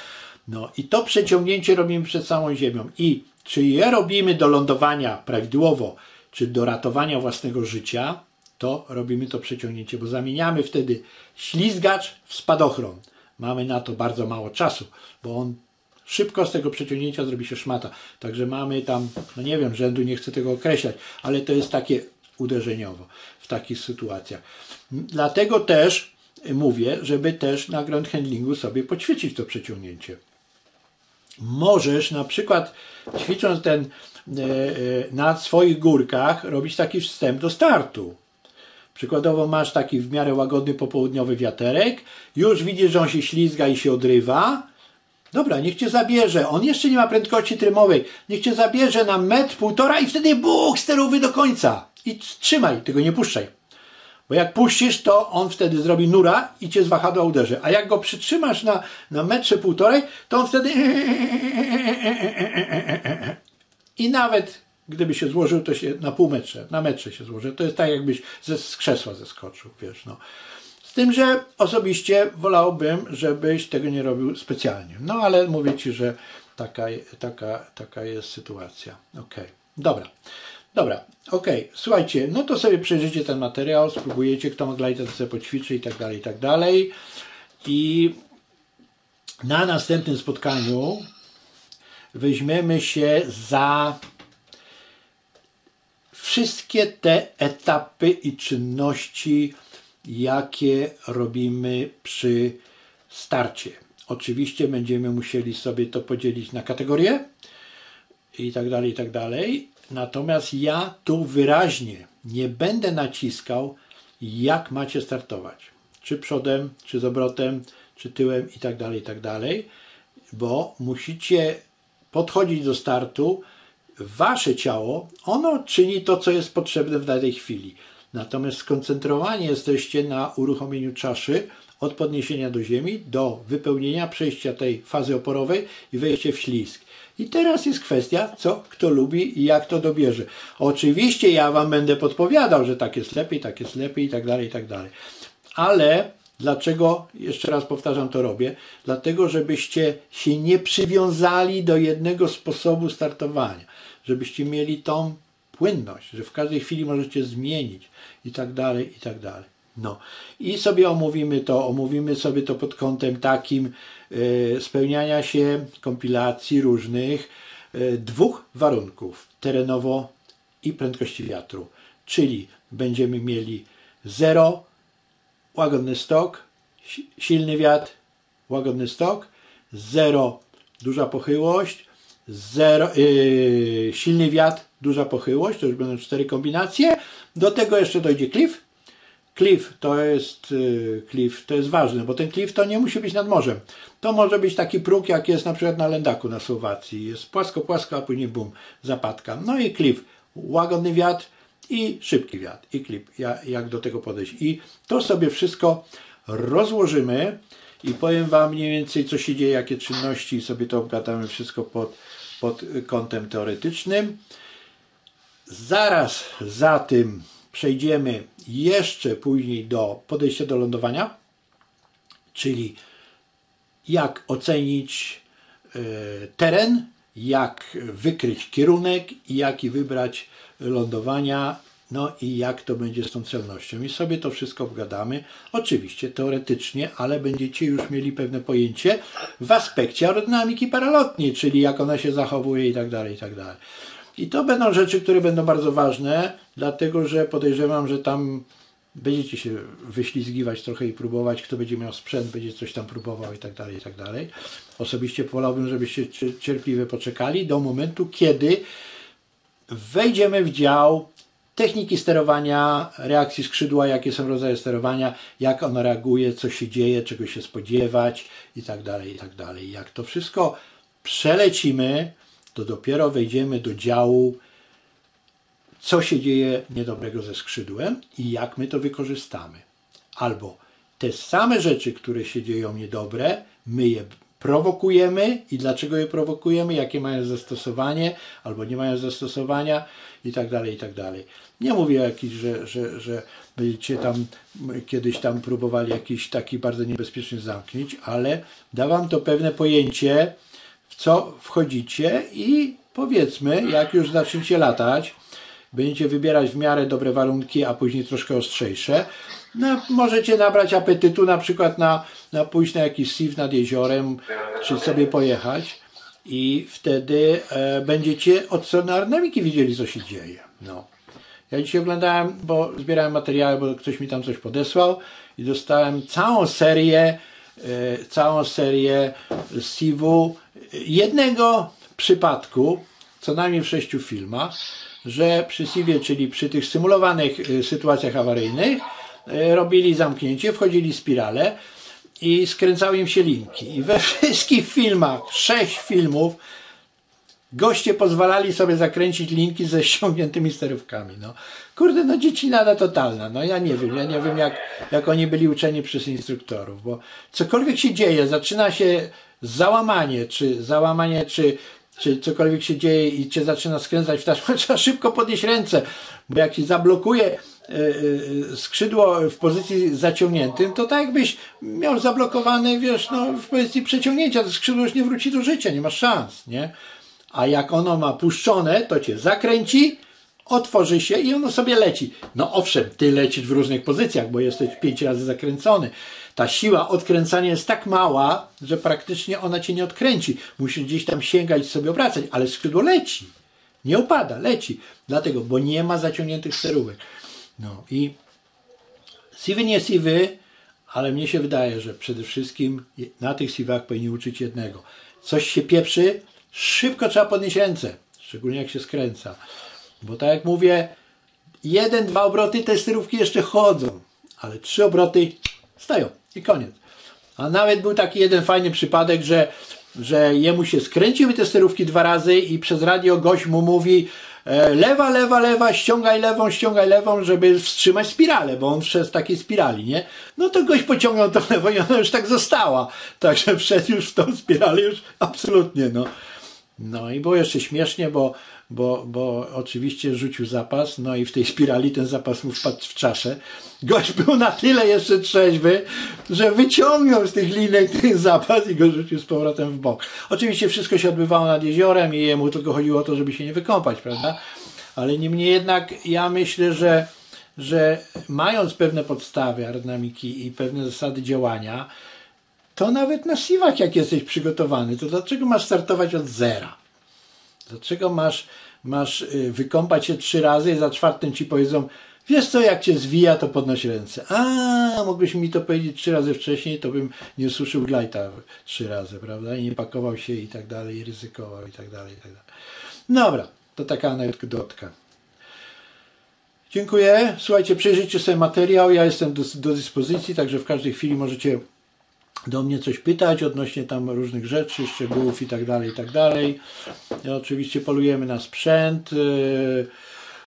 No i to przeciągnięcie robimy przed samą ziemią. I czy je robimy do lądowania prawidłowo, czy do ratowania własnego życia, to robimy to przeciągnięcie, bo zamieniamy wtedy ślizgacz w spadochron. Mamy na to bardzo mało czasu, bo on szybko z tego przeciągnięcia zrobi się szmata. Także mamy tam, no nie wiem, rzędu nie chcę tego określać, ale to jest takie uderzeniowo w takich sytuacjach. Dlatego też mówię, żeby też na ground handlingu sobie poćwiczyć to przeciągnięcie. Możesz na przykład ćwicząc ten na swoich górkach robić taki wstęp do startu. Przykładowo masz taki w miarę łagodny popołudniowy wiaterek, już widzisz, że on się ślizga i się odrywa. Dobra, niech cię zabierze, on jeszcze nie ma prędkości trymowej, niech cię zabierze na metr, półtora i wtedy buch, sterowy do końca. I trzymaj, tego nie puszczaj. Bo jak puścisz, to on wtedy zrobi nura i cię z wahadła uderzy. A jak go przytrzymasz na, na metrze półtorej, to on wtedy i nawet gdyby się złożył, to się na pół metrze, na metrze się złoży. To jest tak, jakbyś ze, z krzesła zeskoczył, wiesz, no. Z tym, że osobiście wolałbym, żebyś tego nie robił specjalnie. No, ale mówię ci, że taka, taka, taka jest sytuacja. Okej, okay. Dobra. Dobra, okej. Okay. Słuchajcie, no to sobie przejrzycie ten materiał, spróbujecie, kto ma glajta, to sobie poćwiczy i tak dalej, i tak dalej. I na następnym spotkaniu weźmiemy się za wszystkie te etapy i czynności, jakie robimy przy starcie. Oczywiście będziemy musieli sobie to podzielić na kategorie i tak dalej, i tak dalej. Natomiast ja tu wyraźnie nie będę naciskał, jak macie startować. Czy przodem, czy z obrotem, czy tyłem i tak dalej, i tak dalej. Bo musicie podchodzić do startu. Wasze ciało, ono czyni to, co jest potrzebne w danej chwili. Natomiast skoncentrowani jesteście na uruchomieniu czaszy od podniesienia do ziemi, do wypełnienia, przejścia tej fazy oporowej i wejście w ślizg. I teraz jest kwestia, co kto lubi i jak to dobierze. Oczywiście ja wam będę podpowiadał, że tak jest lepiej, tak jest lepiej i tak dalej, i tak dalej. Ale dlaczego, jeszcze raz powtarzam, to robię? Dlatego, żebyście się nie przywiązali do jednego sposobu startowania. Żebyście mieli tą płynność, że w każdej chwili możecie zmienić i tak dalej, i tak dalej. No i sobie omówimy to, omówimy sobie to pod kątem takim y, spełniania się kompilacji różnych y, dwóch warunków, terenowo i prędkości wiatru. Czyli będziemy mieli zero, łagodny stok, silny wiatr, łagodny stok, zero, duża pochyłość, zero, yy, silny wiatr, duża pochyłość, to już będą cztery kombinacje. Do tego jeszcze dojdzie cliff. Cliff to jest, yy, cliff to jest ważne, bo ten cliff to nie musi być nad morzem. To może być taki próg, jak jest na przykład na Lędaku na Słowacji. Jest płasko, płasko, a później bum, zapadka. No i cliff, łagodny wiatr i szybki wiatr. I cliff, jak, jak do tego podejść. I to sobie wszystko rozłożymy i powiem wam mniej więcej, co się dzieje, jakie czynności, i sobie to obgadamy wszystko pod, pod kątem teoretycznym. Zaraz za tym przejdziemy jeszcze później do podejścia do lądowania, czyli jak ocenić y, teren, jak wykryć kierunek i jaki wybrać lądowania, no i jak to będzie z tą celnością. I sobie to wszystko obgadamy, oczywiście teoretycznie, ale będziecie już mieli pewne pojęcie w aspekcie aerodynamiki paralotniej, czyli jak ona się zachowuje i tak dalej, i tak dalej. I to będą rzeczy, które będą bardzo ważne, dlatego że podejrzewam, że tam będziecie się wyślizgiwać trochę i próbować, kto będzie miał sprzęt, będzie coś tam próbował i tak dalej, i tak dalej. Osobiście wolałbym, żebyście cierpliwie poczekali do momentu, kiedy wejdziemy w dział techniki sterowania, reakcji skrzydła, jakie są rodzaje sterowania, jak ono reaguje, co się dzieje, czego się spodziewać i tak dalej, i tak dalej. Jak to wszystko przelecimy, to dopiero wejdziemy do działu, co się dzieje niedobrego ze skrzydłem i jak my to wykorzystamy. Albo te same rzeczy, które się dzieją niedobre, my je prowokujemy i dlaczego je prowokujemy, jakie mają zastosowanie albo nie mają zastosowania i tak dalej, i tak dalej. Nie mówię jakiś, że, że, że będziecie tam kiedyś tam próbowali jakiś taki bardzo niebezpieczny zamknięć, ale da wam to pewne pojęcie, w co wchodzicie i powiedzmy, jak już zaczniecie latać, będziecie wybierać w miarę dobre warunki, a później troszkę ostrzejsze, no, możecie nabrać apetytu na przykład na, na pójść na jakiś S I W nad jeziorem, czy sobie pojechać i wtedy e, będziecie od strony aerodynamiki widzieli, co się dzieje. No. Ja dzisiaj oglądałem, bo zbierałem materiały, bo ktoś mi tam coś podesłał i dostałem całą serię, e, całą serię S I W-u jednego przypadku, co najmniej w sześciu filmach, że przy S I W-ie, czyli przy tych symulowanych sytuacjach awaryjnych, robili zamknięcie, wchodzili w spirale i skręcały im się linki. I we wszystkich filmach, sześć filmów, goście pozwalali sobie zakręcić linki ze ściągniętymi sterówkami. No. Kurde, no dziecinada totalna. No ja nie wiem, ja nie wiem jak, jak oni byli uczeni przez instruktorów, bo cokolwiek się dzieje, zaczyna się załamanie, czy załamanie, czy czy cokolwiek się dzieje i cię zaczyna skręcać w taśmę, trzeba szybko podnieść ręce, bo jak ci zablokuje skrzydło w pozycji zaciągniętym, to tak jakbyś miał zablokowane, wiesz, no, w pozycji przeciągnięcia, to skrzydło już nie wróci do życia, nie masz szans, nie? A jak ono ma puszczone, to cię zakręci, otworzy się i ono sobie leci. No owszem, ty lecisz w różnych pozycjach, bo jesteś pięć razy zakręcony. Ta siła odkręcania jest tak mała, że praktycznie ona cię nie odkręci. Musisz gdzieś tam sięgać, sobie obracać, ale skrzydło leci. Nie opada, leci. Dlatego, bo nie ma zaciągniętych sterówek. No i S I V-y nie S I V-y, ale mnie się wydaje, że przede wszystkim na tych S I V-ach powinni uczyć jednego. Coś się pieprzy, szybko trzeba podnieść ręce, szczególnie jak się skręca. Bo tak jak mówię, jeden, dwa obroty te sterówki jeszcze chodzą, ale trzy obroty stają i koniec. A nawet był taki jeden fajny przypadek, że, że jemu się skręciły te sterówki dwa razy i przez radio gość mu mówi e, lewa, lewa, lewa, ściągaj lewą, ściągaj lewą, żeby wstrzymać spiralę, bo on wszedł w takiej spirali, nie? No to gość pociągnął to lewo i ona już tak została. Także wszedł już w tą spiralę już absolutnie, no. No i było jeszcze śmiesznie, bo, bo, bo oczywiście rzucił zapas, no i w tej spirali ten zapas mu wpadł w czaszę. Gość był na tyle jeszcze trzeźwy, że wyciągnął z tych linek ten zapas i go rzucił z powrotem w bok. Oczywiście wszystko się odbywało nad jeziorem i jemu tylko chodziło o to, żeby się nie wykąpać, prawda? Ale niemniej jednak ja myślę, że, że mając pewne podstawy aerodynamiki i pewne zasady działania, to nawet na S I V-ach jak jesteś przygotowany, to dlaczego masz startować od zera? Dlaczego masz, masz wykąpać się trzy razy i za czwartym ci powiedzą, wiesz co, jak cię zwija, to podnoś ręce. A, mógłbyś mi to powiedzieć trzy razy wcześniej, to bym nie suszył glajta trzy razy, prawda? I nie pakował się i tak dalej, i ryzykował i tak dalej, i tak dalej. Dobra, to taka anegdotka. Dziękuję. Słuchajcie, przejrzyjcie sobie materiał. Ja jestem do, do dyspozycji, także w każdej chwili możecie do mnie coś pytać odnośnie tam różnych rzeczy, szczegółów i tak dalej, i tak dalej. Ja oczywiście polujemy na sprzęt. Yy,